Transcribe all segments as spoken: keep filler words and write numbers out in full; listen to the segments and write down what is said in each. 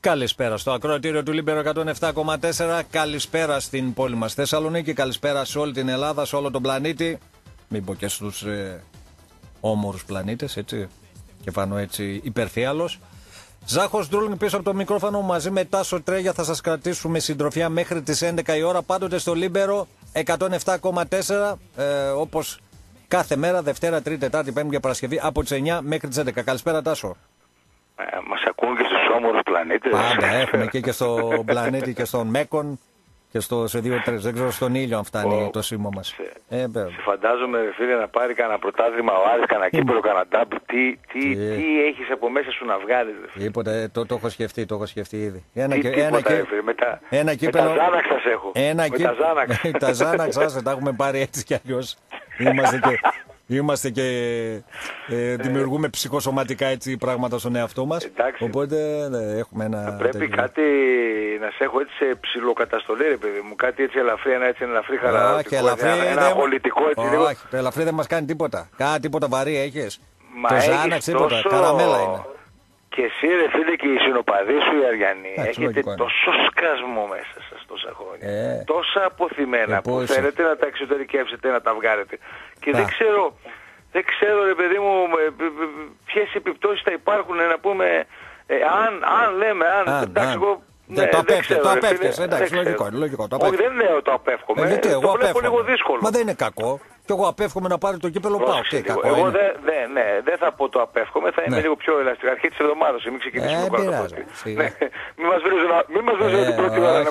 Καλησπέρα στο ακροατήριο του Λίμπερο εκατόν επτά κόμμα τέσσερα. Καλησπέρα στην πόλη μας Θεσσαλονίκη. Καλησπέρα σε όλη την Ελλάδα, σε όλο τον πλανήτη. Μην πω και στους ε, όμορους πλανήτες, έτσι. Και πάνω έτσι υπερφύαλος. Ζάχος Ντρούλινγκ πίσω από το μικρόφωνο, μαζί με Τάσο Τρέγια θα σας κρατήσουμε συντροφιά μέχρι τις έντεκα η ώρα. Πάντοτε στο Λίμπερο εκατόν επτά κόμμα τέσσερα, ε, όπως κάθε μέρα, Δευτέρα, Τρίτη, Τετάρτη, Πέμπτη και Παρασκευή, από τις εννιά μέχρι τις έντεκα. Καλησπέρα, Τάσο. Ε, μας ακούν και στους όμορους πλανήτες. Πάντα έχουμε και, και στον πλανήτη και στον Μέκον και στο, σε δύο τρεις. Δεν ξέρω στον ήλιο αν φτάνει ο, το σήμα μας. Σε, ε, σε φαντάζομαι, φίλε, να πάρει κανένα πρωτάθλημα ο Άρης, κανένα κύπελλο, κανένα ντάμπ. Τι, τι, τι, τι έχεις από μέσα σου να βγάλεις. Τίποτα, το, το έχω σκεφτεί, το έχω σκεφτεί ήδη. Ένα, τι, και, τίποτα, ένα, και, ρε, με τα, ένα κύπελλο. Με τα Ζάναξ σας έχω. Ένα με τα Ζάναξ. τα Ζάναξ σας τα έχουμε πάρει έτσι κι αλλιώς. Είμαστε και... Είμαστε και ε, δημιουργούμε ψυχοσωματικά έτσι πράγματα στον εαυτό μας. Εντάξει. Οπότε ναι, έχουμε ένα. Πρέπει τέτοιο. Κάτι να σε έχω έτσι σε ψιλοκαταστολή, ρε παιδί μου. Κάτι έτσι ελαφρύ, ένα έτσι ελαφρύ χαλαρωτικό. Ελαφρύ, ένα, ένα αγωνιστικό έτσι. Όχι, λίγο. Το ελαφρύ δεν μας κάνει τίποτα. Κάτι τίποτα βαρύ έχεις. Μα το Ζάναξ τίποτα. Τόσο... Καραμέλα είναι. Και εσύ, ρε φίλε, και οι συνοπαδοί σου οι Αριανοί, έχετε τόσο σκασμό μέσα σας τόσα χρόνια. Ε, τόσα αποθυμένα ε, που θέλετε να τα εξωτερικεύσετε, να τα βγάλετε. Και Α. δεν ξέρω, δεν ξέρω, ρε παιδί μου, ποιες επιπτώσεις θα υπάρχουν, να πούμε, ε, αν, αν λέμε, αν, αν εντάξει, εγώ... Ναι, το απέφτες, το απέφτες, εντάξει, λογικό, λογικό. Το όχι, δεν λέω το απέφχομαι, ε, γιατί, το βλέπω λίγο δύσκολο. Μα δεν είναι κακό. Και εγώ απέφχομαι να πάρει το κύπελλο πάω. Τι κακό εγώ είναι. δεν δε, ναι, δε θα πω το απέφχομαι, θα είμαι ναι. λίγο πιο ελαστικά. Αρχή της εβδομάδας, μην ξεκινήσουμε ε, τώρα το ναι. Μην μας βρίζουν την πρώτη ώρα.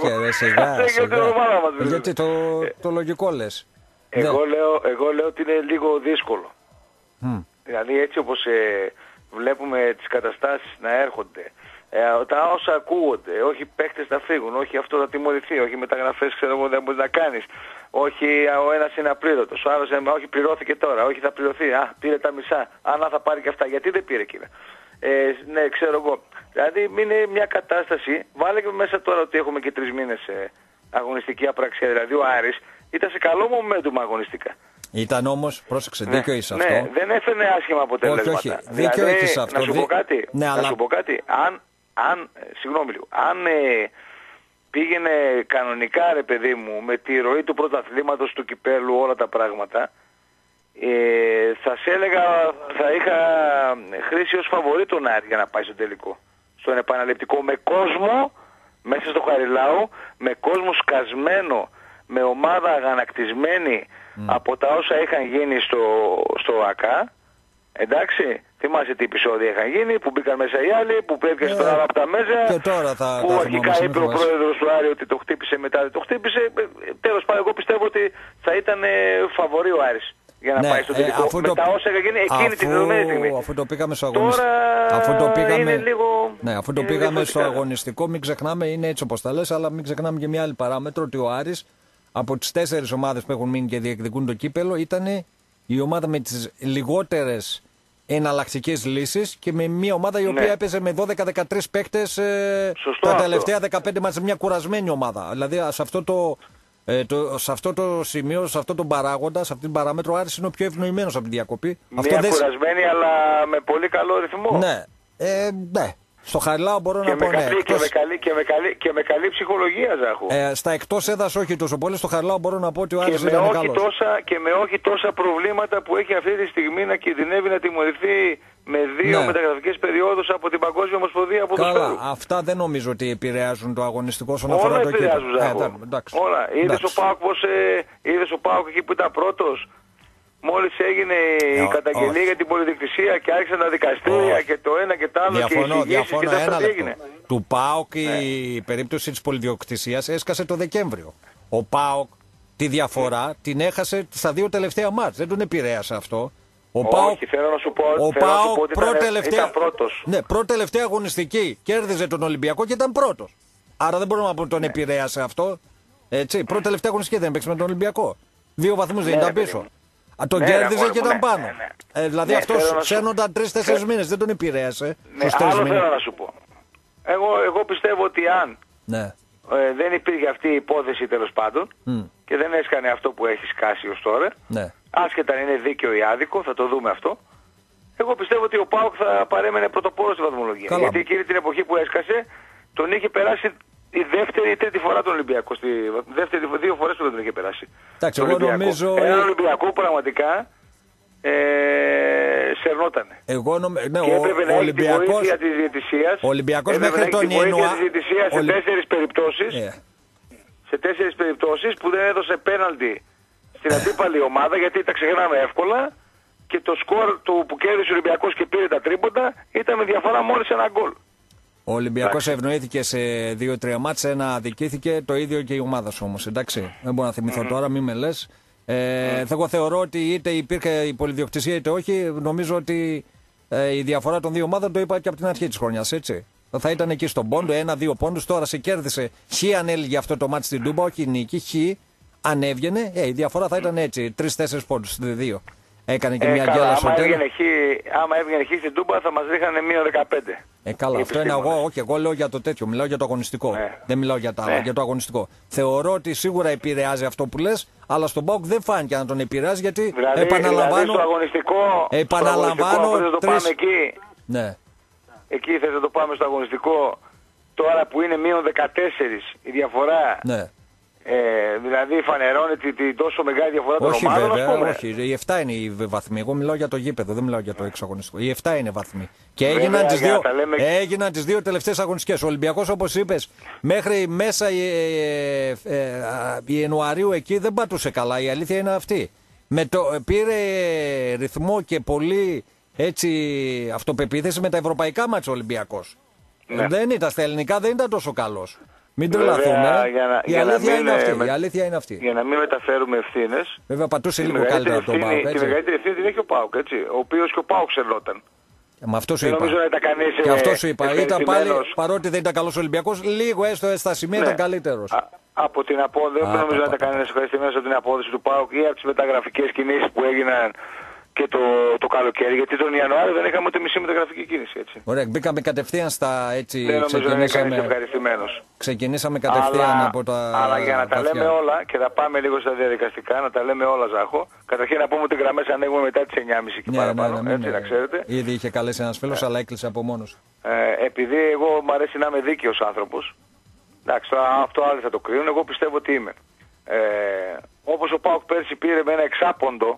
Γιατί το, το λογικό λες. Εγώ, ναι. λέω, εγώ λέω ότι είναι λίγο δύσκολο. Mm. Δηλαδή έτσι όπως ε, βλέπουμε τις καταστάσεις να έρχονται, ε, τα όσα ακούγονται, όχι παίκτες να φύγουν, όχι αυτό να τιμωρηθεί, όχι μεταγραφές ξέρω εγώ δεν μπορεί να κάνεις, όχι ο ένας είναι απλήρωτος, ο άλλος όχι πληρώθηκε τώρα, όχι θα πληρωθεί, α πήρε τα μισά, αν θα πάρει και αυτά, γιατί δεν πήρε κύριε. Ε, ναι ξέρω εγώ, δηλαδή είναι μια κατάσταση, βάλε και μέσα τώρα ότι έχουμε και τρεις μήνες ε, αγωνιστική απραξία, δηλαδή ο Άρης ήταν σε καλό momentum αγωνιστικά. Ήταν όμως, πρόσεξε, δίκιο είσαι ναι, αυτό. Ναι, δεν έφερε άσχημα αποτελέσματα. Όχι, όχι, δίκιο δηλαδή, έχεις αυτό. Να σου πω κάτι, ναι, να αλλά... σου πω κάτι. Αν, αν, συγγνώμη λίγο, αν ε, πήγαινε κανονικά ρε παιδί μου με τη ροή του πρωταθλήματος του κυπέλλου όλα τα πράγματα, ε, θα σε έλεγα, θα είχα χρήσει ως φαβορί τον Άρη για να πάει στο τελικό. Στον επαναληπτικό με κόσμο μέσα στο Χαριλάου, με κόσμο σκασμένο, με ομάδα αγανακτισμένη mm. από τα όσα είχαν γίνει στο, στο ΑΚΑ. Εντάξει, θυμάσαι τι επεισόδια είχαν γίνει, που μπήκαν μέσα οι άλλοι, που πέφτιασε yeah. τον άλλο από τα μέσα, θα, που αρχικά είπε ο πρόεδρος του Άρη ότι το χτύπησε, μετά δεν το χτύπησε. Τέλος πάντων, εγώ πιστεύω ότι θα ήταν φαβορί ο Άρης για να ναι, πάει στο τελικό. Ε, με το... τα όσα είχαν γίνει εκείνη αφού... την δεδομένη στιγμή. Αφού το πήγαμε στο αγωνιστικό. Τώρα αφού το πήγαμε... είναι λίγο... Ναι, αφού το πήγαμε στο αγωνιστικό, μην ξεχνάμε, είναι έτσι όπως τα λες, αλλά μην ξεχνάμε και μια άλλη παράμετρο, ότι ο Άρης από τις τέσσερις ομάδες που έχουν μείνει και διεκδικούν το κύπελλο ήταν η ομάδα με τις λιγότερες εναλλακτικές λύσεις και με μια ομάδα η οποία ναι. έπαιζε με δώδεκα δεκατρείς παίκτες ε, τα αυτό. τελευταία δεκαπέντε μάτς, μια κουρασμένη ομάδα. Δηλαδή σε αυτό το, ε, το, σε αυτό το σημείο, σε αυτό τον παράγοντα, σε αυτή την παράμετρο, ο Άρης είναι ο πιο ευνοημένος από τη διακοπή. Μια αυτό κουρασμένη δεν... αλλά με πολύ καλό ρυθμό. Ναι, ε, ναι. Στο Χαριλάου μπορώ και να πω καλή, ναι. Και, με καλή, και, με καλή, και με καλή ψυχολογία Ζάχου. Ε, στα εκτός έδρας όχι τόσο πολύ, στο Χαριλάου μπορώ να πω ότι ο Άρης ήταν καλός. Τόσα, και με όχι τόσα προβλήματα που έχει αυτή τη στιγμή να κινδυνεύει να τιμωρηθεί με δύο ναι. μεταγραφικές περιόδους από την Παγκόσμια Ομοσπονδία Ποδοσφαίρου. Καλά, αυτά δεν νομίζω ότι επηρεάζουν το αγωνιστικό όσον αφορά Όλα το κύπελλο. επηρεάζουν Ζάχου. Ε, Όλα. Είδες ο Πάοκ πως, ε, είδες ο Πάοκ εκεί που ήταν πρώτος. Μόλις έγινε η καταγγελία oh. για την πολυδιοκτησία και άρχισαν τα δικαστήρια oh. και το ένα και το άλλο διαφωνώ, και οι διαφωνώ, και τα αυτά έγινε. Του ΠΑΟΚ η ναι. περίπτωση της πολυδιοκτησίας έσκασε το Δεκέμβριο. Ο ΠΑΟΚ τη διαφορά mm. την έχασε στα δύο τελευταία μάτς. Δεν τον επηρέασε αυτό. Ο Όχι, ΠΑΟΚ, θέλω να σου πω, ο ΠΑΟΚ ήταν πρώτος. Ναι, πρώτη-τελευταία αγωνιστική κέρδιζε τον Ολυμπιακό και ήταν πρώτος. Άρα δεν μπορούμε να πούμε ότι τον ναι. επηρέασε αυτό. Έτσι, πρώτη-τελευταία αγωνιστική δεν παίξει με τον Ολυμπιακό. Δύο βαθμούς δεν ήταν πίσω. Α, τον ναι, κέρδιζε και ήταν ναι, πάνω. Ναι, ναι. Ε, δηλαδή ναι, αυτός σένονταν τρεις-τέσσερις σου... μήνες, δεν τον επηρέασε. Ναι, άλλο θέλω να σου πω. Εγώ, εγώ πιστεύω ότι αν ναι. ε, δεν υπήρχε αυτή η υπόθεση τέλος πάντων mm. και δεν έσκανε αυτό που έχει σκάσει ως τώρα, ναι. άσχετα αν είναι δίκαιο ή άδικο, θα το δούμε αυτό, εγώ πιστεύω ότι ο ΠΑΟΚ θα παρέμενε πρωτοπόρος στη βαθμολογία. Καλά. Γιατί εκείνη την εποχή που έσκασε τον είχε περάσει η δεύτερη ή τρίτη φορά τον Ολυμπιακό. Στη δεύτερη, δύο φορές που δεν τον είχε περάσει. Εντάξει, εγώ νομίζω... Ένα Ολυμπιακό πραγματικά ε, σερνότανε. Εγώ νομ... ναι, και έπρεπε ο, να Ολυμπιακός... έχει τη βοήθεια της διαιτησίας. Ο Ολυμπιακός μέχρι τον Ιανουάριο. Ιανουάριο. της διαιτησίας σε Ολυ... τέσσερις περιπτώσεις. Yeah. Σε τέσσερις περιπτώσεις που δεν έδωσε πέναλτι στην αντίπαλη ομάδα, γιατί τα ξεχνάμε εύκολα, και το σκορ του που κέρδισε ο Ολυμπιακός και πήρε τα τρίποντα ήταν με διαφορά μόλις ένα γκολ. Ο Ολυμπιακός ευνοήθηκε σε δύο τρία μάτς, ένα αδικήθηκε, το ίδιο και η ομάδα σου όμως. Εντάξει, δεν μπορώ να θυμηθώ mm-hmm. τώρα, μη με λες. Ε, mm. Εγώ θεωρώ ότι είτε υπήρχε η πολυδιοκτησία είτε όχι, νομίζω ότι ε, η διαφορά των δύο ομάδων, το είπα και από την αρχή της χρονιάς, έτσι. Θα ήταν εκεί στον πόντο, ένα-δύο πόντους. Τώρα σε κέρδισε. Χ ανέλυγε αυτό το μάτς στην Τούμπα, όχι νίκη. Χ ανέβγαινε. Ε, η διαφορά θα ήταν έτσι. Τρεις-τέσσερις πόντους. Δύο. Έκανε και ε, μια γκέλα στο τέλος. Άμα έβγαινε Χ στην Τούμπα θα μας ρίχνανε μείον δεκαπέντε. Ε, καλά, αυτό είναι εγώ. Όχι, εγώ λέω για το τέτοιο. Μιλάω για το αγωνιστικό. Ε. Δεν μιλάω για, τα, ε. για το αγωνιστικό. Θεωρώ ότι σίγουρα επηρεάζει αυτό που λες, αλλά στον ΠΑΟΚ δεν φάνηκε να τον επηρεάζει γιατί δηλαδή, επαναλαμβάνω. Δηλαδή στο αγωνιστικό. Επαναλαμβάνω. Στο αγωνιστικό, τρεις... το πάμε εκεί. Ναι. Εκεί θες να το πάμε στο αγωνιστικό, τώρα που είναι μείον δεκατέσσερα η διαφορά. Ναι. Ε, δηλαδή φανερώνει την τη τόσο μεγάλη διαφορά των όχι, ομάδων. Βέβαια, ας πούμε. όχι, οι επτά είναι οι βαθμοί. Εγώ μιλάω για το γήπεδο, δεν μιλάω για το εξαγωνιστικό. Οι επτά είναι βαθμοί. Και έγιναν, βέβαια, τις, δύο, λέμε... έγιναν τις δύο τελευταίες αγωνιστικές. Ο Ολυμπιακός, όπως είπες, μέχρι μέσα ε, ε, ε, Ιανουαρίου εκεί δεν πατούσε καλά. Η αλήθεια είναι αυτή. Με το, πήρε ρυθμό και πολύ έτσι, αυτοπεποίθηση με τα ευρωπαϊκά μάτς ο Ολυμπιακός. Ναι. Δεν ήταν στα ελληνικά, δεν ήταν τόσο καλός. Μην τρελαθούμε. Η, η αλήθεια είναι αυτή. Για να μην μεταφέρουμε ευθύνες. Βέβαια πατούσε λίγο καλύτερα από τον ΠΑΟΚ. Τη μεγαλύτερη ευθύνη την έχει ο ΠΑΟΚ, έτσι. Ο οποίος και ο ΠΑΟΚ σερνόταν. Με αυτό σου δεν είπα. Νομίζω να ήταν κανείς, και αυτό σου είπα. Ήταν πάλι, παρότι δεν ήταν καλός ο Ολυμπιακός, λίγο έστω στα σημεία ναι. ήταν καλύτερος. Α, από την απόδοση, δεν νομίζω να ήταν κανένας ευχαριστημένος από την απόδοση του ΠΑΟΚ ή από τις μεταγραφικές κινήσεις που έγιναν και το, το καλοκαίρι, γιατί τον Ιανουάριο δεν είχαμε ούτε μισή μεταγραφική κίνηση. Έτσι. Ωραία, μπήκαμε κατευθείαν στα έτσι. Δεν νομίζω να είναι κανείς ευχαριστημένος. Ξεκινήσαμε κατευθείαν αλλά, από τα. Αλλά για να τα βαθιά. λέμε όλα και θα πάμε λίγο στα διαδικαστικά, να τα λέμε όλα, Ζάχο. Καταρχήν να πούμε ότι οι γραμμές ανοίγουμε μετά τις εννιά και μισή και ναι, παραπάνω. Ναι, ναι, έτσι, ναι. να ξέρετε. Ήδη είχε καλέσει ένας φίλος, ναι. αλλά έκλεισε από μόνος. Ε, επειδή εγώ μου αρέσει να είμαι δίκαιος άνθρωπος, εντάξει, αυτό άλλοι θα το κρίνουν, εγώ πιστεύω ότι είμαι. Ε, όπως ο ΠΑΟΚ πέρσι πήρε με ένα εξάποντο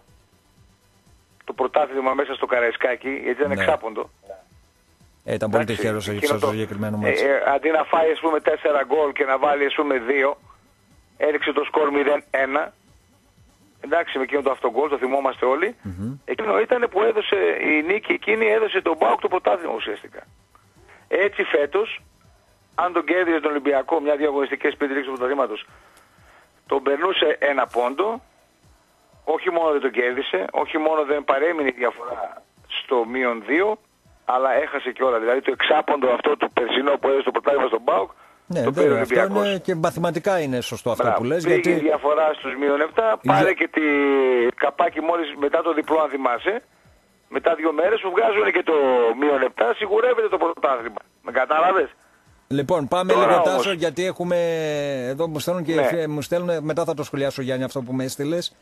το πρωτάθλημα μέσα στο Καραϊσκάκι, γιατί ήταν ναι. εξάποντο. Ε, ήταν πολύ τυχερός στο το συγκεκριμένο μάτς. Ε, ε, αντί να φάει ας πούμε τέσσερα γκολ και να βάλει ας πούμε δύο, έριξε το σκορ μηδέν ένα. Εντάξει, με εκείνο το αυτογκολ, το θυμόμαστε όλοι. Mm-hmm. Εκείνο ήταν που έδωσε η νίκη εκείνη, έδωσε τον ΠΑΟΚ το πρωτάθλημα ουσιαστικά. Έτσι φέτος, αν τον κέρδιζε τον Ολυμπιακό μια διαγωνιστικές πεντρίξεις του πρωταθλήματος, τον περνούσε ένα πόντο. Όχι μόνο δεν τον κέρδισε, όχι μόνο δεν παρέμεινε η διαφορά στο μείον δύο, αλλά έχασε και όλα. Δηλαδή το εξάποντο αυτό του περσινό που έδωσε το πρωτάθλημα στον ΠΑΟΚ, ναι, το πήρε ο Ολυμπιακός. Είναι και μαθηματικά είναι σωστό αυτό Μπράβο, που λες. Πήγε γιατί... η διαφορά στους μείον επτά, πάρε και τη καπάκι μόλις μετά το διπλό αν θυμάσαι. Μετά δύο μέρες που βγάζουν και το μείον επτά, σιγουρεύεται το πρωτάθλημα. Με κατάλαβες. Λοιπόν, πάμε τώρα λίγο Τάσο, γιατί έχουμε εδώ μου στέλνουν και ναι. μου στέλνουν, μετά θα το σχολιάσω Γιάννη αυτό που με έστειλες.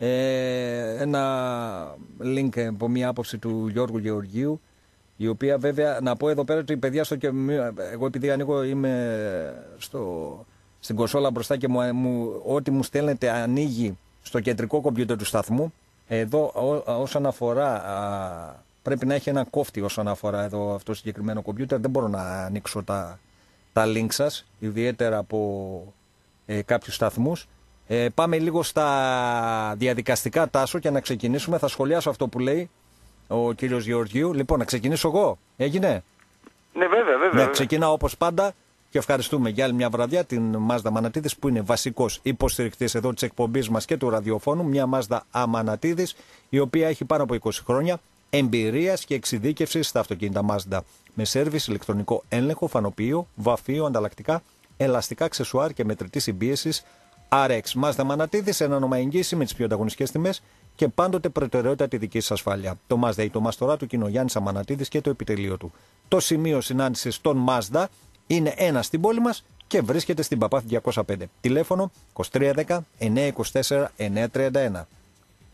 Ε, ένα link από μια άποψη του Γιώργου Γεωργίου, η οποία βέβαια να πω εδώ πέρα ότι η παιδιά στο και εγώ επειδή ανοίγω είμαι στο, στην κονσόλα μπροστά και μου, μου, ό,τι μου στέλνετε ανοίγει στο κεντρικό κομπιούτερ του σταθμού. Εδώ ό, όσον αφορά α, πρέπει να έχει ένα κόφτη όσον αφορά εδώ αυτό το συγκεκριμένο κομπιούτερ. Δεν μπορώ να ανοίξω τα, τα link σας, ιδιαίτερα από ε, κάποιους σταθμούς. Ε, πάμε λίγο στα διαδικαστικά, Τάσο, και να ξεκινήσουμε. Θα σχολιάσω αυτό που λέει ο κύριος Γεωργίου. Λοιπόν, να ξεκινήσω εγώ. Έγινε? Ναι, βέβαια, βέβαια. Ναι, ξεκινάω όπως πάντα και ευχαριστούμε για άλλη μια βραδιά την Μάζδα Μανατίδης, που είναι βασικός υποστηρικτής εδώ της εκπομπής μας και του ραδιοφώνου. Μια Μάζδα Αμανατίδης, η οποία έχει πάνω από είκοσι χρόνια εμπειρίας και εξειδίκευσης στα αυτοκίνητα Μάζδα. Με σέρβις, ηλεκτρονικό έλεγχο, φανοποιείο, βαφείο, ανταλλακτικά, ελαστικά, αξεσουάρ και μετρητή συμπίεσης. αρ εξ Μάζδα Μανατίδης, ένα όνομα εγγύηση με τις πιο ανταγωνιστικές τιμές και πάντοτε προτεραιότητα τη δική σας ασφάλεια. Το Mazda ή το Μαστορά του είναι ο Γιάννης Αμανατίδης και το επιτελείο του. Το σημείο συνάντησης των Mazda είναι ένα στην πόλη μας και βρίσκεται στην Παπάθη διακόσια πέντε. Τηλέφωνο είκοσι τρία δέκα εννιακόσια είκοσι τέσσερα εννιακόσια τριάντα ένα.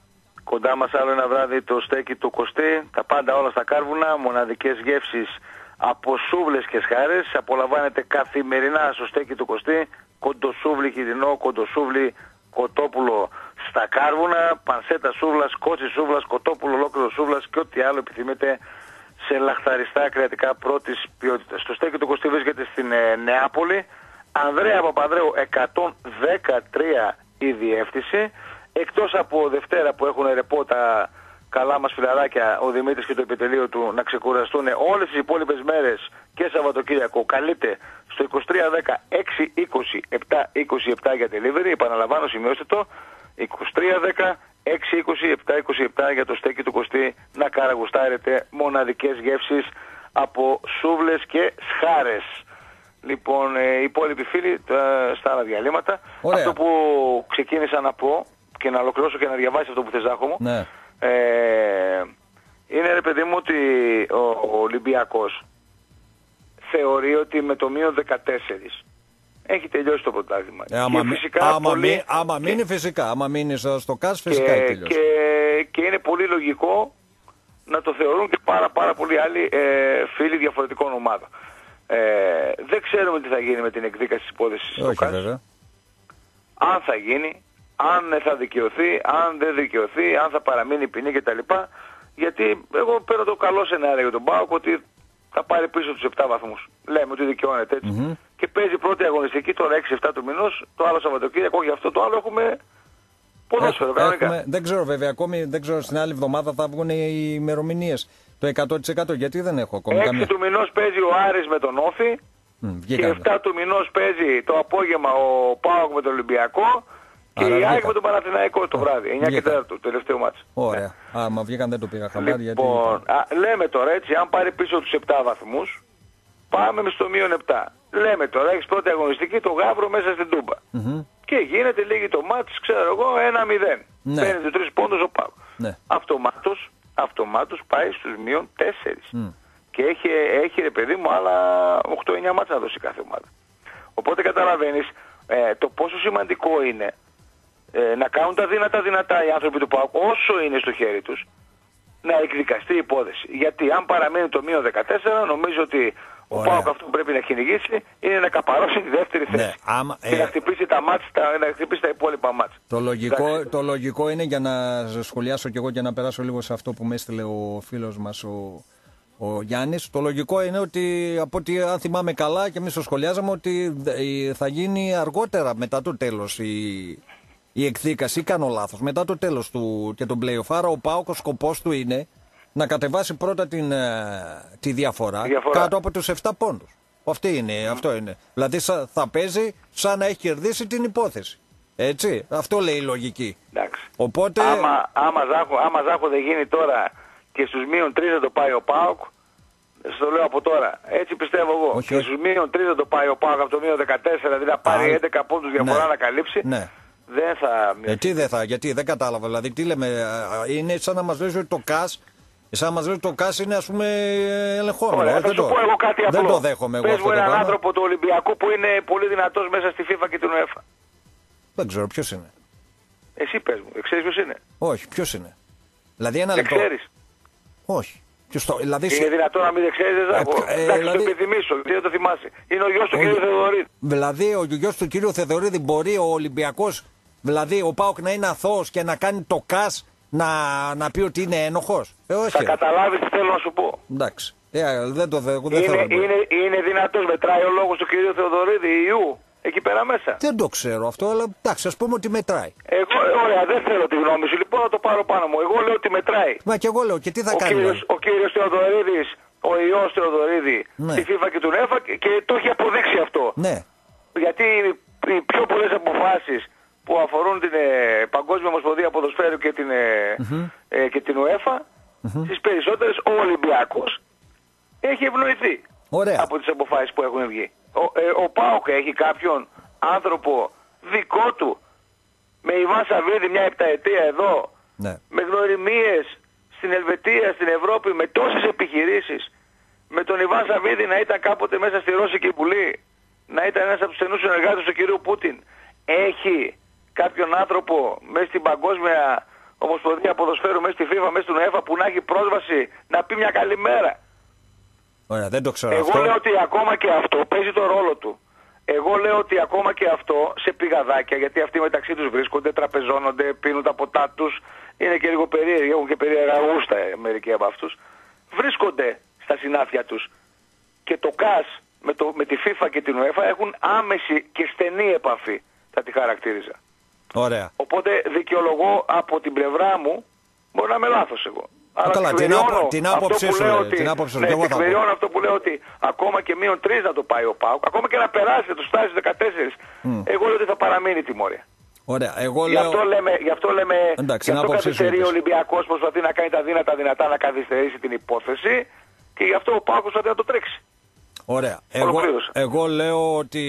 Κοντά μας άλλο ένα βράδυ το στέκι του Κωστή, τα πάντα όλα στα κάρβουνα, μοναδικές γεύσεις από σούβλες και σχάρες. Απολαμβάνετε καθημερινά στο στέκι του Κωστή, κοντοσούβλι χοιρινό, κοντοσούβλι κοτόπουλο στα κάρβουνα, πανσέτα σούβλας, κότσι σούβλας, κοτόπουλο ολόκληρο σούβλας και ό,τι άλλο επιθυμείτε σε λαχταριστά κρεατικά πρώτης ποιότητας. Το στέκι του Κωστή βρίσκεται στην ε, Νεάπολη, Ανδρέα Παπανδρέου εκατόν δεκατρία η διεύθυνση. Εκτός από Δευτέρα που έχουν ρεπό τα καλά μας φιλαράκια, ο Δημήτρης και το επιτελείο του, να ξεκουραστούν όλες τις υπόλοιπες μέρες και Σαββατοκύριακο, καλείτε στο είκοσι τρία δέκα έξι είκοσι επτά είκοσι επτά για delivery. Επαναλαμβάνω, σημειώστε το, είκοσι τρία δέκα έξι είκοσι επτά είκοσι επτά για το στέκι του Κωστή, να καραγουστάρετε μοναδικές γεύσεις από σούβλες και σχάρες. Λοιπόν, οι υπόλοιποι φίλοι στα άλλα διαλύματα. Ωραία. Αυτό που ξεκίνησα να πω και να ολοκληρώσω και να διαβάσει αυτό που θες, Ζάχο μου, Ναι. ε, είναι, ρε παιδί μου, ότι ο, ο Ολυμπιακός θεωρεί ότι με το μείον δεκατέσσερα έχει τελειώσει το πρωτάθλημα. Ε, άμα, και φυσικά άμα, πολύ, μη, άμα μείνει φυσικά, άμα μείνει στο ΚΑΣ φυσικά έχει και, τελειώσει. και, και είναι πολύ λογικό να το θεωρούν και πάρα πάρα πολλοί άλλοι ε, φίλοι διαφορετικών ομάδων. Ε, δεν ξέρουμε τι θα γίνει με την εκδίκαση της υπόθεσης στο ΚΑΣ. Βέβαια. Αν θα γίνει, αν θα δικαιωθεί, αν δεν δικαιωθεί, αν θα παραμείνει ποινή κτλ. Γιατί εγώ παίρνω το καλό σενάριο για τον ΠΑΟΚ ότι θα πάρει πίσω τους επτά βαθμούς. Λέμε ότι δικαιώνεται έτσι. Mm-hmm. Και παίζει πρώτη αγωνιστική τώρα έξι εφτά του μηνός, το άλλο Σαββατοκύριακο, για αυτό το άλλο έχουμε ποδόσφαιρο κανονικά. Δεν ξέρω βέβαια ακόμη, δεν ξέρω, στην άλλη εβδομάδα θα βγουν οι ημερομηνίες. Το εκατό τοις εκατό, γιατί δεν έχω ακόμη έξι καμία. του μηνός παίζει ο Άρης με τον Όφη. Mm, και εφτά του μηνός παίζει το απόγευμα ο ΠΑΟΚ με τον Ολυμπιακό. Και η ΑΕΚ με τον Παναθηναϊκό το βράδυ, εννιά και τέσσερα το τελευταίο μάτς. Ωραία. Ναι. Άμα βγήκαν δεν το πήγα χαμπάρι. Λοιπόν, γιατί... α, λέμε τώρα έτσι, αν πάρει πίσω τους επτά βαθμούς, πάμε στο μείον επτά. Λέμε τώρα, έχεις πρώτη αγωνιστική το Γαύρο μέσα στην Τούμπα. Mm-hmm. Και γίνεται λίγη το μάτς, ξέρω εγώ, ένα μηδέν. Ναι. Παίρνει τους τρεις πόντους ο ΠΑΟΚ. Ναι. Αυτομάτως, αυτομάτως πάει στους μείον τέσσερα. Mm. Και έχει, έχει ρε παιδί μου άλλα οκτώ εννιά μάτς να δώσει κάθε ομάδα. Οπότε καταλαβαίνεις ε, το πόσο σημαντικό είναι Ε, να κάνουν τα δυνατά δυνατά οι άνθρωποι του ΠΑΟΚ όσο είναι στο χέρι τους να εκδικαστεί η υπόθεση. Γιατί αν παραμείνει το μείον δεκατέσσερα, νομίζω ότι ο ΠΑΟΚ αυτό που πρέπει να κυνηγήσει είναι να καπαρώσει τη δεύτερη θέση. Ναι, άμα, και ε... να χτυπήσει τα μάτς, τα, να χτυπήσει τα υπόλοιπα μάτς. Το λογικό, το λογικό είναι, για να σχολιάσω και εγώ και να περάσω λίγο σε αυτό που με έστειλε ο φίλος μας ο, ο Γιάννης, το λογικό είναι ότι, από ό,τι αν θυμάμαι καλά και εμείς το σχολιάζαμε, ότι θα γίνει αργότερα μετά το τέλος η... η εκδίκαση, κάνω λάθος, μετά το τέλος του και τον play-off. Άρα ο ΠΑΟΚ, ο σκοπός του είναι να κατεβάσει πρώτα την, τη διαφορά, διαφορά κάτω από τους επτά πόντους. Αυτή είναι, mm. Αυτό είναι. Δηλαδή θα παίζει σαν να έχει κερδίσει την υπόθεση. Έτσι, αυτό λέει η λογική. Εντάξει. Οπότε... Άμα, άμα, ζάχο, άμα ζάχο δεν γίνει τώρα και στους μείον τρεις θα το πάει ο ΠΑΟΚ, στο λέω από τώρα. Έτσι πιστεύω εγώ. Όχι, και στους μείον τρεις θα το πάει ο ΠΑΟΚ από το μείον δεκατέσσερα, δηλαδή θα πάρει έντεκα πόντους διαφορά, ναι, να καλύψει. Ναι. Δεν θα ε, τι δεν θα, γιατί δεν κατάλαβα. Δηλαδή, τι λέμε, είναι σαν να μας λες ότι το ΚΑΣ, σαν να μας λες ότι το ΚΑΣ είναι, ας πούμε, ελεγχόμενο. Ωραία, θα σου πω εγώ κάτι απλό. Δεν το δέχομαι εγώ. Πες αυτό μου το έναν πράγμα. άνθρωπο του Ολυμπιακού που είναι πολύ δυνατός μέσα στη FIFA και την UEFA. Δεν ξέρω ποιος είναι. Εσύ πες μου, ξέρεις ποιος είναι. Όχι, ποιος είναι. Δηλαδή ένα δεν λεπτό. Ξέρεις. Όχι. Το, δηλαδή... Είναι δυνατόν να μην δεν ξέρεις, δεν ε, ε, Εντάξει, δηλαδή... το επιθυμίσω, δεν το θυμάσαι. Είναι ο γιος του ο... κ. Θεδωρίδη. Δηλαδή ο γιος του κ. Θεδωρίδη μπορεί ο Ολυμπιακός, δηλαδή ο ΠΑΟΚ να είναι αθώος και να κάνει το ΚΑΣ να, να πει ότι είναι ένοχος. Ε, όχι. Θα καταλάβεις τι θέλω να σου πω. Εντάξει. Ε, δεν το δεν είναι, θέλω είναι, είναι δυνατός, μετράει ο λόγος του κ. Θεδωρίδη, Ιού, εκεί πέρα μέσα. Δεν το ξέρω αυτό, αλλά εντάξει, ας πούμε ότι μετράει. Εγώ, ωραία, δεν θέλω τη γνώμη σου, λοιπόν να το πάρω πάνω μου. Εγώ λέω ότι μετράει. Μα και εγώ λέω, και τι θα ο κάνει. Κύριος, ο κύριος Θεοδωρίδης, ο ιός Θεοδωρίδη, ναι, στη FIFA και του ΝΕΦΑ και, και το έχει αποδείξει αυτό. Ναι. Γιατί οι πιο πολλές αποφάσεις που αφορούν την ε, Παγκόσμια Ομοσπονδία Ποδοσφαίρου και την, ε, mm-hmm. ε, και την UEFA, mm-hmm. στις περισσότερες ο Ολυμπιακός έχει ευνοηθεί. Ωραία. Από τις αποφάσεις που έχουν βγει. Ο, ε, ο ΠΑΟΚ έχει κάποιον άνθρωπο δικό του με Ιβάν Σαββίδη μια επταετία εδώ, ναι, με γνωριμίες στην Ελβετία, στην Ευρώπη, με τόσες επιχειρήσεις, με τον Ιβάν Σαββίδη να ήταν κάποτε μέσα στη Ρώσικη Βουλή, να ήταν ένας από τους στενούς συνεργάτες του κυρίου Πούτιν. Έχει κάποιον άνθρωπο μέσα στην Παγκόσμια Ομοσπονδία Ποδοσφαίρου, μέσα στη FIFA, μέσα στην UEFA που να έχει πρόσβαση να πει μια καλημέρα. Ωραία, δεν το ξέρω Εγώ αυτό. λέω ότι ακόμα και αυτό παίζει το ρόλο του. Εγώ λέω ότι ακόμα και αυτό σε πηγαδάκια, γιατί αυτοί μεταξύ τους βρίσκονται, τραπεζώνονται, πίνουν τα ποτά τους, είναι και λίγο περίεργοι, έχουν και περίεργα γούστα μερικοί από αυτούς, βρίσκονται στα συνάφια τους. Και το ΚΑΣ με, το, με τη FIFA και την UEFA έχουν άμεση και στενή επαφή, θα τη χαρακτήριζα. Ωραία. Οπότε δικαιολογώ από την πλευρά μου, μπορεί να είμαι λάθος εγώ. Αλλά καλά, την, άπο, την άποψή σου, ότι, την άποψη σου, ναι, και εγώ θα πω. αυτό που λέω ότι ακόμα και μείον τρεις να το πάει ο ΠΑΟΚ, ακόμα και να περάσει το στάδιο δεκατέσσερα, mm. εγώ λέω ότι θα παραμείνει τιμωρία. Ωραία, εγώ γι, λέω... αυτό λέμε, γι' αυτό λέμε, εντάξει, γι' αυτό καθυστερεί ο Ολυμπιακός, προσπαθεί να κάνει τα δύνατα δυνατά να καθυστερήσει την υπόθεση και γι' αυτό ο ΠΑΟΚ προσπαθεί να το τρέξει. Ωραία. Εγώ, εγώ λέω ότι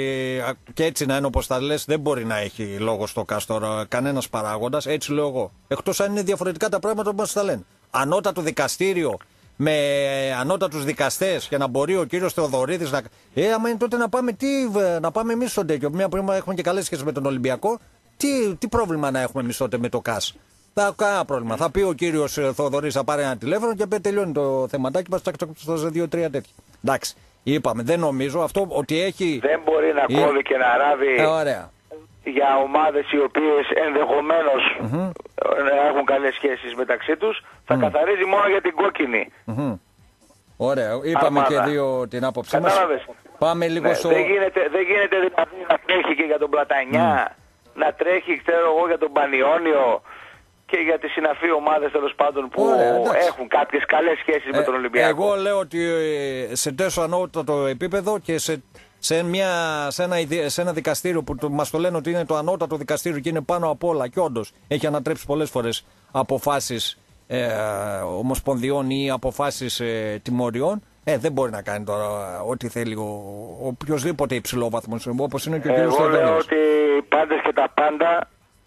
και έτσι να είναι όπως τα λες, δεν μπορεί να έχει λόγο στο ΚΑΣ τώρα κανένας παράγοντας. Έτσι λέω εγώ. Εκτός αν είναι διαφορετικά τα πράγματα όπως τα λένε. Ανώτατο δικαστήριο με ανώτατους δικαστές για να μπορεί ο κύριος Θεοδωρίδης να. Ε, άμα είναι τότε να πάμε, τι, να πάμε εμείς στο τέτοιο. Μια που έχουμε και καλές σχέσεις με τον Ολυμπιακό, τι, τι πρόβλημα να έχουμε εμείς τότε με το ΚΑΣ. Θα κανένα πρόβλημα. Θα πει ο κύριος Θεοδωρίδης, θα πάρει ένα τηλέφωνο και τελειώνει το θεματάκι μας στο δύο τρία τέτοια. Εντάξει. Είπαμε, δεν νομίζω αυτό ότι έχει... Δεν μπορεί να κόβει ε... και να ράβει ε, ωραία. για ομάδες οι οποίες ενδεχομένως mm-hmm. έχουν καλές σχέσεις μεταξύ τους. Θα mm. καθαρίζει μόνο για την κόκκινη. Mm-hmm. Ωραία, είπαμε Αρμάδα. Και δύο την άποψή μας. Πάμε λίγο ναι, στο... Δεν γίνεται, δεν γίνεται δηλαδή να τρέχει και για τον Πλατανιά, mm. να τρέχει ξέρω εγώ για τον Πανιόνιο και για τις συναφή ομάδες τέλος πάντων που Ωραία, έχουν κάποιες καλές σχέσεις ε, με τον Ολυμπιακό. Εγώ λέω ότι σε τόσο ανώτατο επίπεδο και σε, σε, μια, σε, ένα, σε ένα δικαστήριο που το, μας το λένε ότι είναι το ανώτατο δικαστήριο και είναι πάνω απ' όλα και όντως έχει ανατρέψει πολλές φορές αποφάσεις ε, ομοσπονδιών ή αποφάσεις ε, τιμωριών, ε, δεν μπορεί να κάνει τώρα ό,τι θέλει ο, ο οποιοσδήποτε υψηλόβαθμος όπως είναι και ο κ. Εγώ λέω ότι πάντες και τα πάντα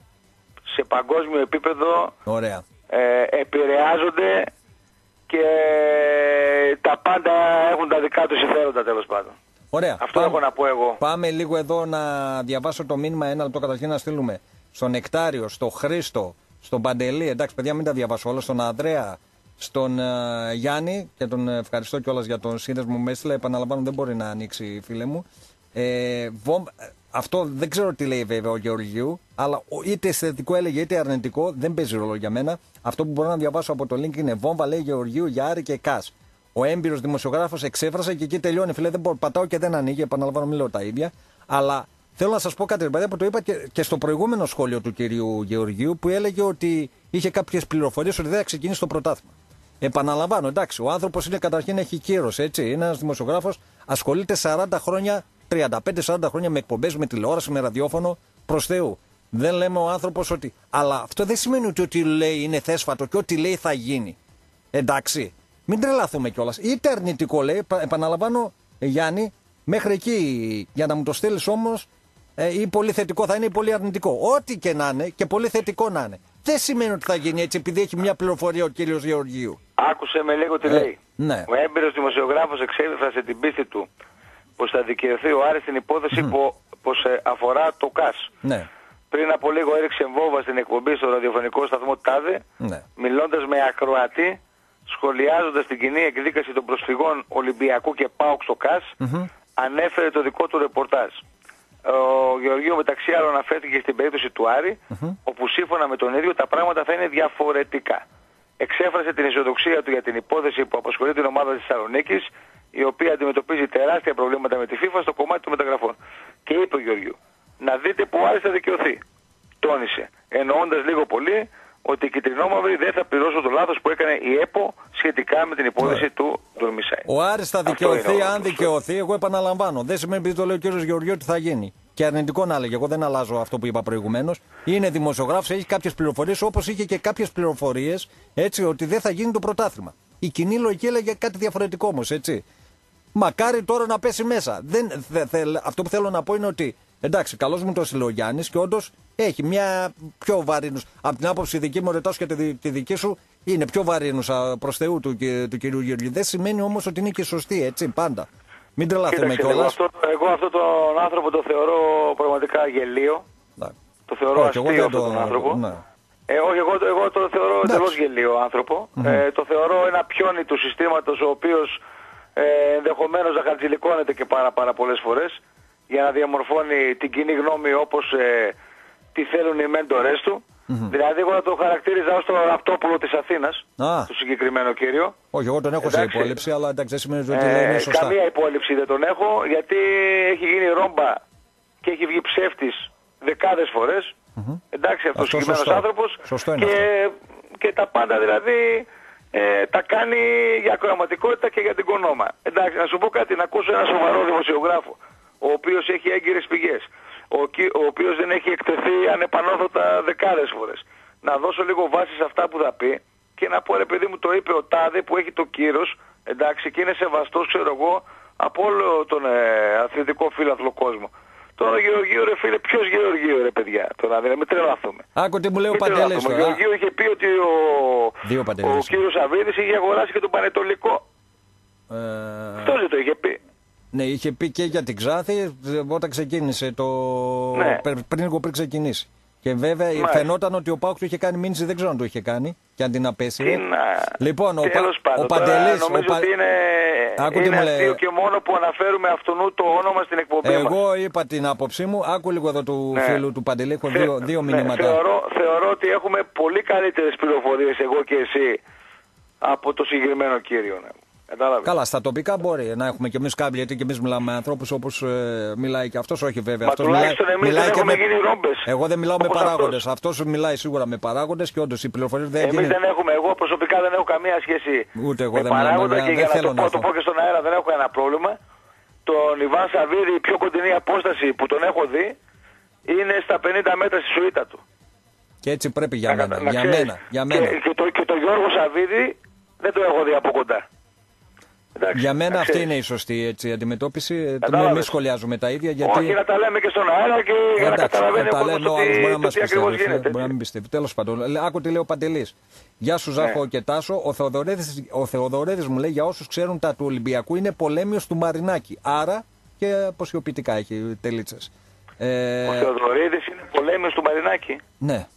σε παγκόσμιο επίπεδο Ωραία. Ε, επηρεάζονται και τα πάντα έχουν τα δικά τους συμφέροντα τέλος πάντων. Ωραία. Αυτό Πάμε, έχω να πω εγώ. Πάμε λίγο εδώ να διαβάσω το μήνυμα ένα λεπτό καταρχήν να στείλουμε στον Νεκτάριο, στον Χρήστο, στον Παντελή, εντάξει παιδιά μην τα διαβάσω όλα, στον Ανδρέα, στον uh, Γιάννη και τον ευχαριστώ κιόλας για τον σύνδεσμο που με έστειλε, επαναλαμβάνω δεν μπορεί να ανοίξει φίλε μου. Ε, βομ, Αυτό δεν ξέρω τι λέει βέβαια ο Γεωργίου, αλλά είτε θετικό έλεγε είτε αρνητικό, δεν παίζει ρόλο για μένα. Αυτό που μπορώ να διαβάσω από το link είναι βόμβα, λέει Γεωργίου για Άρη και ΚΑΣ. Ο έμπειρος δημοσιογράφος εξέφρασε και εκεί τελειώνει. Φίλε, δεν μπορώ, πατάω και δεν ανοίγει, επαναλαμβάνω, μην λέω τα ίδια. Αλλά θέλω να σας πω κάτι, παιδιά, που το είπα και, και στο προηγούμενο σχόλιο του κυρίου Γεωργίου, που έλεγε ότι είχε κάποιες πληροφορίες ότι δεν θα ξεκινήσει το πρωτάθλημα. Επαναλαμβάνω, εντάξει, ο άνθρωπος είναι καταρχήν έχει κύρος, έτσι. Είναι ένας δημοσιογράφος, ασχολείται σαράντα χρόνια. τριάντα πέντε σαράντα χρόνια με εκπομπές, με τηλεόραση, με ραδιόφωνο, προς Θεού. Δεν λέμε ο άνθρωπος ότι. Αλλά αυτό δεν σημαίνει ότι ό,τι λέει είναι θέσφατο και ό,τι λέει θα γίνει. Εντάξει. Μην τρελαθούμε κιόλας. Είτε αρνητικό λέει, επαναλαμβάνω, Γιάννη, μέχρι εκεί για να μου το στείλεις όμως, ε, ή πολύ θετικό θα είναι ή πολύ αρνητικό. Ό,τι και να είναι και πολύ θετικό να είναι. Δεν σημαίνει ότι θα γίνει έτσι επειδή έχει μια πληροφορία ο κύριος Γεωργίου. Άκουσε με λίγο τι ε, λέει. Ναι. Ο έμπειρος δημοσιογράφος εξέφρασε την πίστη του πως θα δικαιωθεί ο Άρης στην υπόθεση mm. που, πως ε, αφορά το ΚΑΣ. Ναι. Πριν από λίγο έριξε βόμβα στην εκπομπή στο ραδιοφωνικό σταθμό ΤΑΔΕ, ναι. μιλώντας με ακροατή, σχολιάζοντας την κοινή εκδίκαση των προσφυγών Ολυμπιακού και ΠΑΟΚ στο ΚΑΣ, mm-hmm. ανέφερε το δικό του ρεπορτάζ. Ο Γεωργίου μεταξύ άλλων αναφέρθηκε στην περίπτωση του Άρη, mm-hmm. όπου σύμφωνα με τον ίδιο τα πράγματα θα είναι διαφορετικά. Εξέφρασε την αισιοδοξία του για την υπόθεση που απασχολεί την ομάδα της Θεσσαλονίκης, η οποία αντιμετωπίζει τεράστια προβλήματα με τη FIFA στο κομμάτι των μεταγραφών. Και είπε ο Γεωργίου, να δείτε που Άρης θα δικαιωθεί. Τόνισε, εννοώντας λίγο πολύ ότι οι κυτρινόμαυροι δεν θα πληρώσουν το λάθος που έκανε η ΕΠΟ σχετικά με την υπόθεση yeah. του Ντορμισάη. Ο Άρης θα δικαιωθεί, αν δικαιωθεί, εγώ επαναλαμβάνω. Δεν σημαίνει επειδή το λέει ο κύριος Γεωργίου ότι θα γίνει. Και αρνητικό να έλεγε, εγώ δεν αλλάζω αυτό που είπα προηγουμένως. Είναι δημοσιογράφος, έχει κάποιες πληροφορίες, όπως είχε και κάποιες πληροφορίες έτσι ότι δεν θα γίνει το πρωτάθλημα. Η κοινή λογική έλεγε κάτι διαφορετικό όμως, έτσι. Μακάρι τώρα να πέσει μέσα. Δεν, δε, δε, αυτό που θέλω να πω είναι ότι εντάξει, καλώς μου το έστειλε ο Γιάννης και όντως έχει μια πιο βαρύνουσα. Από την άποψη δική μου, ρετάω και τη, τη δική σου, είναι πιο βαρύνουσα προς Θεού του, του, του κυρίου Γεωργίου. Δεν σημαίνει όμως ότι είναι και σωστή, έτσι, πάντα. Μην τρελαθούμε κιόλας. Εγώ, αυτό, εγώ αυτόν τον άνθρωπο το θεωρώ πραγματικά γελίο. Να. Το θεωρώ όχι, αστείο αυτόν το... τον άνθρωπο. Ναι. Ε, όχι, εγώ, εγώ το θεωρώ εντελώς γελίο άνθρωπο. Mm-hmm. Ε, το θεωρώ ένα πιόνι του συστήματος ο οποίος ε, ενδεχομένως να χαρτζηλικώνεται και πάρα, πάρα πολλές φορές για να διαμορφώνει την κοινή γνώμη όπως ε, τη θέλουν οι μέντορες του. Mm-hmm. Δηλαδή εγώ θα το χαρακτήριζα ως τον Ραπτόπουλο της Αθήνας, ah. το συγκεκριμένο κύριο. Όχι, εγώ τον έχω εντάξει. σε υπόλοιψη, αλλά εντάξει δεν σημαίνει ότι ε, είναι σωστά. Καμία υπόλοιψη δεν τον έχω, γιατί έχει γίνει ρόμπα και έχει βγει ψεύτης δεκάδες φορές. Mm-hmm. Εντάξει, αυτός ο συγκεκριμένος άνθρωπος και, και τα πάντα δηλαδή ε, τα κάνει για ακροαματικότητα και για την κονόμα. Εντάξει, να σου πω κάτι, να ακούσω ένα σοβαρό δημοσιογράφο, ο οποίος έχει έγκυρες πηγές, ο, ο οποίος δεν έχει εκτεθεί ανεπανόρθωτα δεκάδες φορές. Να δώσω λίγο βάση σε αυτά που θα πει και να πω ρε παιδί μου, το είπε ο Τάδε που έχει το κύρος, εντάξει, και είναι σεβαστός, ξέρω εγώ, από όλο τον ε, αθλητικό φύλαθλο κόσμο. Τώρα Γεωργίου ρε φίλε, ποιος Γεωργίου ρε παιδιά, τώρα δεν με τρελαθούμε. Άκου τι μου λέει ο Παντελής. Ο Γεωργίου είχε πει ότι ο, ο κύριος Σαββίδης είχε αγοράσει και τον Πανετολικό. Ε... Αυτό δεν το είχε πει. Ναι, είχε πει και για την Ξάθη όταν ξεκίνησε το... Ναι. πριν λίγο πριν ξεκινήσει. Και βέβαια Μάλιστα. φαινόταν ότι ο Πάουκ του είχε κάνει μήνυση, δεν ξέρω αν το είχε κάνει και αν την απέσει. Να... Λοιπόν, ο, πάντων, ο Παντελής... Νομίζω ο Πα... ότι είναι, είναι αστείο και μόνο που αναφέρουμε αυτού το όνομα στην εκπομπή Εγώ μας. Εγώ είπα την άποψή μου, άκου λίγο εδώ του ναι. φίλου του Παντελή, έχω Θε... δύο, δύο ναι. μηνύματα. Θεωρώ, θεωρώ ότι έχουμε πολύ καλύτερες πληροφορίες εγώ και εσύ από το συγκεκριμένο κύριο. Ναι. Κατάλαβες. Καλά, στα τοπικά μπορεί να έχουμε κι εμείς κάποιοι, γιατί κι εμείς μιλάμε με ανθρώπους όπως ε, μιλάει και αυτός, όχι βέβαια. Μα αυτός τουλάχιστον εμείς μιλάει δεν έχουμε με... γίνει ρόμπες. Εγώ δεν μιλάω με παράγοντες. Αυτός. αυτός μιλάει σίγουρα με παράγοντες και όντως οι πληροφορίες δεν Εμείς γίνει... δεν έχουμε, εγώ προσωπικά δεν έχω καμία σχέση Ούτε εγώ με δεν παράγοντα μιλάω, και δεν για θέλω να το, πω, το πω και στον αέρα δεν έχω ένα πρόβλημα. Τον Ιβάν Σαββίδη, η πιο κοντινή απόσταση που τον έχω δει είναι στα πενήντα μέτρα στη σουίτα του. Και έτσι πρέπει για να, μένα. Να, για να μένα, για μένα. Και, και, το, και το Γιώργο Σαββίδη δεν το έχω δει από κοντά. Εντάξει, για μένα αυτή είναι η σωστή έτσι, αντιμετώπιση. Δεν μη σχολιάζουμε τα ίδια. Γιατί... Όχι, να τα λέμε και στον αέρα και για να καταλαβαίνει ο κόσμος ότι τι ακριβώς γίνεται. Μπορεί να μην πιστεύει. Τέλος πάντων, άκου τι λέει ο Παντελής. Γεια σου Ζάχο ναι. και Τάσο. Ο Θεοδωρέδης, ο Θεοδωρέδης μου λέει για όσους ξέρουν τα του Ολυμπιακού είναι πολέμιος του Μαρινάκη. Άρα και αποσιοποιητικά έχει τελίτσες. Ε... Ο Θεοδωρίδης είναι πολέμιος του Μαρινάκη. Ναι.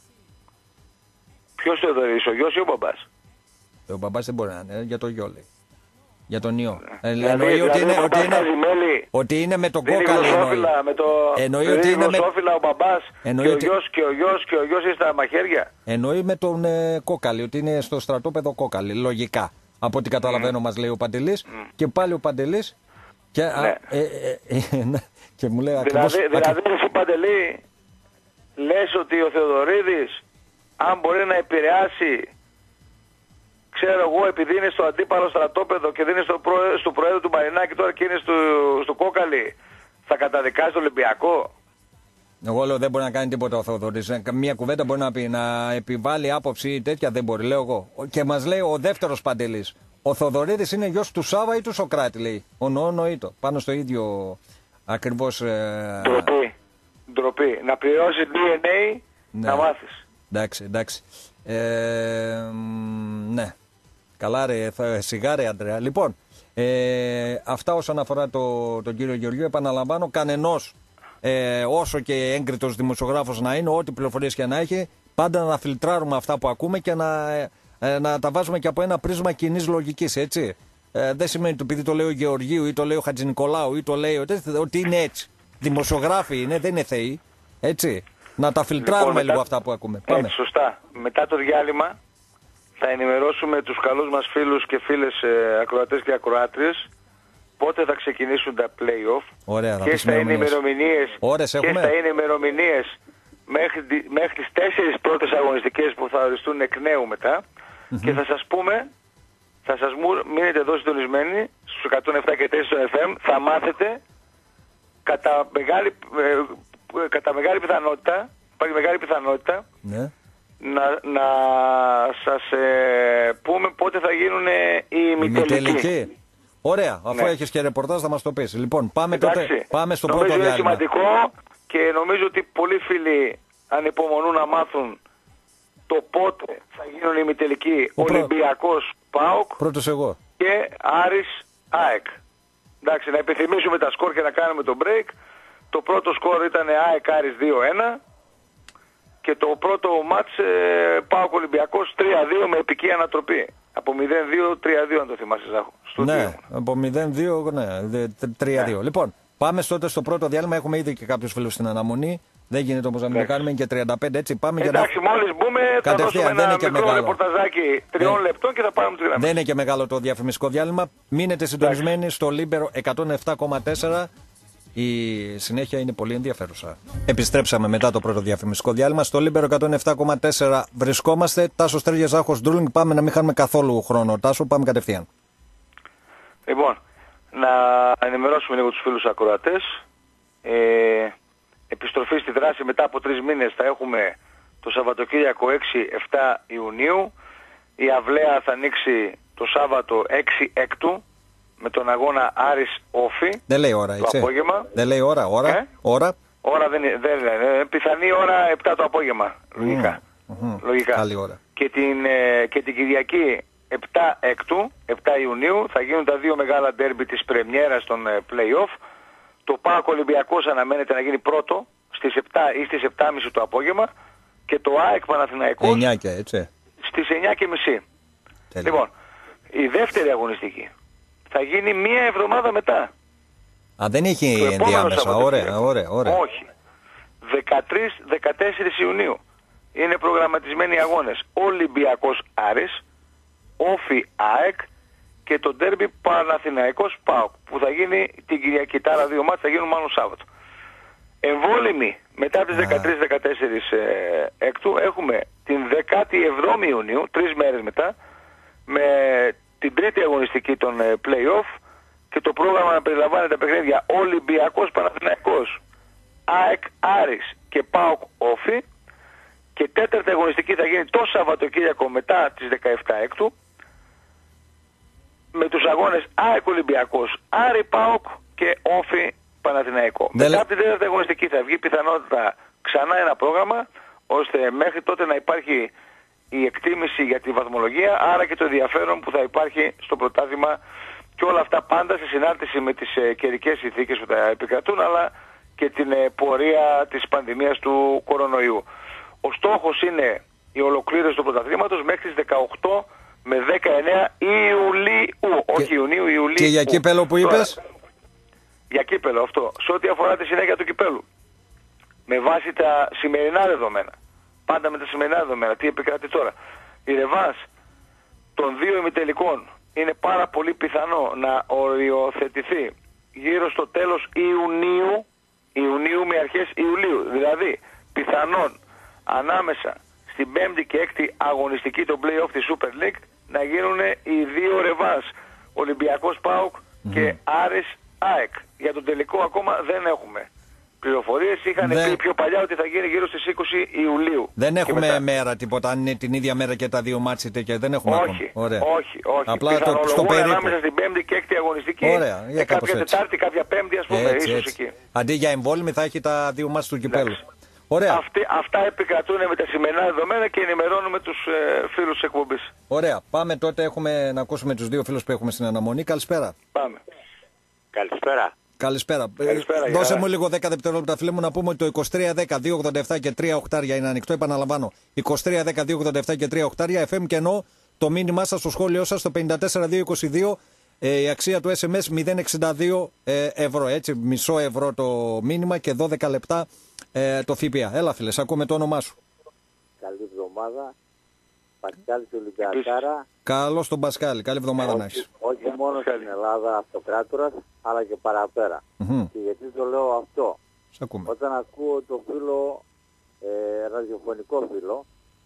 Ποιος Θεοδωρίδης, ο γιος ή ο μπαμπάς? Ο μπαμπάς δεν μπορεί να είναι, για το γιο λέει. Για τον ιό. Δηλαδή, εννοεί δηλαδή, ότι, είναι, ότι, είναι, ότι είναι με τον κόκαλη. Με το... Εννοεί ότι είναι με... ο μπαμπάς εννοεί και, ότι... ο γιος, και ο γιος και ο γιος είναι στα μαχαίρια. Εννοεί με τον ε, κόκαλη, ότι είναι στο στρατόπεδο κόκαλη, λογικά. Από ό,τι καταλαβαίνω mm. μας λέει ο Παντελής. Mm. Και πάλι ο Παντελής. Και, ναι. α, ε, ε, ε, ε, και μου λέει ακριβώς... Δηλαδή, δηλαδή εσύ Παντελή, λες ότι ο Θεοδωρίδης, αν μπορεί να επηρεάσει... Ξέρω εγώ, επειδή είναι στο αντίπαλο στρατόπεδο και δεν είναι στο, προ... στο προέδρο του Μαρινάκη τώρα και είναι στο, στο κόκαλη, θα καταδικάσει το Ολυμπιακό. Εγώ λέω δεν μπορεί να κάνει τίποτα ο Θεοδωρίδης. Μια κουβέντα μπορεί να πει, να επιβάλλει άποψη ή τέτοια δεν μπορεί, λέω εγώ. Και μας λέει ο δεύτερος Παντελής. Ο Θεοδωρίδης είναι γιος του Σάβα ή του Σοκράτη, λέει. Ο νοονοήτο. Πάνω στο ίδιο ακριβώς. Ε... Ντροπή. Ντροπή. Να πληρώσει ντι εν έι ναι. να μάθεις. Εντάξει, εντάξει. Ε, ναι. Καλά ρε, θα, σιγά ρε Αντρέα. Λοιπόν, ε, αυτά όσον αφορά το, τον κύριο Γεωργίου, επαναλαμβάνω, κανενός ε, όσο και έγκριτος δημοσιογράφος να είναι, ό,τι πληροφορίες και να έχει, πάντα να φιλτράρουμε αυτά που ακούμε και να, ε, να τα βάζουμε και από ένα πρίσμα κοινής λογικής, έτσι. Ε, δεν σημαίνει ότι επειδή το λέει ο Γεωργίου ή το λέει ο Χατζηνικολάου ή το λέει ότι, ότι είναι έτσι. Δημοσιογράφοι είναι, δεν είναι θεοί, έτσι. Να τα φιλτράρουμε λοιπόν, μετά, λίγο αυτά που ακούμε. Πάμε. Έτσι, σωστά. Μετά το διάλειμμα θα ενημερώσουμε τους καλούς μας φίλους και φίλες ε, ακροατές και ακροάτριες πότε θα ξεκινήσουν τα play-off. Ωραία, και θα είναι ημερομηνίες και θα είναι ημερομηνίες μέχρι, μέχρι τις τέσσερις πρώτες αγωνιστικές που θα οριστούν εκ νέου μετά mm-hmm. και θα σας πούμε, θα σας μείνετε εδώ συντονισμένοι στους εκατόν επτά και τέσσερα στο εφ εμ, θα μάθετε κατά μεγάλη, ε, κατά μεγάλη πιθανότητα, υπάρχει μεγάλη πιθανότητα ναι. να, να σας ε, πούμε πότε θα γίνουν οι ημιτελικοί. Ωραία, αφού ναι. έχεις και ρεπορτάζ θα μας το πεις. Λοιπόν, πάμε, τότε, πάμε στο νομίζω πρώτο διάλειμμα. Είναι σημαντικό και νομίζω ότι πολλοί φίλοι ανυπομονούν να μάθουν το πότε θα γίνουν οι ημιτελικοί. Ολυμπιακός ΠΑΟΚ πρώτος εγώ. Και Άρης ΑΕΚ. Εντάξει, να επιθυμίσουμε τα σκορ και να κάνουμε το break. Το πρώτο σκορ ήταν ΑΕΚ Άρης δύο ένα και το πρώτο μάτς ε, ΠΑΟΚ Ολυμπιακός τρία δύο με επική ανατροπή. Από μηδέν δύο τρία δύο αν το θυμάσαι, Ζάχο. Στο ναι, δύο. από μηδέν δύο, ναι, τρία δύο. Ναι. Λοιπόν, πάμε τότε στο πρώτο διάλειμμα. Έχουμε ήδη και κάποιους φίλους στην αναμονή. Δεν γίνεται όμως να μην το κάνουμε, είναι και τριάντα πέντε, έτσι πάμε. Εντάξει, για να... μόλις μπούμε θα δώσουμε ένα μικρό μεγάλο ρεπορταζάκι τριών ναι. λεπτών και θα πάρουμε τις γραμμές. Δεν είναι και μεγάλο το διαφημιστικό διάλειμμα. Μείνετε συντονισμένοι στο Λίμπερο εκατόν επτά κόμμα τέσσερα. Η συνέχεια είναι πολύ ενδιαφέρουσα. Επιστρέψαμε μετά το πρώτο διαφημιστικό διάλειμμα. Στο Λίμπερο εκατόν επτά κόμμα τέσσερα βρισκόμαστε. Τάσος Τρέγιας, Ζάχος Ντρούλινγκ. Πάμε να μην χάνουμε καθόλου χρόνο. Τάσο, πάμε κατευθείαν. Λοιπόν, να ενημερώσουμε λίγο τους φίλους ακροατές. Ε, επιστροφή στη δράση μετά από τρεις μήνες θα έχουμε το Σαββατοκύριακο έξι επτά Ιουνίου. Η αυλαία θα ανοίξει το Σάββατο έξι Έκτου με τον αγώνα Άρης Όφη. Δεν λέει ώρα, έτσι. Το απόγευμα. Δεν λέει ώρα, ώρα. Ε? Ώρα. Ώρα δεν είναι. Δεν, δεν, πιθανή ώρα επτά το απόγευμα. Λογικά. Mm-hmm. Λογικά. Καλή ώρα. Και την, ε, και την Κυριακή επτά Έκτου, επτά Ιουνίου, θα γίνουν τα δύο μεγάλα ντέρμπι της πρεμιέρας των ε, play-off. Το ΠΑΟΚ Ολυμπιακός αναμένεται να γίνει πρώτο στις επτά ή στις επτά και μισή το απόγευμα και το ΑΕΚ Παναθηναϊκός εννιά και έτσι. Στις εννιά και μισή. Τέλεια. Λοιπόν, η δεύτερη αγωνιστική θα γίνει μία εβδομάδα μετά. Α, δεν έχει ενδιάμεσα. Ωραία, ωραία, ωραία. Όχι. δεκατρείς με δεκατέσσερις Ιουνίου είναι προγραμματισμένοι οι αγώνες Ολυμπιακός Άρης, Όφη ΑΕΚ και το ντέρμπι Παναθηναϊκός ΠΑΟΚ που θα γίνει την Κυριακή. Τα άλλα δύο μάτς θα γίνουν μάλλον Σάββατο. Εμβόλυμοι μετά τις δεκατρείς με δεκατέσσερις ε, Έκτου έχουμε την δέκατη εβδόμη Ιουνίου, τρεις μέρες μετά, με την τρίτη αγωνιστική των ε, play-off και το πρόγραμμα να περιλαμβάνει τα παιχνίδια Ολυμπιακός Παναθηναϊκός, ΑΕΚ Άρης και ΠΑΟΚ Όφη, και τέταρτη αγωνιστική θα γίνει το Σαββατοκύριακο μετά τις δεκαεπτά Έκτου με τους αγώνες ΑΕΚ Ολυμπιακός, Άρη ΠΑΟΚ και Όφη Παναθηναϊκό. Δεν... Μετά από την τέταρτη αγωνιστική θα βγει πιθανότητα ξανά ένα πρόγραμμα ώστε μέχρι τότε να υπάρχει η εκτίμηση για τη βαθμολογία, άρα και το ενδιαφέρον που θα υπάρχει στο πρωτάθλημα, και όλα αυτά πάντα σε συνάρτηση με τις ε, καιρικές συνθήκες που θα επικρατούν, αλλά και την ε, πορεία της πανδημίας του κορονοϊού. Ο στόχος είναι η ολοκλήρωση του πρωταθλήματος μέχρι τις δεκαοκτώ με δεκαεννέα Ιουλίου, και... όχι Ιουνίου, Ιουλίου. Και για κύπελο που είπες? Τώρα, για κύπελο αυτό, σε ό,τι αφορά τη συνέχεια του κυπέλου, με βάση τα σημερινά δεδομένα, πάντα με τα σημερινά δεδομένα, τι επικρατεί τώρα, η ρεβάνς των δύο ημιτελικών είναι πάρα πολύ πιθανό να οριοθετηθεί γύρω στο τέλος Ιουνίου, Ιουνίου με αρχές Ιουλίου, δηλαδή πιθανόν ανάμεσα στην πέμπτη και έκτη αγωνιστική των play-off της Super League να γίνουν οι δύο ρεβάνς, Ολυμπιακός ΠΑΟΚ mm-hmm. και Άρης ΑΕΚ. Για τον τελικό ακόμα δεν έχουμε πληροφορίες. Είχαν δεν... πει πιο παλιά ότι θα γίνει γύρω στις είκοσι Ιουλίου. Δεν έχουμε μετά... μέρα τίποτα, αν είναι την ίδια μέρα και τα δύο μάτσιτε και δεν έχουμε όχι, ακόμα. Ωραία. Όχι, όχι. Απλά το, στο περίπου. Ανάμεσα στην πέμπτη και έκτη αγωνιστική. Ωραία, για κάποια έτσι. Τετάρτη, κάποια Πέμπτη, ας πούμε, έτσι, ίσως έτσι. εκεί. Αντί για εμβόλυμη θα έχει τα δύο μάτς του κυπέλου. Ωραία. Αυτή, αυτά επικρατούν με τα σημερινά δεδομένα και ενημερώνουμε τους ε, φίλους της εκπομπής. Ωραία. Πάμε τότε, έχουμε να ακούσουμε τους δύο φίλους που έχουμε στην αναμονή. Καλησπέρα. Πάμε. Καλησπέρα. Καλησπέρα. Καλησπέρα ε, δώσε μου λίγο δέκα δευτερόλεπτα, φίλε μου, να πούμε ότι το είκοσι τρία δέκα δύο ογδόντα επτά και τρία οχτάρια είναι ανοιχτό. Επαναλαμβάνω, είκοσι τρία δέκα δύο ογδόντα επτά και τρία οχτάρια. εφ εμ και ενώ το μήνυμά σας, το σχόλιο σας στο πενήντα τέσσερα δύο είκοσι δύο. Ε, η αξία του ες εμ ες μηδέν εξήντα δύο ε, ευρώ. Έτσι, μισό ευρώ το μήνυμα και δώδεκα λεπτά ε, το ΦΠΑ. Έλα, φίλε, ακούμε το όνομά σου. Καλή εβδομάδα. Πασκάλη του Ολυμπιακάρα. Καλώς τον Πασκάλη. Καλή εβδομάδα να έχεις. Όχι μόνο στην Ελλάδα αυτοκράτορας, αλλά και παραπέρα. Mm-hmm. Και γιατί το λέω αυτό? Σ' ακούμε. Όταν ακούω το φίλο, ε, ραδιοφωνικό φίλο,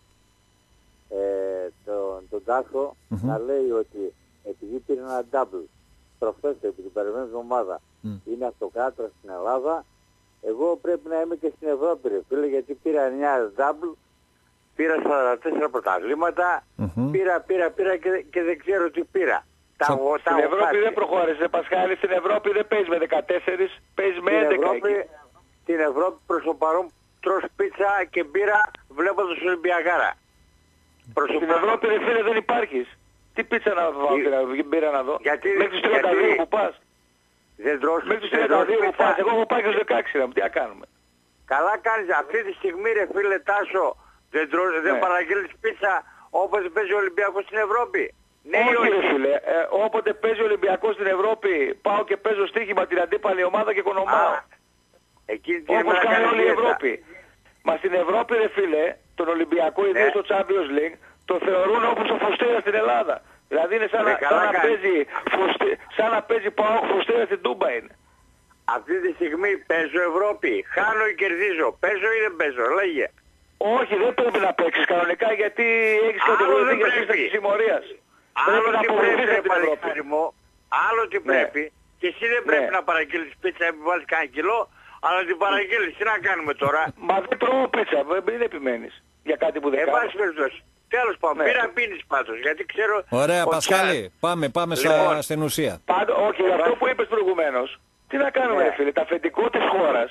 ε, τον, τον Τάσο, mm-hmm. να λέει ότι επειδή πήρε ένα double προχθές επί την περασμένη εβδομάδα mm. είναι αυτοκράτορα στην Ελλάδα, εγώ πρέπει να είμαι και στην Ευρώπη, ρε φίλε, γιατί πήρα εννιά double, πήρα σαράντα τέσσερα πρωταθλήματα, mm-hmm. πήρα, πήρα, πήρα και, και δεν ξέρω τι πήρα. Τα, στην τα Ευρώπη χάσει. δεν προχώρησε, Πασχάλη, στην Ευρώπη δεν παίζει με δεκατέσσερα, παίζει με έντεκα. Στην Ευρώπη προς το παρόν τρως πίτσα και μπύρα βλέποντας Ολυμπιακάρα. Στην Ευρώπη, ρε φίλε, δεν υπάρχεις. Τι πίτσα να βάλω, πήρα να δω. Γιατί, μέχρι τους τριάντα δύο γιατί... που πας. Δεν τρως, μέχρι τους τριάντα δύο που πας. Εγώ έχω πάει και στους δεκαέξι, τι να κάνουμε. Καλά κάνεις. Αυτή τη στιγμή, ρε φίλε Τάσο, δεν, τρως, ναι. δεν παραγγείλεις πίτσα όπως παίζει ο Ολυμπιακός στην Ευρώπη. Ναι, όχι, όχι. ρε φίλε. Ε, όποτε παίζει ο Ολυμπιακός στην Ευρώπη, πάω και παίζω στοίχημα την αντίπαλη ομάδα και οικονομάω. Εκείνη την Όπως ημέρα κάνει κάνει όλη η δίαιτα. Ευρώπη. Μα στην Ευρώπη, ρε φίλε, τον Ολυμπιακό, ιδίως Ναι. στο Champions League, το θεωρούν όπως ο Φωστέρα στην Ελλάδα. Δηλαδή είναι σαν, Ναι, να, καλά σαν, να, κάνει. παίζει, φωστε, σαν να παίζει πάω Φωστέρα στην Τούμπα είναι. Αυτή τη στιγμή παίζω Ευρώπη. Χάνω ή κερδίζω. Παίζω ή δεν παίζω. Λέγε. Όχι, δεν πρέπει να παίξεις κανονικά γιατί έχεις Άλλο κατηγορηθεί δεν για πρέπει. σύσταση συμμορίας. Άλλο Πρέπει να τι απολυθείς πρέπει, από την Ευρώπη. παλικάρι μου. Άλλο τι Ναι. πρέπει. Και εσύ δεν Ναι. πρέπει να παραγγείλεις πίτσα να βάλεις κανένα κιλό. Αλλά την παραγγείλεις. Τι να κάνουμε τώρα. Μα δεν τρώω πίτσα, μην επιμένεις για κάτι που δεν Εν κάνω. πάση περιπτώσει. Τέλος πάντων. Ναι. Πήρα πίνεις πάντως. Γιατί ξέρω. Ωραία, ότι Πασχάλη, πάμε, πάμε στα, Λοιπόν. στην ουσία. Πάντω, όχι, αυτό που είπες προηγουμένως, τι να κάνουμε, Ναι. ρε φίλε, το αφεντικό της χώρας,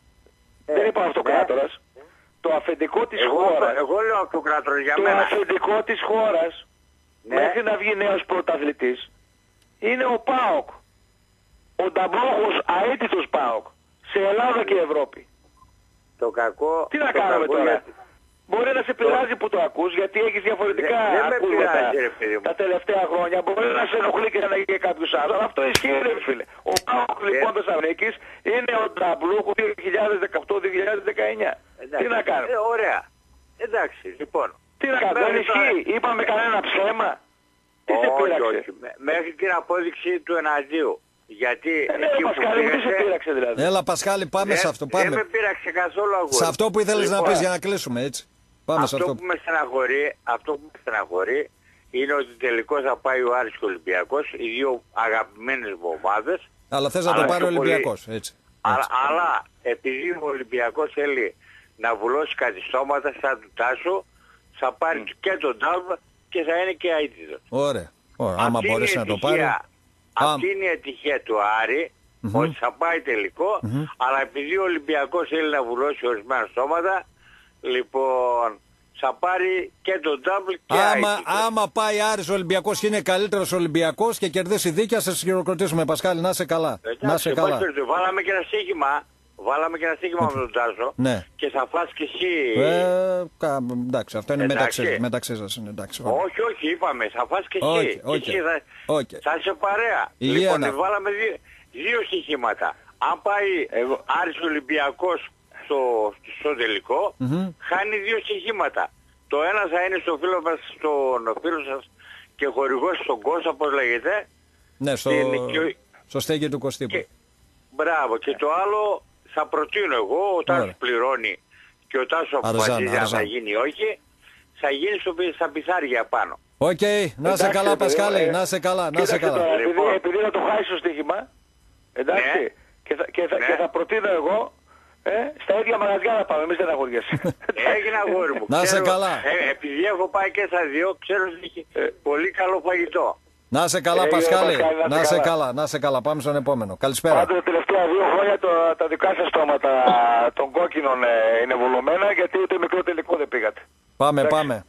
δεν είπα αυτοκράτορας, το αφεντικό της Εγώ, χώρας, εγώ λέω αυτοκράτορας για το μένα. αφεντικό της χώρας, Ναι. μέχρι να βγει νέος πρωταθλητής, είναι ο ΠΑΟΚ. Ο Νταμπρόχος αίτητος ΠΑΟΚ, σε Ελλάδα και Ευρώπη. Το κακό. Τι να το κάνουμε κακό τώρα. για- Μπορεί να σε πειράζει που το ακούς, γιατί έχεις διαφορετικά Δεν- δεν με ακούγματα πειράζει, ρε παιδί μου. τα τελευταία χρόνια. Μπορεί να σε ενοχλεί και να και κάποιος άλλος, αλλά αυτό ισχύει, ρε φίλε. Ο ΠΑΟΚ λοιπόν Θεσσαλονίκης είναι ο Νταμπρούχου δύο χιλιάδες δεκαοκτώ δύο χιλιάδες δεκαεννιά. Εντάξει. Τι να κάνουμε. Ε, ωραία. Εντάξει, λοιπόν. Τι να κάνουμε. Δεν Μέχρι τώρα- ισχύει. Είπαμε κανένα ψέμα. Τι σε Όχι, πείραξε. όχι. Μέ- Μέχρι την απόδειξη του εναντίου. Γιατί Ε, ναι, εκεί που Πασκάλη, μου, τι σε πήγατε, πείραξε δηλαδή. Έλα, Πασχάλη, πάμε δεν- σε αυτό. Δεν με Πάμε. πείραξε καθόλου αγόρι. Σε αυτό που ήθελες να Λοιπόν, πεις για να κλείσουμε, έτσι. Πάμε σε αυτό αυτό. που με στεναχωρεί, αυτό που με στεναχωρεί είναι ότι τελικώς θα πάει ο Άρης και ο Ολυμπιακός, οι δύο αγαπημένες μου ομάδες. Αλλά θες να αλλά το πάρει ο πιο πολύ- Ολυμπιακός, έτσι. Αλλά, αλλά επειδή ο Ολυμπιακός θέλει να βουλώσει κάτι στόματα σαν του Τάσου, θα πάρει και τον Νταβ και θα είναι και αίτητος. Ωραία. Ωραία. Άμα Αυτή είναι μπορέσει η να το πάρει. ευτυχία- Άμα- Αυτή είναι η ατυχία του Άρη, ότι θα πάει τελικό, αλλά επειδή ο Ολυμπιακός θέλει να βουλώσει ορισμένα στόματα, λοιπόν, θα πάρει και τον Νταμπλ και Άμα, αίτητος. άμα πάει Άρης Ολυμπιακός και είναι καλύτερος Ολυμπιακός και κερδίσει δίκαια, θα σε χειροκροτήσουμε, Πασχάλη. Να είσαι καλά. Εντάξει, Να είσαι εν καλά. πάση περιπτώσει, βάλαμε και ένα στοίχημα, βάλαμε και ένα στοίχημα με τον Τάσο Ναι. και θα φας και εσύ. Ε, κα- εντάξει, αυτό είναι Εντάξει. μεταξύ, μεταξύ σας. Είναι, εντάξει, ωραία. Όχι, όχι, είπαμε, θα φας και εσύ. Όχι, Και όχι. εσύ θα, Όχι. θα είσαι παρέα. Υγεία λοιπόν, να- βάλαμε δύο, δύο στοιχήματα. Αν πάει Εγώ- Άρης Ολυμπιακός στο, στο τελικό, χάνει δύο στοιχήματα. Το ένα θα είναι στο φίλο μας, στον φίλο σας και χορηγός στον Κώστα, πώς λέγεται. Ναι, στο, είναι και- στο στέγη του Κωστύπου. Και, μπράβο. Και το άλλο θα προτείνω εγώ, ο Τάσος Ωραία. πληρώνει και ο Τάσος Αρζάν, αποφασίζει αν θα αρζάν. γίνει ή όχι, θα γίνει στο, στα πιθάρια πάνω. Οκ, να σε Εντάξει, καλά, ρε παιδί μου, Πασχάλη. ε, Να σε καλά, να Κοίταξε σε καλά. τώρα, επειδή, Λοιπόν. επειδή θα το χάσει το στοίχημα, εντάξει, Ναι. και, θα, και, θα, Ναι. και θα προτείνω εγώ, ε, στα ίδια μαγαζιά να πάμε, εμείς δεν αγοριέσαι. Έγινε αγόρι μου. Να είσαι Ξέρω, καλά. Ε, επειδή έχω πάει και στα δύο, ξέρω ότι έχει Ε. πολύ καλό φαγητό. Να σε καλά, Έγινε, Πασχάλη. Πασχάλη, Να σε καλά, να σε καλά. Πάμε στον επόμενο. Καλησπέρα. Πάντως τα τελευταία δύο χρόνια το, τα δικά σας στόματα των κόκκινων ε, είναι βουλωμένα γιατί ούτε μικρό τελικό δεν πήγατε. Πάμε, Εντάξει. πάμε.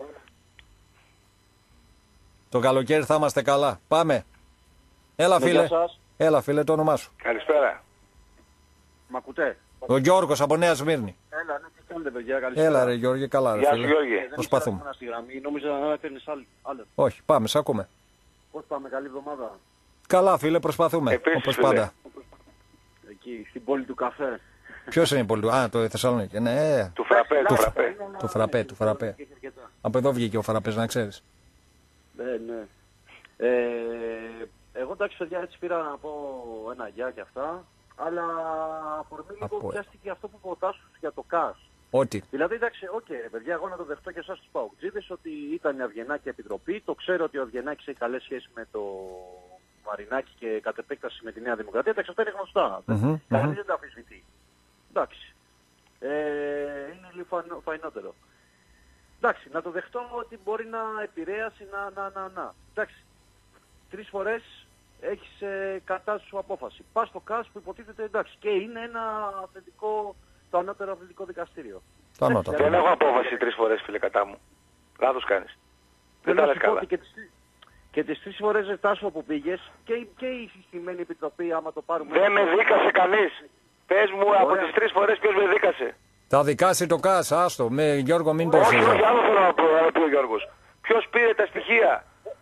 Το καλοκαίρι θα είμαστε καλά. Πάμε. Έλα, Ναι, φίλε. γεια σας. Έλα, φίλε, το όνομά σου. Καλησπέρα. Μ' ακούτε? Ο Γιώργος από Νέα Σμύρνη. Έλα, ναι, τι κάνετε παιδιά, καλησπέρα. Έλα, ρε Γιώργη, καλά, ρε Γεια σου φίλε. Γιώργη. Δεν Προσπαθούμε. ήξερα στη γραμμή, νόμιζα να έπαιρνες άλλη. άλλο. Όχι, πάμε, σε ακούμε. Πώς πάμε, καλή εβδομάδα. Καλά, φίλε, προσπαθούμε. Επίσης, Όπως φίλε. πάντα. Εκεί, στην πόλη του καφέ. Ποιος είναι η πόλη του? Α, το Θεσσαλονίκη. Ναι, ε, Του φραπέ, του Του- φραπέ. του φραπέ, του φραπέ. Έχει αρκετά. Από εδώ βγήκε ο φραπές, να ξέρεις. Ναι, ναι. Ε, εγώ εντάξει παιδιά έτσι πήρα να πω ένα γεια και αυτά, αλλά αφορμή λίγο Από- πιάστηκε αυτό που είπε ο Τάσος για το ΚΑΣ. Ό,τι. Δηλαδή, εντάξει, οκ, okay, παιδιά, εγώ να το δεχτώ και εσάς τους Παοκτζίδες ότι ήταν η Αυγενάκη Επιτροπή. Το ξέρω ότι ο Αυγενάκης έχει καλές σχέσεις με το Μαρινάκη και κατ' επέκταση με τη Νέα Δημοκρατία. Εντάξει, αυτά είναι γνωστά. Μμμ, Κανείς μμμ. δεν τα αμφισβητεί. Εντάξει. Ε, είναι λίγο φανο- φαϊνότερο. Εντάξει, να το δεχτώ ότι μπορεί να επηρέασει, να, να, να, να. Εντάξει, τρεις φορές έχεις ε, κατά σου απόφαση. Πας στο ΚΑΣ που υποτίθεται εντάξει και είναι ένα αθλητικό, το ανώτερο αθλητικό δικαστήριο. Το ανώτατο. Δεν έχω απόφαση τρεις φορές φίλε κατά μου. Λάθος κάνεις. Δεν τα Θέλω να λες σου πω καλά. ότι και τις, και τις τρεις φορές ζετάσου που πήγες και, η- και η συστημένη επιτροπή άμα το πάρουμε... Δεν με δίκασε κανείς. Πες μου από Ωραία. τις τρεις φορές ποιος με δίκασε. Θα δικάσει το ΚΑΣ, άστο. Με Γιώργο, μην το Όχι, αφήνω. όχι, άλλο θέλω να πω, να πει ο Γιώργος. Ποιος πήρε τα στοιχεία.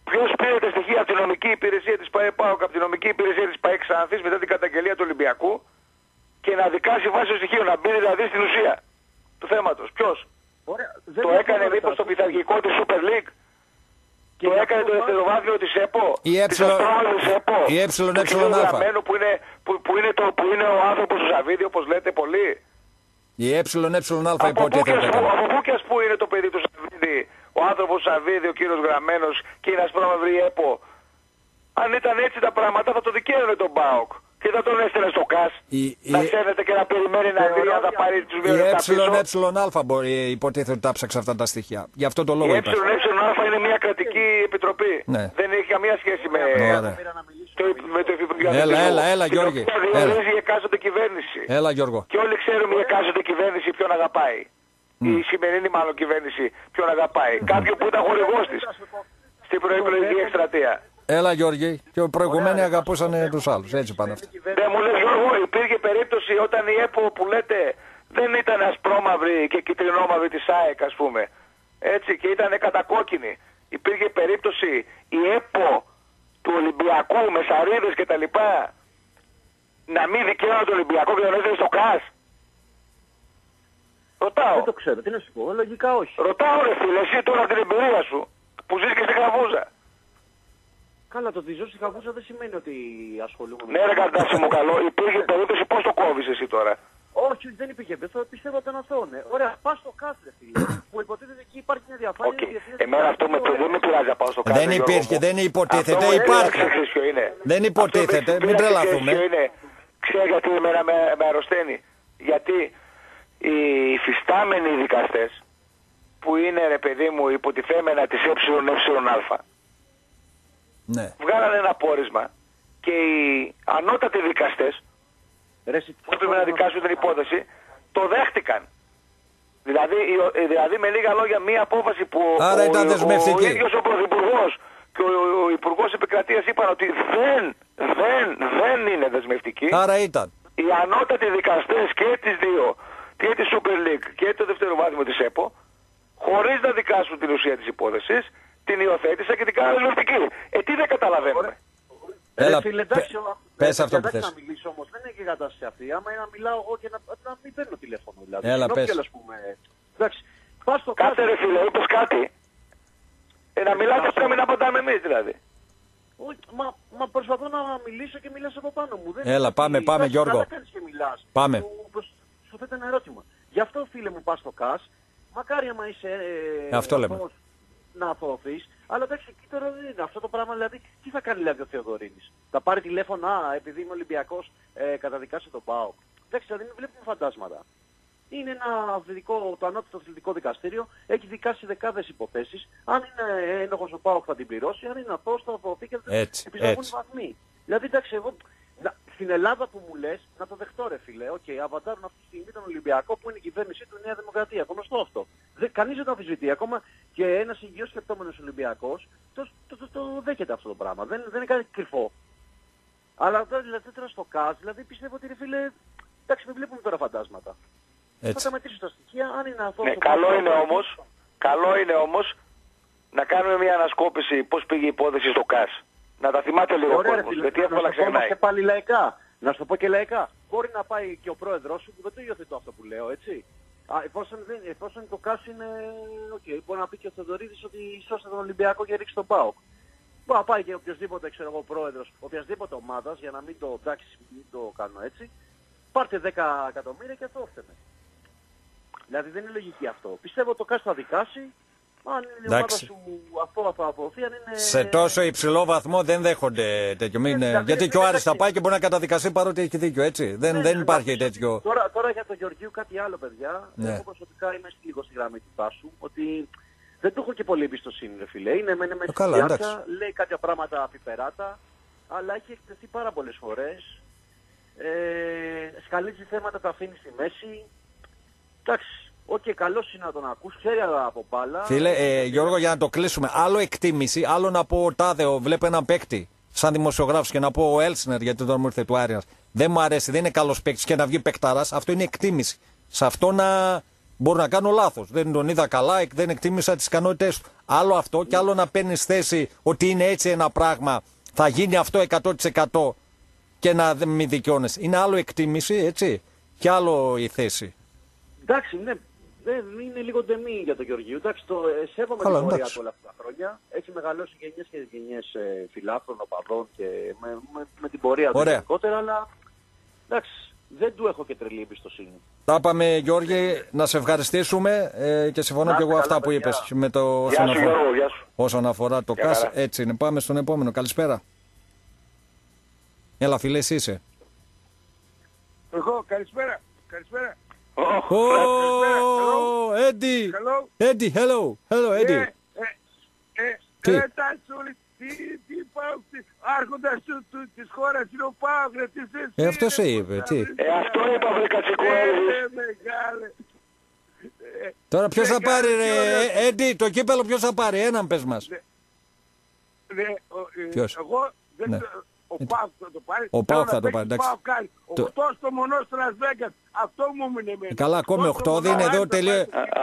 Ποιος πήρε τα στοιχεία από την νομική υπηρεσία της ΠΑΕΠΑΟΚ, από την νομική υπηρεσία της ΠΑΕΚ Ξάνθης μετά την καταγγελία του Ολυμπιακού και να δικάσει βάσει των στοιχείων, να μπει δηλαδή στην ουσία του θέματος. Ποιος? Ωραία, το έκανε μήπως το πειθαρχικό της Super League? Και το έκανε το δευτεροβάθμιο της ΕΠΟ? Η ε, της Αστρόλου της ΕΠΟ? Η ε, του ε, που είναι, που, που, είναι το, που είναι ο άνθρωπος του Σαββίδη, όπως λέτε πολλοί? Η ε, ε, υποτίθεται. Από πού και ας πού είναι το παιδί του Σαββίδη, ο άνθρωπος του Σαββίδη, ο κύριος Γραμμένος και η ασπρόμαυρη ΕΠΟ? Αν ήταν έτσι τα πράγματα θα το δικαίωνε τον ΠΑΟΚ και θα τον έστελνε στο ΚΑΣ Η, να η, ξέρετε και να περιμένει να δει αν θα πάρει τους δύο λεπτά πίσω. Η ε, μπορεί υποτίθεται ότι τα ψάξε αυτά τα στοιχεία. Γι' αυτό το λόγο Η είπα. ε, είναι μια κρατική επιτροπή. Ναι. Δεν έχει καμία σχέση με, το, με το Υφυπουργείο. Έλα, έλα, έλα, Γιώργη. Διορίζει η εκάστοτε κυβέρνηση. Έλα, Γιώργο. Και όλοι ξέρουμε η εκάστοτε κυβέρνηση ποιον αγαπάει. Mm. Η σημερινή μάλλον κυβέρνηση ποιον αγαπάει. Mm. Κάποιον που ήταν χορηγός της στην προεκλογική εκστρατεία. Έλα, Γιώργη. Και οι προηγουμένοι αγαπούσαν τους άλλους. Έτσι πάνε αυτά. Δεν μου λες, Γιώργο, υπήρχε περίπτωση όταν η ΕΠΟ που λέτε δεν ήταν ασπρόμαυρη και κυτρινόμαυρη της ΑΕΚ, ας πούμε. Έτσι, και ήταν κατακόκκινη. Υπήρχε περίπτωση η ΕΠΟ του Ολυμπιακού με σαρίδες και τα λοιπά να μην δικαίωνε το Ολυμπιακό και να έδινε στο ΚΑΣ? Ρωτάω. Δεν το ξέρω, τι να σου πω, λογικά όχι. Ρωτάω ρε φίλε, εσύ τώρα την εμπειρία σου που ζεις και στη Χαβούζα. Καλά, το ότι ζω στη Χαβούζα δεν σημαίνει ότι ασχολούμαι με... Ναι ρε Καρτάση μου καλό, υπήρχε περίπτωση, πώς το κόβεις εσύ τώρα? Όχι, δεν υπήρχε, θα πιστεύω ότι αναθώνε. Ωραία, πας στο ΚΑΣ ρε φίλε, που υποτίθεται εκεί υπάρχει μια διαφάνεια. Okay. Εμένα αυτό με, δεν με πειράζει να πάω στο ΚΑΣ. Δεν υπήρχε, δεν υποτίθεται, υπάρχει. Δεν υποτίθεται, μην τρελαθούμε. Ξέρεις γιατί εμένα με, με αρρωσταίνει? Γιατί οι υφιστάμενοι δικαστές που είναι ρε παιδί μου υποτιθέμενα της ΕΕΑ ναι. βγάλανε ένα πόρισμα και οι ανώτατοι δικαστές που έπρεπε να δικάσουν την υπόθεση το δέχτηκαν. Δηλαδή, δηλαδή με λίγα λόγια μία απόφαση που άρα ο, ήταν ο, ο ίδιος ο Πρωθυπουργός και ο, ο Υπουργός Επικρατείας είπαν ότι δεν, δεν, δεν είναι δεσμευτική. Άρα ήταν. Οι ανώτατοι δικαστές και τις δύο, και τη Super League και το δευτεροβάθμιο της ΕΠΟ, χωρίς να δικάσουν την ουσία της υπόθεσης, την υιοθέτησαν και την κάνουν δεσμευτική. Ε, τι δεν καταλαβαίνουμε? Έλα, φίλε, εντάξει, πες αυτό που θες. να μιλήσω όμως, δεν είναι και κατάσταση αυτή. Άμα να μιλάω εγώ και να, να μην παίρνω τηλέφωνο δηλαδή. Έλα, πες. Ας πούμε. Εντάξει, πας στο Κάτσε ρε φίλε, είπες κάτι. Ε, να μιλάτε πρέπει να απαντάμε εμείς δηλαδή. Όχι, μα, μα προσπαθώ να μιλήσω και μιλάς από πάνω μου. Δεν έλα, πάμε, πάμε εντάξει, Γιώργο. κάνεις και μιλάς. Πάμε. Σου, σου θέτω ένα ερώτημα. Γι' αυτό φίλε μου πας στο ΚΑΣ, μακάρι άμα είσαι ε, αυτό λέμε. Να αθωωθείς, αλλά εντάξει εκεί τώρα δεν είναι αυτό το πράγμα, δηλαδή τι θα κάνει δηλαδή ο Θεοδωρίδης? Θα πάρει τηλέφωνο, α, επειδή είμαι Ολυμπιακός, ε, καταδικάσε τον ΠΑΟΚ. Εντάξει, δηλαδή μην βλέπουμε φαντάσματα. Είναι ένα αθλητικό, το ανώτατο αθλητικό δικαστήριο, έχει δικάσει δεκάδες υποθέσεις. Αν είναι ένοχος ο ΠΑΟΚ θα την πληρώσει, αν είναι αθώος θα αθωωθεί και θα επιστρέφουν βαθμοί. Δηλαδή εντάξει, εγώ να, στην Ελλάδα που μου λες, να το δεχτώ ρε φίλε, οκ, okay, αβαντάρουν αυτή τη στιγμή τον Ολυμπιακό που είναι η κυβέρνησή του Νέα Δημοκρατία, γνωστό αυτό. Δε, κανείς δεν το αμφισβητεί, ακόμα και ένας υγιώς σκεπτόμενος Ολυμπιακός το, το, το, το δέχεται αυτό το πράγμα, δεν, δεν είναι κάτι κρυφό. Αλλά δηλαδή τώρα στο ΚΑΣ, δηλαδή πιστεύω ότι ρε φίλε, εντάξει μην βλέπουμε τώρα φαντάσματα. Έτσι. Θα τα μετρήσω τα στοιχεία, αν είναι αυτό. Ναι, καλό είναι όμως, καλό είναι όμως να κάνουμε μια ανασκόπηση πώς πήγε η υπόθεση στο ΚΑΣ. Να τα θυμάται λίγο ο κόσμος, γιατί εύκολα ξεχνάει. Και πάλι λαϊκά. Να σου το πω και λαϊκά. Μπορεί να πάει και ο πρόεδρος σου που δεν το υιοθετώ αυτό που λέω, έτσι. Α, εφόσον, δεν, εφόσον το ΚΑΣ είναι okay, μπορεί να πει και ο Θεοδωρίδης ότι σώστε τον Ολυμπιακό και ρίξει τον ΠΑΟΚ. Μπορεί να πάει και οποιοδήποτε, ξέρω εγώ, πρόεδρος, οποιασδήποτε ομάδας, για να μην το, εντάξει, μην το κάνω έτσι, πάρτε δέκα εκατομμύρια και αθώστε με. Δηλαδή δεν είναι λογική αυτό. Πιστεύω το ΚΑΣ θα δικάσει. Αν είναι η ομάδα σου αυτό θα αποδοθεί, αν είναι... Σε τόσο υψηλό βαθμό δεν δέχονται τέτοιο. Μην... δηλαδή, γιατί και ο Άρης θα πάει και μπορεί να καταδικαστεί παρότι έχει δίκιο, έτσι. Δεν, ναι, δεν ναι, υπάρχει ναι, τέτοιο. Τώρα, τώρα για τον Γεωργίου κάτι άλλο, παιδιά. Ναι. Εγώ προσωπικά είμαι λίγο στη γραμμή του Τάσου, ότι δεν του έχω και πολύ εμπιστοσύνη, ρε φίλε. Είναι με με διάρκεια, λέει κάποια πράγματα απειπεράτα, αλλά έχει εκτεθεί πάρα πολλές φορές. Ε, σκαλίζει θέματα, τα αφήνει στη μέση. Εντάξει. Οκ, okay, καλός είναι να τον ακούς, ξέρει από μπάλα. Φίλε, ε, Γιώργο, για να το κλείσουμε, άλλο εκτίμηση, άλλο να πω τάδε, βλέπω έναν παίκτη, σαν δημοσιογράφος και να πω ο Έλσνερ, γιατί τώρα μου ήρθε του Άριας, δεν μου αρέσει, δεν είναι καλός παίκτης και να βγει παικταράς, αυτό είναι εκτίμηση. Σε αυτό να, Μπορεί να κάνω λάθος. Δεν τον είδα καλά, δεν εκτίμησα τις ικανότητές του. Άλλο αυτό και άλλο να παίρνεις θέση ότι είναι έτσι ένα πράγμα, θα γίνει αυτό εκατό τοις εκατό και να μην δικαιώνεσαι. Είναι άλλο εκτίμηση, έτσι, και άλλο η θέση. Εντάξει, ναι. Δεν είναι λίγο τεμή για τον Γεωργίου. Εντάξει, το ε, σέβομαι την πορεία του όλα αυτά τα χρόνια. Έχει μεγαλώσει γενιές και γενιές ε, φιλάθλων, οπαδών και με, με, με την πορεία του γενικότερα, αλλά εντάξει, δεν του έχω και τρελή εμπιστοσύνη. Τα είπαμε, Γιώργη, να σε ευχαριστήσουμε ε, και συμφωνώ και εγώ καλά, αυτά που είπες με το όσον αφορά, όσον αφορά το ΚΑΣ. Έτσι είναι. Πάμε στον επόμενο. Καλησπέρα. Έλα, φίλε, εσύ είσαι. Εγώ, καλησπέρα. Καλησπέρα. Oh, Eddie. Hello. Eddie, hello. Hello, Eddie. Τι. Ε, Τατσούλη, τι, τι πάω, άρχοντας της χώρας είναι ο Πάοκ, ρε, τι θες. Ε, αυτό σε είπε, τι. Ε, αυτό είπα, βρε Κατσικοέλης. Ε, μεγάλε. Τώρα ποιος θα πάρει, ρε, Eddie, το κύπελο ποιος θα πάρει, έναν πες μας. Ποιος. Εγώ δεν ο Πάοκ θα το πάρει. Ο Πάοκ θα το πάρει, εντάξει. οκτώ στο μονό στο Las Vegas. Αυτό μου έμεινε εμένα. Καλά, ακόμη οκτώ δεν είναι εδώ τελείω.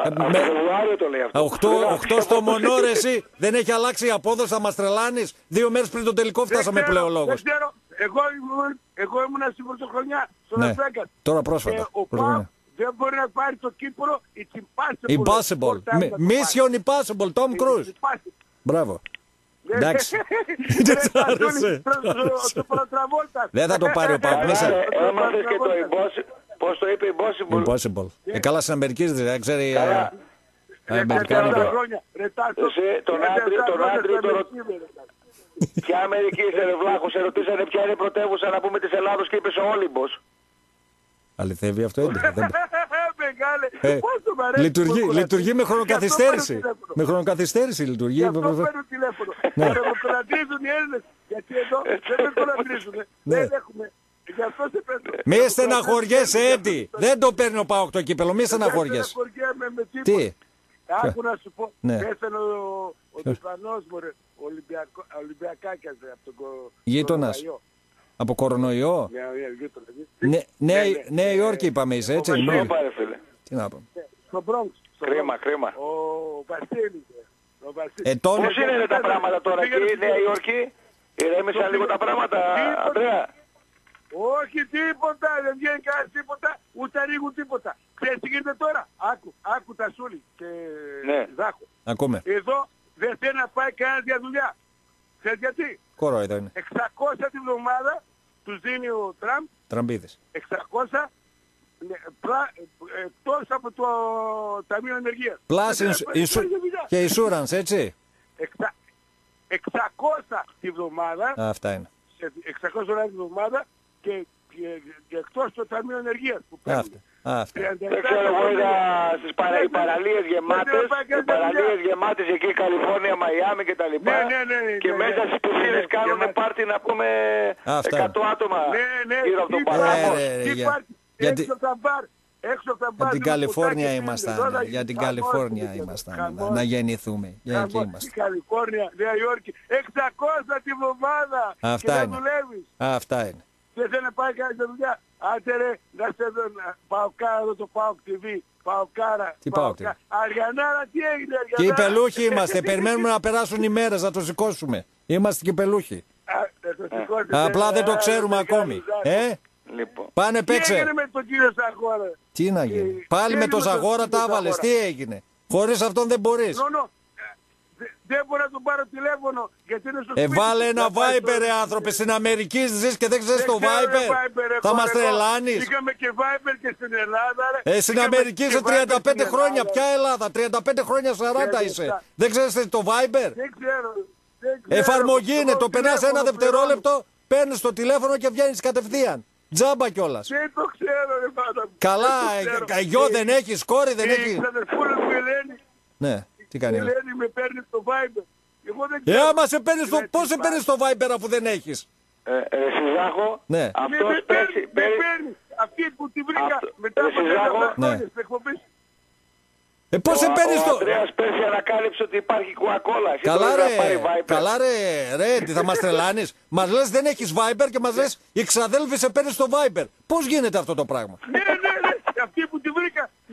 οκτώ στο μονό, ρε, εσύ. Δεν έχει αλλάξει η απόδοση, θα μας τρελάνεις. Δύο μέρες πριν το τελικό φτάσαμε πλέον λόγος. Εγώ ήμουν στην πρωτοχρονιά στο Las Vegas. Τώρα πρόσφατα. Ο Πάοκ δεν μπορεί να πάρει το κύπρο. It's impossible. Impossible. Mission impossible. Tom Cruise. Μπράβο. Εντάξει. Δεν σ' άρεσε. Δεν θα το πάρει ο Πάοκ. Έμαθες και το impossible. Πώς το είπε impossible. Impossible. Ε, καλά στην Αμερική δεν ξέρει. Αμερικάνικο. Τον Άντριο τον Ποια Αμερική είσαι, ρε βλάχο, σε ρωτήσανε ποια είναι η πρωτεύουσα να πούμε της Ελλάδος και είπες ο Όλυμπος. Αληθεύει αυτό, έντυπο. ε, λειτουργεί, λειτουργεί με χρονοκαθυστέρηση. Με χρονοκαθυστέρηση λειτουργεί. Γι' αυτό παίρνω τηλέφωνο. Να με κολαντρίζουν οι Έλληνες. Γιατί εδώ δεν με κολαντρίζουν. Δεν έχουμε. Γι' αυτό σε παίρνω. Μη στεναχωριέσαι, Έντι. Δεν το παίρνει ο Πάοκ το κύπελο. Μη στεναχωριέσαι. Τι. Άκου να σου πω. Πέθανε ο διπλανός μου, Ολυμπιακάκιας από τον γείτονας. Από κορονοϊό. Νέα Υόρκη είπαμε είσαι, έτσι. Τι να πούμε. Στο Μπρόγκς. Κρίμα, κρίμα. Ο Βασίλης. Πώς είναι τα πράγματα τώρα εκεί η Νέα Υόρκη. Ηρέμησαν λίγο τα πράγματα, Ανδρέα. Όχι τίποτα, δεν βγαίνει κανένα τίποτα, ούτε ανοίγουν τίποτα. Ξέρεις τι γίνεται τώρα. Άκου, άκου Τασούλη και Ζάχο. Ακούμε. Εδώ δεν θέλει να πάει κανένας για δουλειά. Ξέρεις γιατί. Κορόιδο είναι. εξακόσια τη βδομάδα τους δίνει ο Τραμπ. Τραμπίδης. εξακόσια εκτός από το Ταμείο Ενεργείας. Plus και insurance, έτσι. εξακόσια τη βδομάδα. Αυτά είναι. εξακόσια δολάρια τη βδομάδα και, και, και εκτός το Ταμείο Ενεργείας που παίρνει. Αυτά. Δεν ξέρω, εγώ είδα στις παρα, οι παραλίες γεμάτες, οι παραλίες γεμάτες εκεί, Καλιφόρνια, Μαϊάμι και τα λοιπά. Ναι, ναι, ναι, και ναι, μέσα ναι, στις πισίνες ναι, κάνουν ναι, πάρτι να πούμε αυτά εκατό άτομα ναι, ναι, γύρω από τον τι παράδειγμα. Ε, για, γιατί, έξω από τα μπαρ, έξω από τα μπαρ. για την Καλιφόρνια ήμασταν, για την Καλιφόρνια ήμασταν, να, να γεννηθούμε. Για εκεί είμαστε. Στην Καλιφόρνια, Νέα Υόρκι, εξακόσια τη βδομάδα. Αυτά και είναι. δουλεύεις. Αυτά είναι. Δεν θέλει να πάει κανένα σε δουλειά. Άντε ρε, να σε δω, πάω κάρα εδώ το Πάοκ τι βι, πάω κάρα. Τι Πάοκ τι βι. Αριανάρα, τι έγινε Αριανάρα. Και οι πελούχοι είμαστε, περιμένουμε να περάσουν οι μέρες να το σηκώσουμε. Είμαστε και πελούχοι. Απλά δεν το ξέρουμε ακόμη. Ε, πάνε παίξε. Τι έγινε με τον κύριο Ζαγόρα. Τι να γίνει. Πάλι με τον Ζαγόρα τα έβαλες, τι έγινε. Χωρίς αυτόν δεν μπορείς. Δεν μπορώ να τον πάρω τηλέφωνο γιατί είναι στο σπίτι. Ε, βάλε ένα Viber, ρε άνθρωπε. Στην Αμερική ζεις και δεν ξέρεις το Viber. Θα μας τρελάνεις. Είχαμε και Viber και στην Ελλάδα, ρε. Ε, στην Αμερική είσαι τριάντα πέντε χρόνια. Ποια Ελλάδα, τριάντα πέντε χρόνια σαράντα είσαι. Δεν ξέρεις το Viber. Δεν ξέρω. Εφαρμογή είναι, το περνάς ένα δευτερόλεπτο, παίρνεις το τηλέφωνο και βγαίνεις κατευθείαν. Τζάμπα κιόλας. Δεν το ξέρω, ρε πάντα. Καλά, γιο δεν έχεις, κόρη δεν έχεις. Ναι. Τι κάνει. Η Ελένη με παίρνει στο Viber. Εγώ δεν ξέρω. Ε, άμα σε παίρνει στο... Πώς σε παίρνει στο Viber αφού δεν έχεις. Ε, ε, Συζάχο. Ναι. Αυτός με παίρνει, με παίρνει. Αυτή που τη βρήκα αυτό, μετά από τέσσερα χρόνια στην εκπομπή. Ε, πώς σε παίρνει στο... Ο Ανδρέας πέρσι ανακάλυψε ότι υπάρχει κουακόλα. Καλά ρε, καλά ρε, ρε, τι θα μας τρελάνεις. Μας λες δεν έχεις Viber και μας λες η ξαδέλφη σε παίρνει στο Viber. Πώς γίνεται αυτό το πράγμα. Ναι, ναι, ναι, αυτή που τη βρήκα μετά από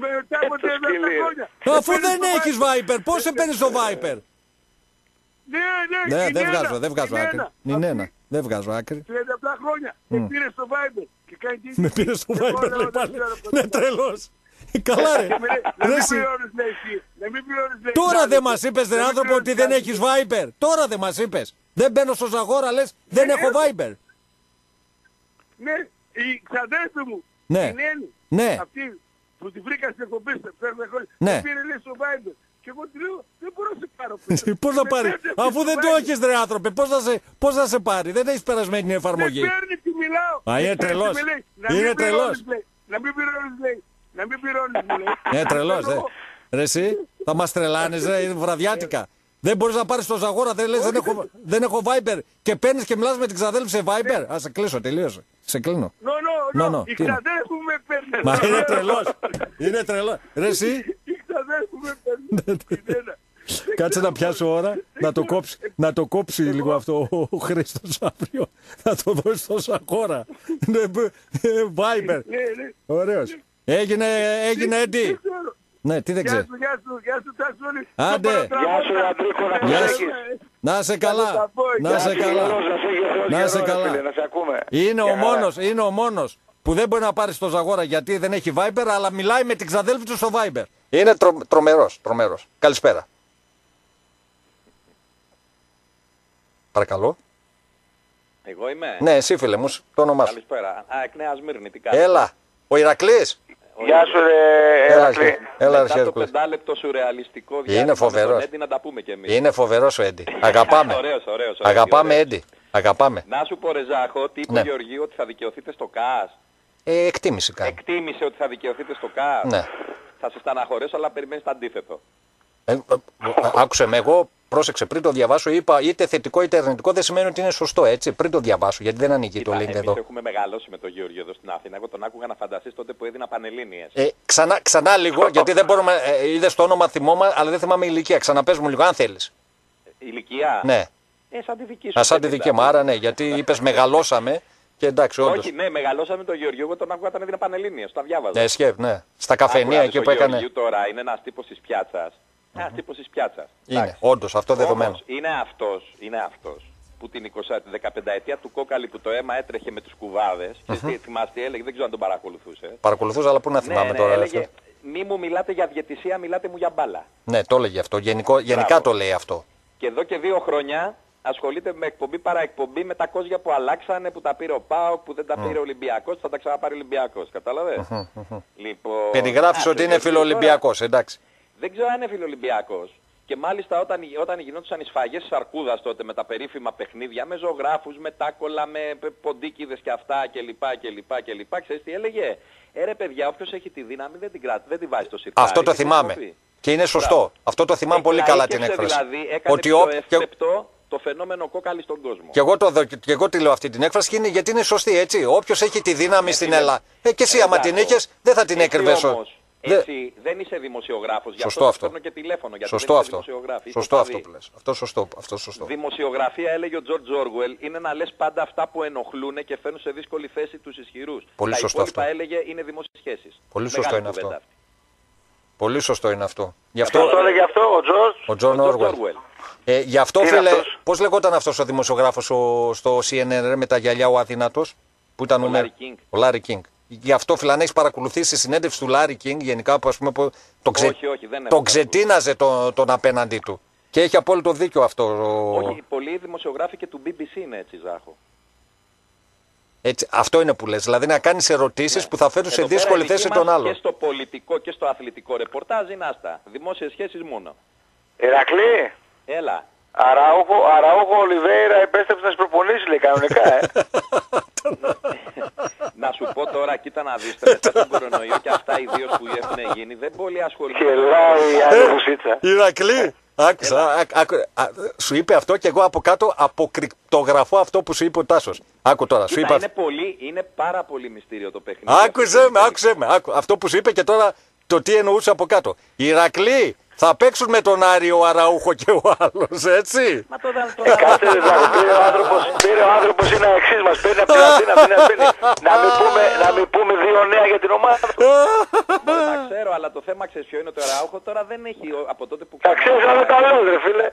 ποτέ το δέκα σκυλί. χρόνια. Αφού δεν έχεις Viper, πώς σε παίρνεις το Viper? Ναι, ναι, Ναι, είναι δεν ένα, βγάζω, δεν βγάζω είναι άκρη. ένα. Είναι Αυτή ένα, δεν βγάζω άκρη. τριάντα επτά χρόνια. Με πήρε στο Viber. Και κάνει τι. Με πήρε στο Εγώ Viber, λέω, λέει δεν πάλι. ξέρω πώς Είναι θα τρελός. Καλά ρε. Και με λέει, Να Ρε μην εσύ. πληρώνεις, λέει εσύ. Να μην πληρώνεις, λέει. Τώρα κάτι. δεν μας είπες Να ρε μην άνθρωπο ότι πληρώνεις δεν κάτι. έχεις Viper. Τώρα δεν μας είπες. Δεν μπαίνω στο Ζαγόρα λες δεν έχω Viper. Ναι, η ξαδέρφη μου. Ναι. Την Έννη. Ναι. Αυτή που τη βρήκα στην εκπομπή. Φέρνω χρόνια. Ναι. Με πήρε λέει στο Viber. Και εγώ του λέω δεν μπορώ να σε πάρω πίσω. Πώς να Με πάρει, παίρνει αυτή αφού στο δεν το Viber. έχεις ρε άνθρωπε, πώς να σε, πώς να σε πάρει, δεν έχεις περασμένη την εφαρμογή. Με παίρνει τι μιλάω. Α, είναι Με παίρνει, τρελός. με λέει, να Είναι μην τρελός. πληρώνεις, λέει. Να μην πληρώνεις, λέει. Να μην πληρώνεις, μου λέει. Είναι τρελός, Παίρνω ε. εγώ. Ρε εσύ, θα μας τρελάνεις ρε, είναι βραδιάτικα. Δεν μπορείς να πάρεις το Ζαγόρα, δεν λες δεν έχω, δεν έχω Viber και παίρνεις και μιλάς με την ξαδέλφη σε Viber. Ας σε κλείσω, τελείωσε. Σε κλείνω. Νο, νο, Νο, νο. νο, Η τι είναι. ξαδέρφη μου με παίρνει. Μα είναι τρελός, είναι τρελός. Ρε εσύ, Η ξαδέρφη μου με παίρνει. Είναι ένα. κάτσε να πιάσω ώρα, να το κόψει, να το κόψει λίγο αυτό ο Χρήστος αύριο. Να το δώσει στο Ζαγόρα. Ναι, μπ- ε, Viber. Ναι, ναι. Ωραίος. Έγινε, έγινε Δεν Έντι. ξέρω. Ναι, τι δεν Γεια ξέρει. σου, γεια σου, γεια σου Τασούλη. Άντε. Γεια σου Αντρίκο, να Γεια προσέχεις. σου. Να σε καλά. Να σε καλά. Να σε καλά. Να σε ακούμε. Είναι ο Γεια χαρά. μόνος, είναι ο μόνος που δεν μπορεί να πάρει στο Ζαγόρα γιατί δεν έχει Viber, αλλά μιλάει με την ξαδέλφη του στο Viber. Είναι τρο, τρομερός, τρομερός. Καλησπέρα. Παρακαλώ. Εγώ είμαι. Ναι, εσύ φίλε μου, το όνομά σου. Καλησπέρα. Α, εκ Νέας Μύρνη, τι κάνεις? Έλα. Ο Ηρακλής. Γεια σου ρε Έλα, Ερακλή. εσύ. Έλα, ρε, Μετά το Ηρακλής. πεντάλεπτο σουρεαλιστικό διάλειμμα φοβερός. με τον Έντι να τα πούμε κι εμείς. Είναι φοβερός ο Έντι. Αγαπάμε. Ωραίος, ωραίος, ωραίος, Αγαπάμε ωραίος. Έντι. Αγαπάμε. Να σου πω ρε Ζάχο, τι είπε Ναι. ο Γεωργίου ότι θα δικαιωθείτε στο ΚΑΣ. Ε, εκτίμηση κάνει. Εκτίμησε ότι θα δικαιωθείτε στο ΚΑΣ. Ναι. Θα σε στεναχωρέσω, αλλά περιμένεις το αντίθετο. Ε, ε, ε, άκουσε με, εγώ πρόσεξε πριν το διαβάσω. Είπα είτε θετικό είτε αρνητικό δεν σημαίνει ότι είναι σωστό έτσι. Πριν το διαβάσω, γιατί δεν ανοίγει το Κοίτα, link εμείς εδώ. έχουμε μεγαλώσει με τον Γεωργίο εδώ στην Αθήνα. Εγώ τον άκουγα να φανταστείς τότε που έδινα πανελλήνιες. Ε, ξανά, ξανά λίγο, γιατί δεν μπορούμε. Ε, είδες το όνομα θυμόμα, αλλά δεν θυμάμαι ηλικία. Ξαναπες μου λίγο, αν θέλεις. Ηλικία. Ναι. Ε, σαν τη δική σου. Α, σαν τη πενήντα. δική μου, άρα ναι, γιατί είπες μεγαλώσαμε και εντάξει, όντως. Όχι, ναι, μεγαλώσαμε τον Γεωργίου. Εγώ τον άκουγα όταν έδινα πανελλήνιες. Τα διάβαζα. Ναι, σκέφ, ναι. Στα καφενεία Άκου, εκεί ο που έκανε. Γεωργίου τώρα είναι ένας τύπος της πιάτσας. Ένας τύπος της πιάτσας. Είναι, όντως, αυτό δεδομένο. Όμως είναι αυτός, είναι αυτός που την εικοστή, δεκαπενταετία του Κόκαλη που το αίμα έτρεχε με τους κουβάδες. Και τι, θυμάστε τι έλεγε, δεν ξέρω αν τον παρακολουθούσε. Παρακολουθούσα, αλλά πού να θυμάμαι ναι, ναι, τώρα. έλεγε, αυτό. μη μου μιλάτε για διαιτησία, μιλάτε μου για μπάλα. Ναι, το έλεγε αυτό. Γενικό, γενικά Μπράβο. το λέει αυτό. Και εδώ και δύο χρόνια ασχολείται με εκπομπή παραεκπομπή με τα κόζια που αλλάξανε, που τα πήρε ο ΠΑΟΚ, που δεν τα πήρε ο Ολυμπιακός, θα τα ξαναπάρει ο Ολυμπιακός. Κατάλαβες. Λοιπόν, Περιγράφεις α, ότι το είναι Γεωργίου φιλοολυμπιακός, εντάξει. τώρα Δεν ξέρω αν είναι φιλοολυμπιακός. Και μάλιστα όταν, όταν γινόντουσαν οι σφαγές της Αρκούδας τότε με τα περίφημα παιχνίδια, με ζωγράφους, με τάκολα, με ποντίκιδες και αυτά κλπ. κλπ, κλπ. Ξέρεις τι έλεγε. Ε ρε παιδιά, όποιος έχει τη δύναμη δεν την κράτη, δεν την βάζει στο σιρτάρι. Αυτό το Και θυμάμαι. τι Και είναι σωστό. Μπράβο. Αυτό το θυμάμαι πολύ καλά την Εκλαΐκευσε έκφραση. Δηλαδή έκανε Ότι πιο ο, και, εύπεπτο το φαινόμενο κόκαλη στον κόσμο. και, εγώ το, δο- και εγώ τη λέω αυτή την έκφραση και είναι, γιατί είναι σωστή έτσι. Όποιος έχει τη δύναμη στην Ελλάδα. Ε, και εσύ άμα την Εντάξει. είχες δεν θα την Έτσι έκρυβες. όμως, Δε- έτσι δεν είσαι δημοσιογράφος. Γι' Σωστό αυτό αυτό. παίρνω και τηλέφωνο. Γιατί Σωστό δεν είσαι αυτό. δημοσιογράφη. Σωστό Το αυτό παδί. που λες. Αυτό σωστό. Αυτό σωστό. Δημοσιογραφία, έλεγε ο Τζορτζ Όργουελ, είναι να λες πάντα αυτά που ενοχλούν και φέρνουν σε δύσκολη θέση τους ισχυρούς. Πολύ Τα σωστό υπόλοιπα, αυτό. έλεγε, είναι δημόσιες σχέσεις. Πολύ Μεγάλη σωστό είναι κουβέντα αυτό. αυτή. Πολύ σωστό είναι αυτό. Γι' Ποιος το αυτό έλεγε αυτό, ο Τζορτζ. ο Τζον Ο Τζορτζ Όργουελ. Όργουελ. Ε, γι' αυτό Τι είναι φίλε, αυτός? πώς λεγόταν αυτός ο δημοσιογράφος ο, στο σι εν εν ρε, με τα γυαλιά ο αδύνατος, που ήταν Ο νούμερο- Larry King. Ο Λάρι Κίνγκ. Γι' αυτό φίλε, αν έχεις παρακολουθήσει τη συνέντευξη του Λάρι Κίνγκ, γενικά που, ας πούμε, που τον, ξε... Όχι, όχι, δεν έχω τον ξετίναζε τον, τον απέναντί του. Και έχει απόλυτο δίκιο αυτό. Ο... Όχι, πολλοί δημοσιογράφοι και του μπι μπι σι είναι έτσι, Ζάχο. Έτσι, αυτό είναι που λες. Δηλαδή να κάνεις ερωτήσεις που θα φέρουν σε Εδώ πέρα δύσκολη η δική θέση μας τον άλλον. Και στο πολιτικό και στο αθλητικό ρεπορτάζ είναι άστα. Δημόσιες σχέσεις μόνο. Ερακλή. Έλα. Αραούχο, Αραούχο Ολιβέηρα επέστρεψε να προπονήσει, λέει, κανονικά, ε. Να σου πω τώρα, κοίτα να δεις, μετά τον κορονοϊό και αυτά ιδίως που έχουν γίνει, δεν πολύ ασχολούνται. Γελάει η άλλη Βουσίτσα. Ηρακλή, άκουσα, άκου, άκου, α, σου είπε αυτό και εγώ από κάτω αποκρυπτογραφώ αυτό που σου είπε ο Τάσος. Άκου τώρα, σου Κοίτα, είπα. είναι, πολύ, είναι πάρα πολύ μυστήριο το παιχνίδι. Άκουσε με, άκουσε με. Άκου, αυτό που σου είπε και τώρα το τι εννοούσε από κάτω. Ηρακλή, Θα παίξουν με τον Άρη ο Αραούχο και ο άλλος, έτσι. Μα το δαν- το Ε, κάτσε ρε Ζάχο, πήρε ο άνθρωπος, πήρε ο άνθρωπος είναι εξής, μας παίρνει από την Αθήνα, μην μας παίρνει. Να μην πούμε, να μην πούμε δύο νέα για την ομάδα του. Μπορεί να ξέρω, αλλά το θέμα ξέρεις ποιο είναι, το Αραούχο τώρα δεν έχει ο- από τότε που Τα ξέρεις να με τα λέω ρε φίλε.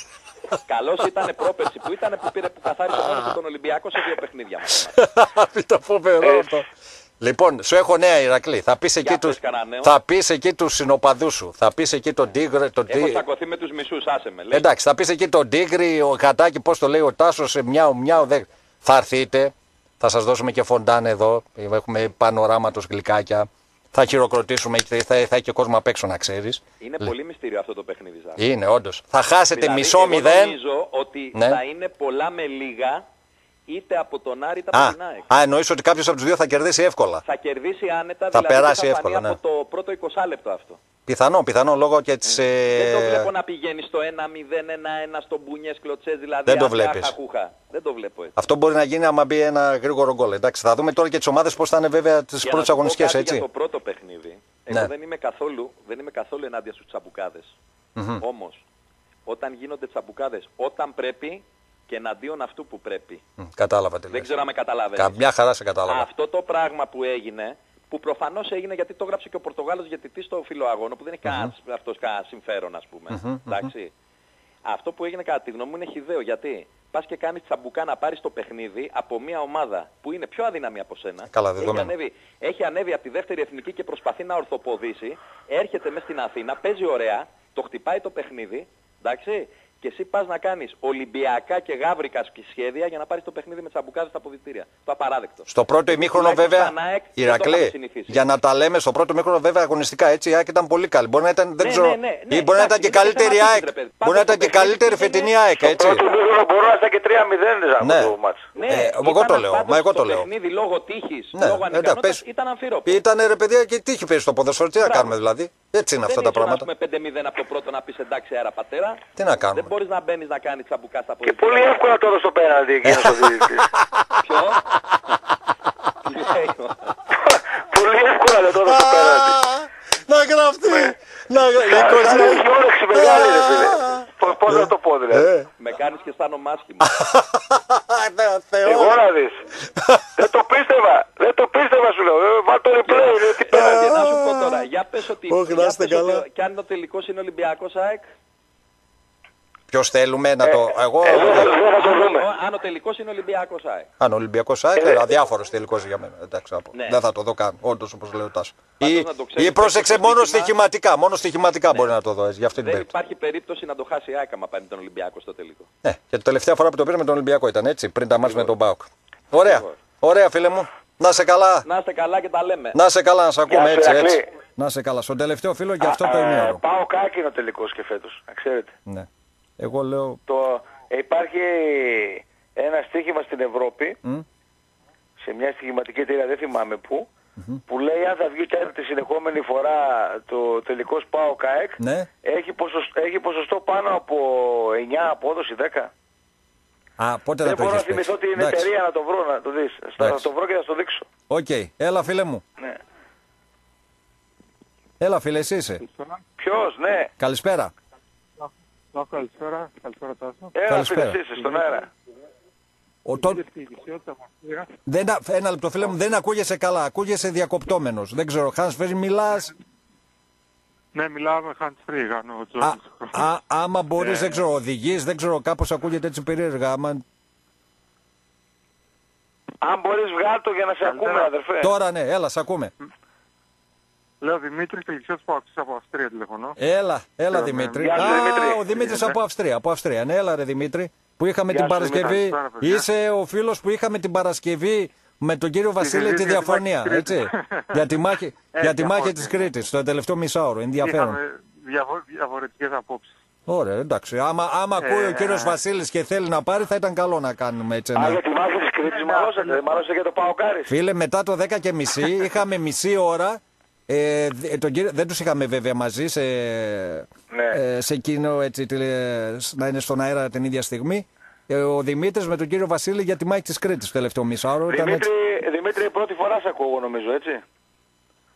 καλός ήταν πρόπερση που ήταν που πήρε που καθάρισε μόνο του τον Ολυμπιακό σε δύο παιχνίδια μας. Το φοβερό αυτό. Λοιπόν, σου έχω νέα, Ηρακλή. Θα πεις εκεί Για τους, πες κανένα νέο. θα πεις εκεί τους συνοπαδούς σου. Θα πεις εκεί τον Τίγρη. Τον Έχω Τί- τσακωθεί με τους μισούς, άσε με. λέει. Εντάξει, θα πεις εκεί τον Τίγρη, ο Κατάκη, πώς το λέει ο Τάσος, ε, μιάου, μιάου. Δε... Θα έρθείτε, θα σας δώσουμε και φοντάν εδώ. Έχουμε πανοράματος γλυκάκια. Θα χειροκροτήσουμε, θα, θα, θα έχει και κόσμο απ' έξω να ξέρεις. Είναι πολύ μυστήριο αυτό το παιχνίδι, Ζάχο. Είναι, όντως. Θα χάσετε Δηλαδή, μισό εγώ μηδέν. νομίζω ότι Ναι. θα είναι πολλά με λίγα, είτε από τον Άρη είτε από Α, την ΑΕΚ. α, εννοείς ότι κάποιος από τους δύο θα κερδίσει εύκολα. Θα κερδίσει άνετα, Θα δηλαδή περάσει θα φανεί εύκολα, ναι. από το πρώτο είκοσι λεπτό αυτό. Πιθανό, πιθανό λόγω και της... Δεν το Ε... βλέπω να πηγαίνει στο ένα μηδέν ένα ένα στο μπουνιές κλωτσές, δηλαδή Δεν το αχα, βλέπεις. αχα, χούχα. Δεν το βλέπω έτσι. Αυτό μπορεί να γίνει άμα μπει ένα γρήγορο γκολ. Εντάξει, θα δούμε τώρα και τις ομάδες πώς θα είναι βέβαια τις Για πρώτες να σου πω αγωνιστικές, κάτι έτσι. Για το πρώτο παιχνίδι, εγώ Ναι. δεν, είμαι καθόλου, δεν είμαι καθόλου ενάντια στους τσαμπουκάδες. Μμμ. Όμως, όταν γίνονται τσαμπουκάδες, όταν πρέπει και εναντίον αυτού που πρέπει. Μ, Κατάλαβα τι Δεν λες. ξέρω αν με καταλαβαίνεις. Καμιά χαρά σε κατάλαβα. Αυτό το πράγμα που έγινε, που προφανώς έγινε γιατί το έγραψε και ο Πορτογάλος γιατί στο φιλοαγώνο που δεν έχει κανένα αυτός κανένα συμφέρον, ας πούμε. Εντάξει. Αυτό που έγινε κατά τη γνώμη μου είναι χυδαίο. Γιατί πας και κάνεις τσαμπουκά να πάρεις το παιχνίδι από μια ομάδα που είναι πιο αδύναμη από σένα. Καλά, έχει, δεδομένο. ανέβει, έχει ανέβει από τη δεύτερη εθνική και προσπαθεί να ορθοποδήσει. Έρχεται μέσα στην Αθήνα, παίζει ωραία, το χτυπάει το παιχνίδι. Εντάξει. Και εσύ πας να κάνεις Ολυμπιακά και γάβρικα σχέδια για να πάρεις το παιχνίδι με τσαμπουκάδες στα αποδυτήρια. Το απαράδεκτο. Στο πρώτο ημίχρονο Τουλάχιστον βέβαια, σαν ΑΕΚ δεν το είχαμε Ηρακλή, συνηθίσει. για να τα λέμε, στο πρώτο ημίχρονο βέβαια αγωνιστικά έτσι η ΑΕΚ ήταν πολύ καλή. Μπορεί να ήταν, δεν Ναι, ξέρω, ναι, ναι, ναι, ή μπορεί να ήταν εντάξει, και είναι και καλύτερη θέμα ΑΕΚ. τύχης, ρε παιδί. Μπορεί να Πάντως ήταν και το παιχνίδι καλύτερη είναι- φετινή ΑΕΚ, έτσι. Πρώτο μήχρονο μπορώ να ήταν και τρία μηδέν Ναι. το μάτς. Ναι, Ε, εγώ ήταν το λέω, πάντως μα εγώ το το λέω. παιχνίδι λόγω τύχης, Ναι, λόγω εντάξει, ανικανότητας πες. ήταν αμφίροπο. Ήτανε ρε παιδιά και τύχη παίζει στο ποδοσφαίρο. Τι να Μπράβο. κάνουμε δηλαδή. Έτσι είναι αυτά τα πράγματα. Δεν πέντε μηδέν από το πρώτο να πεις εντάξει αέρα πατέρα. Τι να κάνουμε. Δεν μπορείς να μπαίνεις να κάνεις τσαμπουκά στα Και πόδια. πολύ εύκολα τώρα στο πέναλτι εκείνος ο διαιτητής. Ποιο? Τι λέει ο- Πολύ εύκολα λέει τώρα στο πέναλτι. Να γραφτεί. Να γραφτεί. Σαν έχει όρεξη μεγάλη ρε φίλε. Πώς- Πώς να το πω δηλαδή. Ε. Με κάνεις και αισθάνομαι άσχημα. Εγώ να δεις. Δεν το πίστευα. Δεν το πίστευα σου λέω. Ε, Βάλ το replay. λέει, Τι Και πέναλτι. να σου πω τώρα, για πες ότι, Όχι, να για είστε πες ότι καλά. κι αν το τελικός είναι Ολυμπιακός ΑΕΚ, Ποιος θέλουμε να το. Εγώ. Εγώ δεν θα το αν, δούμε. ο- αν ο τελικός είναι Ολυμπιακός ΑΕΚ. Αν ο Ολυμπιακός ΑΕΚ, Ε, αδιάφορος τελικός για μένα. Εντάξει, να πω. Ναι. Δεν θα το δω καν. Όντως όπως λέει ο Τάσος. Πάντως Ή, να το ξέρεις, ή πρόσεξε το μόνο στοίχημα- στοιχηματικά. Μόνο στοιχηματικά μπορεί να το δω έτσι, για αυτή την Δεν περίπτωση. υπάρχει περίπτωση να το χάσει η ΑΕΚ άμα πάρει τον Ολυμπιακό στο τελικό. Ναι, και την τελευταία φορά που το πήραμε τον Ολυμπιακό ήταν έτσι, πριν τα μάτς με τον Μπάουκ. Ωραία. Ωραία, φίλε μου. Να σε καλά. Να είστε καλά και τα λέμε. Να σε καλά, να σε ακούμε Γεια σου, έτσι, Ηρακλή. έτσι. Να σε καλά. Στον τελευταίο φίλο για αυτό το Α, ημίωρο. Πάω κάκινο τελικός και φέτος. Να ξέρετε. Ναι. Εγώ λέω. Το, ε, υπάρχει ένα στοίχημα στην Ευρώπη, Μμ. σε μια στοιχηματική εταιρεία, δεν θυμάμαι πού, που λέει αν θα βγει τέταρτη συνεχόμενη φορά το τελικός ΠΑΟΚ ΑΕΚ, Ναι. έχει, ποσοστό, έχει ποσοστό πάνω από εννιά απόδοση, δέκα. Α, πότε Δεν θα το μπορώ να έχεις θυμηθώ παίξει. την Εντάξει. εταιρεία να το βρω, να το δεις. Θα Εντάξει. το βρω και θα το δείξω. Οκ. Έλα, φίλε μου. Ναι. Έλα, φίλε, εσύ είσαι. Ποιος, ναι. Καλησπέρα. Καλησπέρα, καλησπέρα Τάσο. Έλα Καλησπέρα. φίλε, εσύ είσαι στον αέρα. Ο, το... Στη ειδησιότητα μας πήγα. δεν, α- ένα λεπτό, φίλε μου, δεν ακούγεσαι καλά. Ακούγεσαι διακοπτόμενος. Δεν ξέρω, Χάνς Φέρι, μιλάς. Ναι, μιλάω με hands free, κάνω ο Α, Τζόρις. α, άμα μπορείς, δεν ξέρω, οδηγείς, δεν ξέρω, κάπως ακούγεται έτσι περίεργα. Άμα... Αν μπορείς βγάλ' το για να σε Καλύτερα. ακούμε αδερφέ. Τώρα ναι, έλα, σ' ακούμε. Λέω Δημήτρης, τελειξιώτης που άκουσα από Αυστρία τηλεφωνώ. Έλα, έλα Γεια Δημήτρη. Γεια σου, Α, Δημήτρη. ο Δημήτρης από Αυστρία, από Αυστρία. Ναι, έλα ρε Δημήτρη. Που είχαμε Γεια την σου, Παρασκευή. Δημήτρη. Καλησπέρα, παιδιά. Είσαι ο φίλος που είχαμε την Παρασκευή με τον κύριο Βασίλη τη συζήτηση για τη διαφωνία. μάχη της Έτσι. Κρήτης. για τη μάχη, Ε, για τη μάχη διαφωνία. της Κρήτης, το τελευταίο μισάωρο. Ενδιαφέρον. Είχαμε διαφο- διαφορετικές απόψεις. Ωραία, εντάξει. Άμα, άμα ακούει ο κύριος Βασίλης και θέλει να πάρει, θα ήταν καλό να κάνουμε έτσι. Α, ένα- για τη μάχη της Κρήτης μαλώσατε, μαλώσατε για το ΠΑΟΚάρις. Φίλε, μετά το δέκα και μισή είχαμε μισή ώρα. Ε, δ- τον κύριο, δεν τους είχαμε βέβαια μαζί σε, Ναι. ε, σε εκείνο έτσι, τηλε- να είναι στον αέρα την ίδια στιγμή. Ε, ο Δημήτρης με τον κύριο Βασίλη για τη μάχη της Κρήτης το τελευταίο μισάωρο. Ήταν Δημήτρη, έτσι. Δημήτρη, πρώτη φορά σε ακούω εγώ νομίζω, έτσι.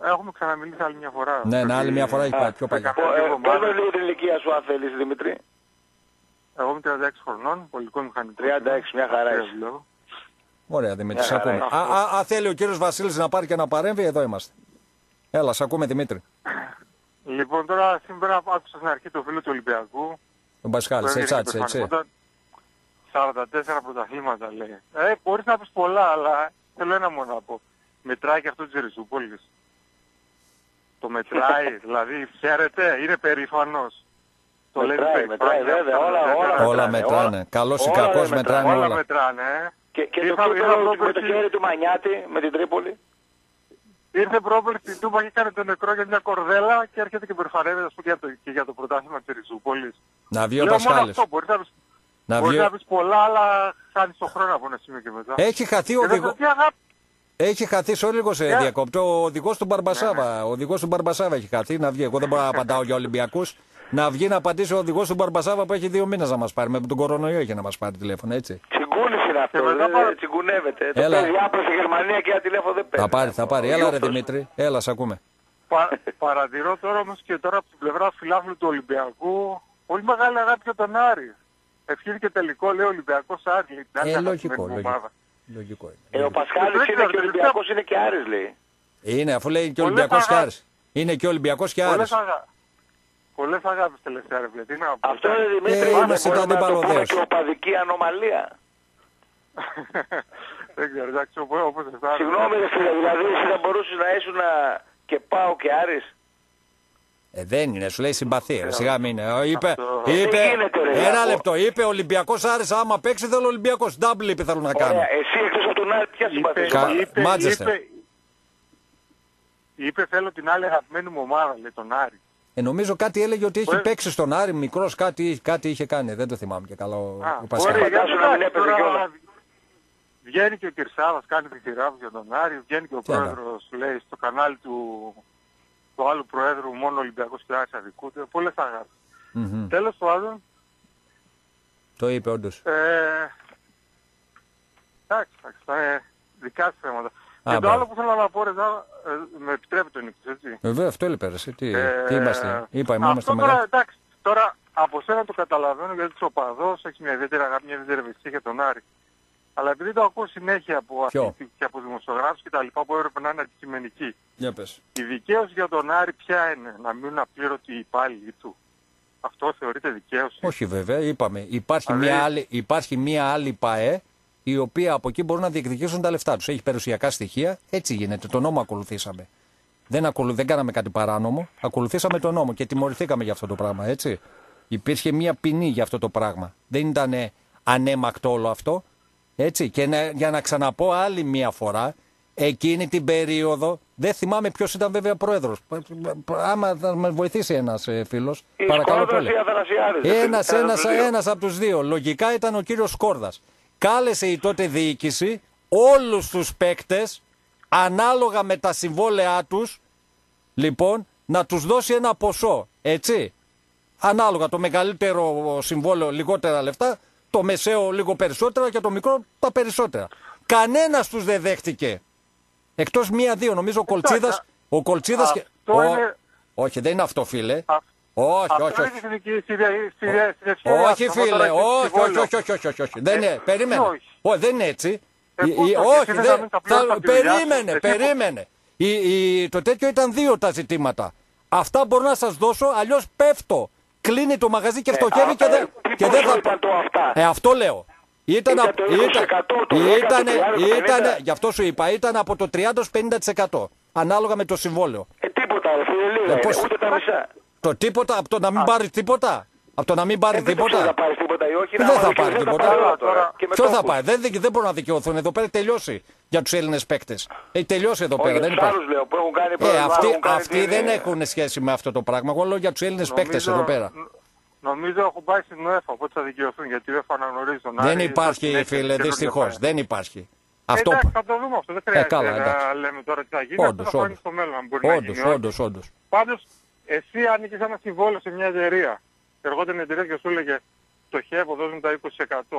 έχουμε ξαναμιλήσει άλλη μια φορά. Ναι, ναι, άλλη μια φορά έχει πάει πιο παλιά. Πες με λίγο την ηλικία σου αν θέλεις, Δημήτρη. Εγώ είμαι τριάντα έξι χρονών, πολιτικό μηχανικό. τριάντα έξι, μια χαρά είσαι. Ωραία, Δημήτρη, σε ακούμε. Αν θέλει ο κύριος Βασίλης να πάρει και να παρέμβει, εδώ είμαστε. Έλα, σε ακούμε, Δημήτρη. Λοιπόν, τώρα σήμερα άκουσα στην αρχή το φίλο του Ολυμπιακού. Τον Πασχάλη, σε τσάτσε, έτσι. σαράντα τέσσερα πρωταθλήματα λέει. Ε, μπορείς να πεις πολλά, αλλά θέλω ένα μόνο να πω. Μετράει και αυτό της Ριζούπολης. Το μετράει, δηλαδή χαίρεται, είναι περήφανος. Το λέει μετράει, βέβαια, όλα, όλα, όλα μετράνε. Καλός ή κακός μετράνε όλα. Όλα μετράνε. Και, και το κύπελο με το χέρι του Μανιάτη με την Τρίπολη. Ήρθε πρόπερ στην Τούμπα και έκανε τον νεκρό για μια κορδέλα και έρχεται και περηφανεύεται για το, και για το πρωτάθλημα της Ριζούπολης. Να βγει ο Πασχάλης. Μπορείς να πεις, να μπορείς βγει... να πεις πολλά, αλλά χάνεις τον χρόνο από ένα σημείο και μετά. Έχει χαθεί ο οδηγός. Έχει χαθεί, σε λίγο σε yeah. διακόπτω. Ο οδηγός του Μπαρμπασάβα. Yeah. Ο οδηγός του Μπαρμπασάβα έχει χαθεί. Να βγει. Εγώ δεν μπορώ να απαντάω για Ολυμπιακούς. Να βγει να απαντήσει ο οδηγός του Μπαρμπασάβα που έχει δύο μήνες να μας πάρει. Με τον κορονοϊό είχε να μας πάρει τηλέφωνο, έτσι. Τσιγκούνης είναι αυτό. Δεν τσιγκουνεύεται. Το παίζει άπλο στη Γερμανία και ένα τηλέφωνο δεν παίζει. Θα πάρει, θα πάρει. Έλα ρε Δημήτρη. Έλα, σ' ακούμε. Πα, παρατηρώ τώρα όμως και τώρα από την πλευρά φιλάθλου του Ολυμπιακού πολύ μεγάλη αγάπη για τον Άρη. Ευχήθηκε τελικό, λέει, Ολυμπιακός Άρη. Ε, λογικό, λογικό. Λογικό είναι. Ε, ο Πασχάλης είναι και Ολυμπιακός είναι και Άρης, λέει. Είναι, αφού λέει και Ολυμπιακός και Άρης. Είναι και Ολυμπιακός και Άρης. Πολλές αγάπης τελευταία, ρε βλέπει. Αυτό είναι, Δημήτρη, είναι και οπαδική ανομαλία. Δεν ξέρω, εντάξει, όπως αισθάνομαι. Συγγνώμη, δηλαδή εσύ δεν μπορούσες να ήσουν και πάω και Άρης. Ε, δεν είναι, σου λέει συμπαθία. Σιγά μην είναι. Είπε, είπε, ένα λεπτό, είπε Ολυμπιακός Άρης, άμα παίξει θέλω Ολυμπιακός. Double είπε θέλω να κάνω. Εσύ εκτός από τον Άρη, ποια συμπαθία. Μάντσεστερ. Είπε θέλω την άλλη αγαπημένη μου ομάδα, λέει, τον Άρη. Ε, νομίζω κάτι έλεγε ότι έχει παίξει στον Άρη, μικρός κάτι, κάτι είχε κάνει. Δεν το θυμάμαι και καλό. Βγαίνει και ο Κυρσάβας, κάνει τη θηράβη για τον Άρη, βγαίνει και ο πρόεδρος, λέει, στο κανάλι του, του άλλου προέδρου, μόνο Ολυμπιακός και Άρης αδικούνται, πολλές αγάπες. Mm-hmm. Τέλος πάντων. Το είπε όντως. Ε, εντάξει, εντάξει, δικά σας θέματα. Α, και το άλλο που θέλω να πω, ρε, με επιτρέπει τον Νίκος, έτσι. Βέβαια, αυτό έλειπε, ρε, τι, ε, τι είμαστε, είπα, είμαστε μεγάλοι. Τώρα, εντάξει, τώρα από σένα το καταλαβαίνω γιατί είσαι οπαδός, έχεις μια ιδιαίτερη αγάπη, μια ιδιαίτερη ευαισθησία για τον Άρη. Αλλά επειδή το ακούω συνέχεια από αθλητικούς και από δημοσιογράφους και τα λοιπά που έπρεπε να είναι αντικειμενικοί. Για πες. Η δικαίωση για τον Άρη ποια είναι, να μείνουν απλήρωτοι οι υπάλληλοι του. Αυτό θεωρείται δικαίωση. Όχι βέβαια, είπαμε. Υπάρχει, δηλαδή... μια, άλλη, υπάρχει μια άλλη ΠΑΕ η οποία από εκεί μπορούν να διεκδικήσουν τα λεφτά τους. Έχει περιουσιακά στοιχεία, έτσι γίνεται. Το νόμο ακολουθήσαμε. Δεν, ακολου... δεν κάναμε κάτι παράνομο, ακολουθήσαμε τον νόμο και τιμωρηθήκαμε για αυτό το πράγμα, έτσι. Υπήρχε μια ποινή για αυτό το πράγμα. Δεν ήταν ανέμακτο όλο αυτό. Έτσι, και να, για να ξαναπώ άλλη μία φορά, εκείνη την περίοδο, δεν θυμάμαι ποιος ήταν βέβαια πρόεδρος. Άμα θα με βοηθήσει ένας ε, φίλος, η παρακαλώ πολύ. Ένας, ένας, ένας από τους δύο. Λογικά ήταν ο κύριος Σκόρδας. Κάλεσε η τότε διοίκηση όλους τους παίκτες, ανάλογα με τα συμβόλαιά τους, λοιπόν, να τους δώσει ένα ποσό, έτσι. Ανάλογα, το μεγαλύτερο συμβόλαιο λιγότερα λεφτά, το μεσαίο λίγο περισσότερα και το μικρό τα περισσότερα. Κανένας τους δεν δέχτηκε. Εκτός μία-δύο, νομίζω ο Κολτσίδας. Ο Κολτσίδας και... Ο... Είναι... Όχι, δεν είναι αυτό, φίλε. Α... Όχι, αυτό όχι, όχι. Είναι όχι, φίλε, όχι, όχι, όχι, όχι, όχι, όχι, όχι. Δεν είναι, περίμενε. Όχι, δεν είναι έτσι. Όχι, δεν... Περίμενε, περίμενε. Το τέτοιο ήταν δύο τα ζητήματα. Αυτά μπορώ να σας δώσω, αλλιώς πέφτω. Κλείνει το μαγαζί και φτωχεύει και δεν και δεν θα... Ε, αυτό λέω. Ήταν, ήταν, ήταν, ήταν, γι' αυτό σου είπα, ήταν από το τριάντα έως πενήντα τοις εκατό. Ανάλογα με το συμβόλαιο. Ε, τίποτα, ρε φίλε, ε, πώς... ούτε τα μισά. Το τίποτα, από το να μην πάρει τίποτα. Από το να μην πάρει ε, τίποτα. Δεν θα πάρει τίποτα ή όχι. Δεν θα πάρει τίποτα. Ποιο θα πάρει, δεν, δεν μπορούν να δικαιωθούν. Εδώ πέρα τελειώσει για τους Έλληνες παίκτες. Έχει τελειώσει εδώ πέρα. Δεν υπάρχει. Ε, αυτοί αυτοί δεν έχουν σχέση με αυτό το πράγμα. Εγώ λέω για τους Έλληνες παίκτες εδώ πέρα. Νομίζω έχουν πάει στην UEFA, οπότε θα δικαιωθούν, γιατί η UEFA αναγνωρίζει τον Άρη. Δεν υπάρχει, φίλε, δυστυχώς. Δεν υπάρχει. Αυτό... Εντάξει, θα το δούμε αυτό. Δεν χρειάζεται ε, καλά, να λέμε τώρα τι θα γίνει. Όντως, αυτό θα φανεί στο μέλλον, αν μπορεί όντως, να γίνει. Όντως, όντως. Πάντως, εσύ άνοιγες ένα συμβόλαιο σε μια εταιρεία. Εργόταν η εταιρεία και σου έλεγε, στοχεύω, δώσ' μου τα είκοσι τοις εκατό.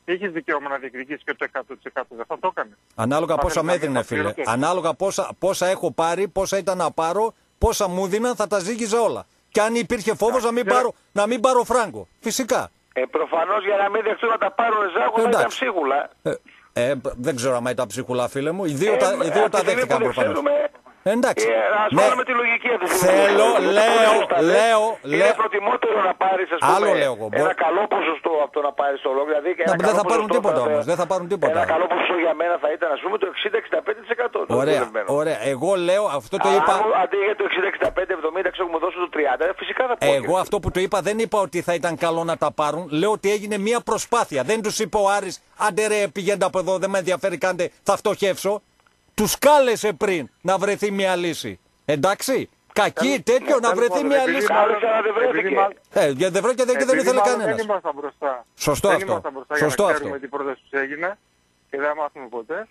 είχες δικαίωμα να διεκδικήσεις και το εκατό τοις εκατό. Δεν θα το έκανε. Ανάλογα Θα πόσα θέλεις να μέτρινε, μην φίλε. πληρωθείς. Ανάλογα πόσα, πόσα έχω πάρει, πόσα ήταν να πάρω, πόσα μου δίναν, θα τα ζήγιζα όλα. Και αν υπήρχε φόβος να, μην πάρω, να μην πάρω φράγκο. Φυσικά. Ε, προφανώς για να μην δεχτούν να τα πάρουν ζάχο θα ήταν ψίχουλα. Ε, ε, δεν ξέρω αν ήταν ψίχουλα, φίλε μου. Οι δύο Ε, τα, οι δύο από τα τη στιγμή δέχτηκαν που δεν προφανώς. θέλουμε, Εντάξει. Ε, ας Ναι. βάλουμε τη λογική αυτή. Θέλω, λέω, λέω, Είναι λέω. προτιμότερο να πάρεις, ας πούμε, Άλλο λέω εγώ. ένα Μπορεί- καλό ποσοστό από το να πάρεις το λόγο. Δηλαδή, ένα Να, δεν καλό θα πάρουν ποσοστό τίποτα θα- όμως. Δεν θα πάρουν τίποτα. Ένα καλό ποσοστό για μένα θα ήταν, ας πούμε, το εξήντα με εξήντα πέντε τοις εκατό. το Ωραία, δουλευμένο. ωραία. Εγώ λέω, αυτό το Αν είπα. μου- Αντί για το εξήντα εξήντα πέντε εβδομήντα, ξέρω μου δώσω το τριάντα, φυσικά θα πω. Εγώ αυτό που το είπα δεν είπα ότι θα ήταν καλό να τα πάρουν. Λέω ότι έγινε μια προσπάθεια. Δεν τους είπε ο Άρης, άντε ρε πηγαίνετε από εδώ, δεν με ενδιαφέρει, κάντε, θα φτωχεύσω. Τους κάλεσε πριν να βρεθεί μια λύση. Εντάξει. Κακή τέτοιο να βρεθεί μια λύση. Κάλεσε, αλλά δεν βρέθηκε. Ε, γιατί δεν βρέθηκε και δεν ήθελε μάλλον κανένας. Δεν ήμασταν μπροστά. Σωστό δεν αυτό. ήμασταν μπροστά Σωστό για να αυτό. ξέρουμε τι πρόταση τους έγινε και δεν θα μάθουμε ποτέ.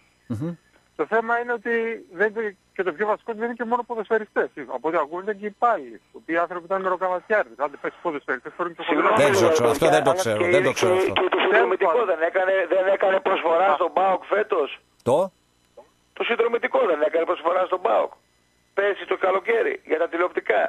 Το θέμα είναι ότι δεν, και το πιο βασικό δεν είναι και μόνο ποδοσφαιριστές. Από ό,τι ακούγονται και οι υπάλληλοι. Οι οποίοι άνθρωποι ήταν μεροκαματιάριδες. Αν δεν πες ποδοσφαιριστές, φορούν και Συγγνώμη, Δεν ποδοσφαιριστές. ξέρω, αυτό δεν το αλλά ξέρω, και- δεν το ξέρω και- αυτό. Και το συνδρομητικό δεν έκανε, δεν έκανε προσφορά στον ΠΑΟΚ φέτος. Το. Το συνδρομητικό δεν έκανε προσφορά στον ΠΑΟΚ. Πέρσι το καλοκαίρι για τα τηλεοπτικά.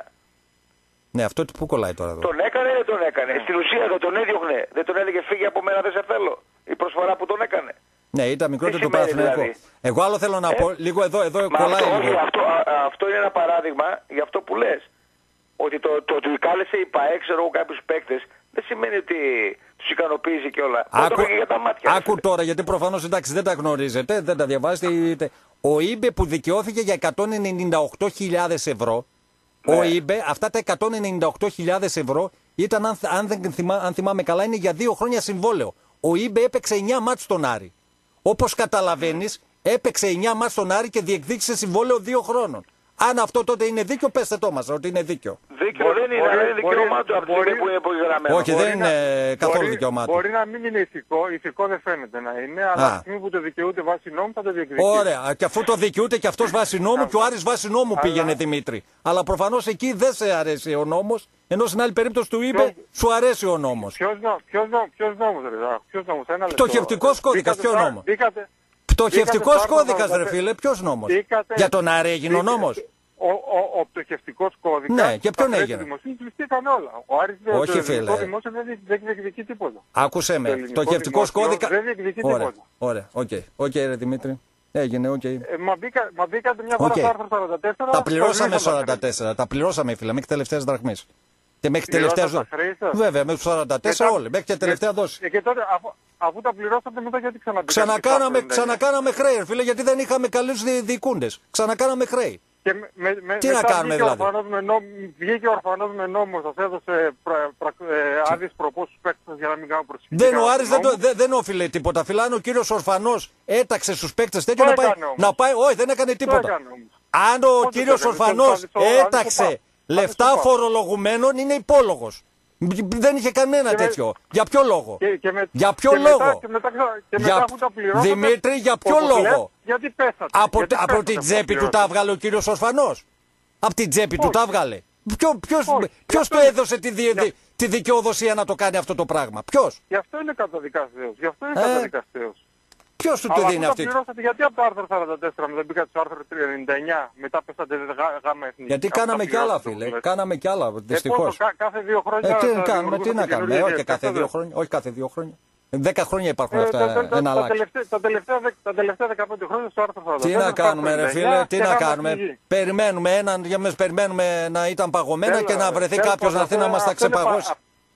Ναι, αυτό που κολλάει τώρα εδώ. Τον έκανε ή δεν τον έκανε. Στην ουσία δεν τον έδιωχνε. Δεν τον έλεγε φύγει από μένα, δεν σε θέλω. Η προσφορά που τον έκανε. Ναι, ήταν μικρότερο Τι το σημαίνει Παναθηναϊκό. δηλαδή? Εγώ άλλο θέλω να Ε, πω, λίγο εδώ, εδώ Μα κολλάει αυτό, λίγο. όχι, αυτό, α, αυτό είναι ένα παράδειγμα για αυτό που λες. Ότι το, το ότι κάλεσε η ΠΑΕ, ξέρω εγώ, κάποιους παίκτες, δεν σημαίνει ότι τους ικανοποίησε και όλα. Άκου, Το έκανε για τα μάτια. άκου τώρα, γιατί προφανώς εντάξει δεν τα γνωρίζετε, δεν τα διαβάζετε. Ο Ήμπε που δικαιώθηκε για εκατόν ενενήντα οκτώ χιλιάδες ευρώ, Ναι. ο Ήμπε, αυτά τα εκατόν ενενήντα οκτώ χιλιάδες ευρώ ήταν, αν, αν, δεν θυμά, αν θυμάμαι καλά, είναι για δύο χρόνια συμβόλαιο. Ο Ήμπε έπαιξε εννιά μάτς στον Άρη. Όπως καταλαβαίνεις, έπαιξε εννιά μάτς στον Άρη και διεκδίκησε συμβόλαιο δύο χρόνων. Αν αυτό τότε είναι δίκιο, πέστε το μας ότι είναι δίκιο. Δίκιο Μπορεί- δεν είναι, μπορεί- αλλά είναι δικαίωμά μπορεί- του από τη στιγμή μπορεί- που είναι υπογεγραμμένο. Όχι, δεν είναι καθόλου μπορεί- δικαίωμά του. Μπορεί να μην είναι ηθικό, ηθικό δεν φαίνεται να είναι, αλλά Α. από τη στιγμή που το δικαιούται βάσει νόμου θα το διεκδικήσει. Ωραία, και αφού το δικαιούται και αυτός βάσει νόμου και ο Άρης βάσει νόμου πήγαινε Δημήτρη. Αλλά προφανώς εκεί δεν σε αρέσει ο νόμος, ενώ στην άλλη περίπτωση του είπε Ποιος- σου αρέσει ο νόμος. Ποιος, νο, ποιος, νο, ποιος νόμος ρε, α, ποιος νόμος, ένα λεπτό. Πτωχευτικός κώδικας, Μπήκατε ποιο στα- νόμο? Μπήκατε, Πτωχευτικός μπήκατε στο κώδικας άρθρο ρε φίλε, ποιος νόμος? Μπήκατε- Για τον Άρη έγινε ο μπήκατε- νόμος. Ο, ο, ο πτωχευτικός κώδικας. Ναι, και ποιον στα χρέη έγινε? του δημοσίου σβηστήκαν όλα. Ο Άρης δεν Όχι, το φίλε. ελληνικό δημόσιο δεν, δι- δεν διεκδικεί τίποτα. Άκουσε Το με, ελληνικό πτωχευτικός δημόσιο κώδικα. δεν διεκδικεί Ωραία, τίποτα. ωραία, οκ, οκ ρε Δημήτρη. Έγινε, οκ. Ε, μα, μπήκα, μα μπήκατε μια φορά Οκ. στο άρθρο σαράντα τέσσερα. Τα πληρώσαμε στο σαράντα τέσσερα, τα πληρώσαμε φίλε, μέχρι τελευταίας δραχμής. Και μέχρι Πληρώσατε τελευταίας τα χρέη σας? Βέβαια, μέχρι τους σαράντα τέσσερα Μετά- όλοι, μέχρι και τελευταία δόση. Ε, και τότε, αφού, αφού τα πληρώσατε μετά γιατί ξαναμπήκατε? Ξανακάναμε, στο άρθρο ενενήντα εννιά? ξανακάναμε χρέη, ρε φίλε, γιατί δεν είχαμε καλούς δι- διοικούντες. Ξανακάναμε χρέη. Και με, με, με, Τι να μετά κάνουμε, βγήκε, δηλαδή? ο Ορφανός με νόμ, βγήκε ο Ορφανός με νόμο, σας έδωσε πρα, πρα, ε, άδειες προπός στους παίκτες για να μην κάνουν προσφυγή. Δεν, ο Άρης δεν, το- δεν, δεν όφιλε τίποτα. Φίλε, αν ο κύριος Ορφανός έταξε στους παίκτες τέτοιο Το να πάει, έκανε όμως. να πάει. Όχι, δεν έκανε Το τίποτα. έκανε όμως. Αν ο Πότε κύριος το έκανε? Ορφανός Στο- στο- στο- έταξε στο- λεφτά στο- φορολογουμένων, είναι υπόλογος. Δεν είχε κανένα Και με- τέτοιο. Για ποιο λόγο? Και, και με, Για ποιο και λόγο? Μετά, και μετά, ξα- και Για- μετά που τα πληρώσατε, Δημήτρη, για ποιο όπως λόγο? λες, γιατί πέσατε. Από, γιατί από πέσατε την που τσέπη του τα πληρώσατε. έβγαλε ο κύριος Ορφανός. Από την τσέπη του Όχι. τα έβγαλε. Ποιο, ποιος, Όχι. ποιος Γι' του αυτό- έδωσε τη, δι- γι' τη δικαιοδοσία να το κάνει αυτό το πράγμα? Ποιος? Γι' αυτό είναι καταδικαστέος. Γι' αυτό είναι Ε, καταδικαστέος. Ποιος του το Αλλά δίνει αφού τα αυτή? πληρώσατε, γιατί από το άρθρο σαράντα τέσσερα δεν μπήκατε στο άρθρο ενενήντα εννιά, μετά πέσατε γα- γάμα εθνική. Γιατί Αφού τα κάναμε κι άλλα, πληρώσατε, φίλε. που λέτε. Κάναμε κι άλλα, Ε, πόσο, δυστυχώς. κα- κάθε δύο χρόνια. Ε, τι θα να κάνουμε, τι δημιουργούσατε να κάνουμε. καινούργια Όχι και κάθε αυτό δύο δεν- χρόνια. Όχι κάθε δύο χρόνια. Δέκα χρόνια υπάρχουν Ε, αυτά. τα- τα- τα- Ένα τα αλλάξει. τελευταία- Τα τελευταία δεκ- τα τελευταία δεκαπέντε χρόνια στο άρθρο σαράντα Τι τέσσερα. να στο κάνουμε, άρθρο ρε ενενήντα εννιά φίλε, τι και να γάμα κάνουμε. εθνική. Περιμένουμε έναν, για μας περιμένουμε να ήταν παγωμένα Τέλος, και να βρεθεί τέλος κάποιος να πάντων, έρθει να μας τα αυτό είναι πα- ξεπαγώσει.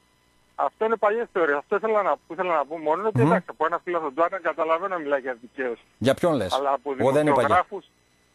Αυτό είναι παλιές θεωρίες. Αυτό ήθελα να, που ήθελα να πω μόνο είναι ότι εντάξει, από ένα φίλο του Άρη καταλαβαίνω να μιλάει για δικαίωση. Για ποιον λες? Αλλά από Εγώ δεν είπα για. δημοσιογράφους,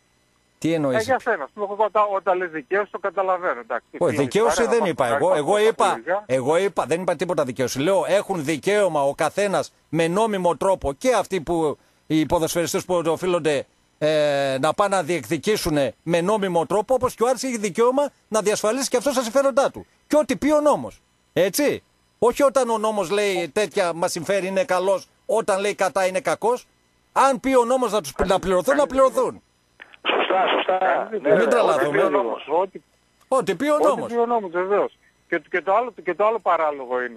Τι ε, εννοείς? για σένα. Ας πούμε, εγώ όταν, όταν λες δικαίωση το καταλαβαίνω. Εντάξει, Όχι, φίλο δικαίωση μου, δεν άρα, είπα θα εγώ. πάρει Εγώ τα είπα, χωρικά. εγώ είπα, δεν είπα τίποτα δικαίωση. Λέω έχουν δικαίωμα ο καθένας με νόμιμο τρόπο και αυτοί που οι ποδοσφαιριστές που οφείλονται ε, να πάνε να διεκδικήσουν με νόμιμο τρόπο, όπως και ο Άρης έχει δικαίωμα να διασφαλίσει και αυτό στα συμφέροντά του. Και ό,τι πει ο νόμος. Έτσι. Όχι όταν ο νόμος λέει τέτοια μας συμφέρει είναι καλός, όταν λέει κατά είναι κακός. Αν πει ο νόμος να τους να πληρωθούν, να πληρωθούν. Σωστά, σωστά. Μην Ναι, ναι, τρελαθούμε. ό,τι πει ο νόμος. Ό,τι Ό,τι πει ο ό,τι νόμος. πει ο νόμος, βεβαίως. Και, και, το άλλο, και το άλλο παράλογο είναι.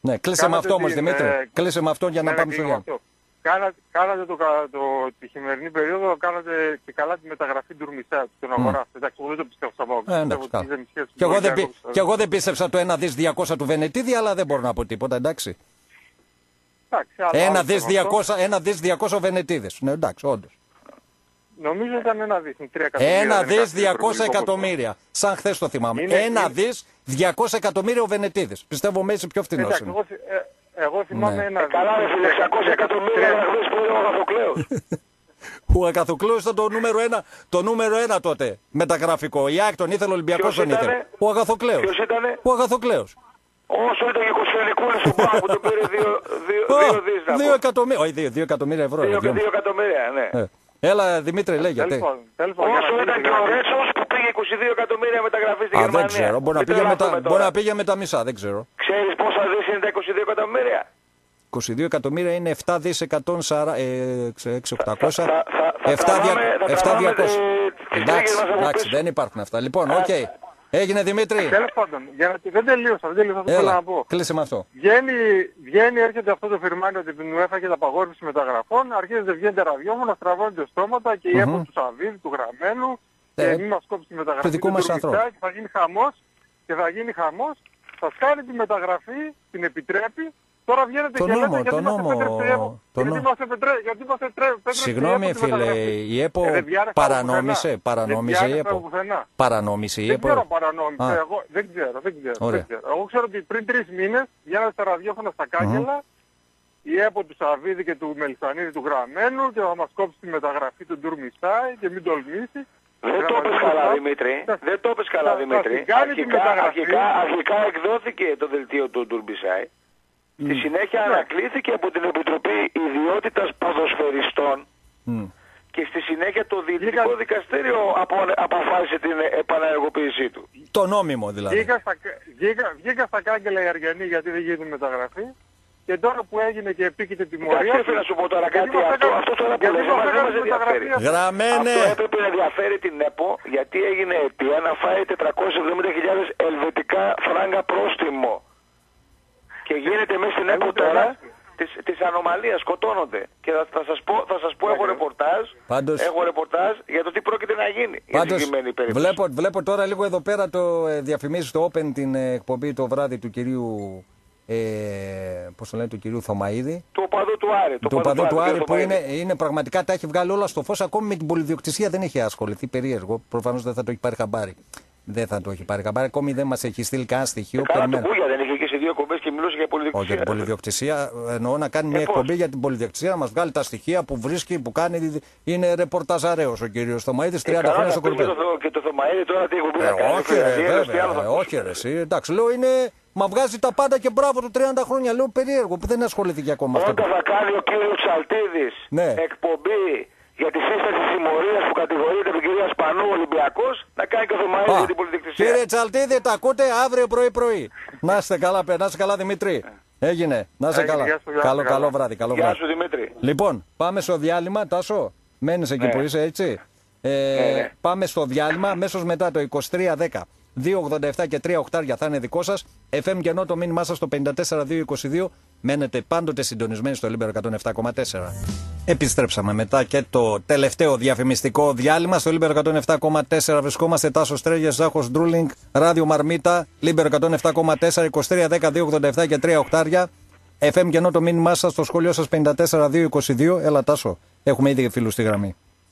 Ναι, κλείσε με αυτό όμως, Δημήτρη. Ε, κλείσε με αυτό για να ναι, πάμε στο Γιάννη. Κάνατε, κάνατε το, το, τη χειμερινή περίοδο, κάνατε και καλά τη μεταγραφή του Ντουρμισά, τον αγορά. Mm. Εντάξει, εγώ δεν το πιστεύω στα Πάοκ. Ε, εντάξει, και, εγώ δεν, πι... και εγώ δεν πίστεψα το ένα δις διακόσια του Βενετίδη, αλλά δεν μπορώ να πω τίποτα, εντάξει. εντάξει ένα δις διακόσια Βενετίδης. Ναι, εντάξει, όντως. Νομίζω ήταν ένα δις, τρία εκατομμύρια. Ένα δις διακόσια εκατομμύρια. Σαν χθες το θυμάμαι. Είναι, ένα είναι... δις διακόσια εκατομμύρια ο Βενετίδης. Πιστεύω Μέση πιο φθηνός είναι. Εγώ, ε, εγώ θυμάμαι ναι. ένα δις. Ε, καλά, ρε φίλε, εξακόσια εκατομμύρια να χθες που είναι ο Αγαθοκλέος. Ο Αγαθοκλέος ήταν το νούμερο ένα, το νούμερο ένα τότε μεταγραφικό. Η ΑΕΚ τον ήθελε, ο Ολυμπιακός τον ήθελε. Ο Αγαθοκλέος. Ποιος ήτανε? Ο Αγαθοκλέος. Όσο ήταν και Κοσφαιρικούλης ο Πάου που τον πήρε δύο δις. Δύο εκατομμύρια, όχι δύο εκατομμύρια ευρώ. Δύο εκατομμύρια, ναι. Έλα, Δημήτρη, λέγε. Όσο ήταν και ο Ρέτσος που πήγε είκοσι δύο εκατομμύρια μεταγραφή στην Α, Γερμανία. Δεν ξέρω. Μπορεί να, πήγε με τα, μπορεί να πήγε με τα μισά, δεν ξέρω. Ξέρεις πόσα δις είναι τα είκοσι δύο εκατομμύρια? είκοσι δύο εκατομμύρια είναι επτά δις εκατόν σαράντα, έξι οκτακόσια, επτά διακόσια. Εντάξει, εντάξει, δεν υπάρχουν αυτά. Λοιπόν, οκ. Okay. Έγινε, Δημήτρη. Τέλος πάντων, για να... δεν τελείωσα, δεν τελείωσα αυτό που θέλω να πω. Κλείσε με αυτό. Βγαίνει, βγαίνει, έρχεται αυτό το φιρμάνιο ότι την UEFA και τα απαγόρευση μεταγραφών, αρχίζεται βγαίνετε ραδιόφωνα, στραβώνετε στόματα και η ΕΠΟ του Σαββίδη, του Γραμμένου, ε, και μην μας κόψει τη μεταγραφή του Ντουρμισά και θα γίνει χαμός, και θα γίνει χαμός, θα κάνει τη μεταγραφή, την επιτρέπει. Τώρα βγαίνετε και λέτε γιατί μας επέτρεψε η ΕΠΟ. Γιατί μας επέτρεψε. Συγγνώμη φίλε, η ΕΠΟ παρανόμησε, παρανόμησε η ΕΠΟ. Παρανόμησε η ΕΠΟ. Δεν ξέρω παρανόμησε, εγώ δεν ξέρω, δεν ξέρω. Εγώ ξέρω ότι πριν τρεις μήνες βγαίνατε στα ραδιόφωνα στα κάγκελα η ΕΠΟ του Σαββίδη και του Μελισσανίδη του Γραμμένου και θα μας κόψει τη μεταγραφή του Ντουρμισάη και μην τολμήσει. Δεν το είπες καλά, Δημήτρη. Δεν το είπες καλά, Δημήτρη. Αρχικά εκδόθηκε το δελτίο του Ντουρμισάη. Στη συνέχεια mm. ανακλήθηκε από την Επιτροπή Ιδιότητας Ποδοσφαιριστών mm. και στη συνέχεια το Διοικητικό Βγήκα... Δικαστήριο απο... αποφάσισε την επαναεργοποίησή του. Το νόμιμο δηλαδή. Βγήκα στα, βγήκα, βγήκα στα κάγκελα οι Αργιανοί γιατί δεν γίνεται μεταγραφή και τώρα που έγινε και επίκειται τιμωρία... Εντάξει, να σου πω τώρα κάτι, αυτό, αυτό τώρα που λέμε μας δεν μας ενδιαφέρει. Γραμμένε! Αυτό έπρεπε να ενδιαφέρει την ΕΠΟ γιατί έγινε αιτία να φάει τετρακόσιες εβδομήντα χιλιάδες ελβετικά φράγκα πρόστιμο. Και γίνεται μέσα στην ΕΠΟ τώρα της, της ανομαλίας, σκοτώνονται. Και θα, θα σας πω, θα σας πω έχω ρεπορτάζ, πάντως, έχω ρεπορτάζ για το τι πρόκειται να γίνει. Πάντως, βλέπω, βλέπω τώρα λίγο εδώ πέρα το ε, διαφημίζει στο Open την ε, εκπομπή το βράδυ του κυρίου, ε, πώς το λένε, του κυρίου Θωμαΐδη. Του οπαδού του Άρη. Του οπαδού του Άρη που είναι, είναι πραγματικά τα έχει βγάλει όλα στο φως, ακόμη με την πολυδιοκτησία δεν έχει ασχοληθεί, περίεργο. Προφανώς δεν θα το έχει πάρει χαμπάρι. Δεν θα το έχει πάρει χαμπάρι, ακόμη δεν μας έχει στείλει κανένα στοιχείο. Κάνα του Μπούγια δεν είχε και σε δύο εκπομπές και μιλούσε για πολυδιοκτησία. Όχι για την πολυδιοκτησία. Εννοώ να κάνει μια ε, εκπομπή για την πολυδιοκτησία, να μας βγάλει τα στοιχεία που βρίσκει, που κάνει. Είναι ρεπορταζαρέος ο κύριος Θωμαΐδης, τριάντα χρόνια στο κορυφαίο. Και το Θωμαΐδη τώρα τι εκπομπή θα κάνει. Όχι, ρε, όχι, ρε, εσύ. Εντάξει, λέω είναι. Μα βγάζει τα πάντα και μπράβο του τριάντα χρόνια. Λέω περίεργο που δεν ασχολήθηκε ακόμα αυτό. Όταν θα κάνει ο κύριος Τσαλτίδης εκπομπή για τη σύσταση συμμορίας που κατηγορείται τον κύριο Σπανού Ολυμπιακός, να κάνει και ο Θωμαΐδης για την πολιτικτησία. Κύριε Τσαλτίδη, τα ακούτε αύριο πρωί-πρωί. Να είστε καλά, να είστε καλά, Δημήτρη. Έγινε, να είστε καλά. Σου, καλό, καλό βράδυ. Καλό Γεια βράδυ. σου, Δημήτρη. Λοιπόν, πάμε στο διάλειμμα. Τάσο, μένεις εκεί ναι. που είσαι, έτσι. Ε, ναι, ναι. Πάμε στο διάλειμμα, αμέσως μετά το είκοσι τρία δέκα. δύο ογδόντα επτά και τρία οχτάρια θα είναι δικό σας. εφ εμ κενό το μήνυμά σας στο πενήντα τέσσερα δύο είκοσι δύο. Μένετε πάντοτε συντονισμένοι στο Λίμπερο εκατόν επτά κόμμα τέσσερα. Επιστρέψαμε μετά και το τελευταίο διαφημιστικό διάλειμμα στο Λίμπερο εκατόν επτά κόμμα τέσσερα. Βρισκόμαστε Τάσος Τρέγιας, Ζάχος Ντρούλινγκ, Ράδιο Μαρμίτα, Λίμπερο εκατόν επτά κόμμα τέσσερα, είκοσι τρία δέκα δύο ογδόντα επτά και τρία οχτάρια. εφ εμ κενό το μήνυμά σας στο σχολείο σας πενήντα τέσσερα δύο είκοσι δύο. Έλα Τάσο, έχουμε ήδη φίλους στη γραμμή.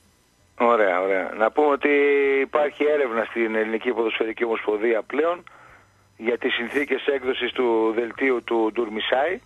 Ωραία, ωραία. Να πούμε ότι υπάρχει έρευνα στην Ελληνική Ποδοσφαιρική Ομοσπονδία πλέον για τις συνθήκες έκδοσης του δελτίου του Ντουρμισάη,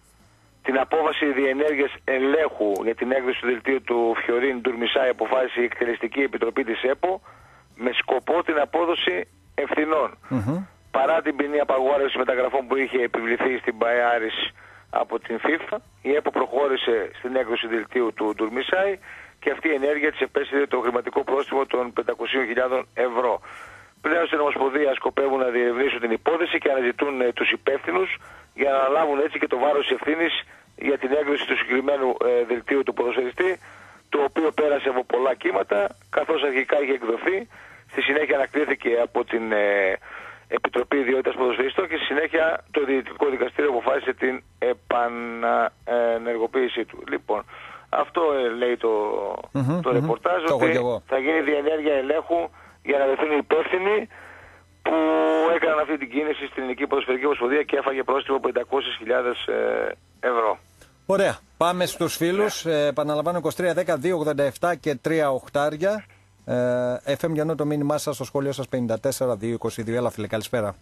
την απόφαση διενέργειας ελέγχου για την έκδοση του δελτίου του Φιωρίν Ντουρμισάη αποφάσισε η Εκτελεστική Επιτροπή της ΕΠΟ με σκοπό την απόδοση ευθυνών. Mm-hmm. Παρά την ποινή απαγόρευση μεταγραφών που είχε επιβληθεί στην Μπαϊάρης από την FIFA, η ΕΠΟ προχώρησε στην έκδοση δελτίου του Ντουρμισάη και αυτή η ενέργεια της επέσυρε το χρηματικό πρόστιμο των πεντακόσιες χιλιάδες ευρώ. Πλέον στην Ομοσπονδία σκοπεύουν να διερευνήσουν την υπόθεση και αναζητούν ε, τους υπεύθυνους για να αναλάβουν έτσι και το βάρος της ευθύνης για την έκδοση του συγκεκριμένου ε, δελτίου του ποδοσφαιριστή, το οποίο πέρασε από πολλά κύματα, καθώς αρχικά είχε εκδοθεί, στη συνέχεια ανακλήθηκε από την ε, Επιτροπή Ιδιότητας Ποδοσφαιριστών και στη συνέχεια το Διαιτητικό Δικαστήριο αποφάσισε την επανενεργοποίησή του. Λοιπόν, αυτό ε, λέει το, mm-hmm, το mm-hmm. ρεπορτάζ, το ότι θα γίνει διενέργεια ελέγχου για να βρεθούν οι υπεύθυνοι που έκαναν αυτή την κίνηση στην Ελληνική Ποδοσφαιρική Ομοσπονδία και έφαγε πρόστιμο από πεντακόσιες χιλιάδες ευρώ. Ωραία. Πάμε στους φίλους. Ε, επαναλαμβάνω είκοσι τρία δέκα δύο ογδόντα επτά και τρία οχτάρια. Ε, εφ εμ Γιαννού το μήνυμά σας στο σχόλιο σας πενήντα τέσσερα δύο είκοσι δύο. Έλα φίλε, καλησπέρα.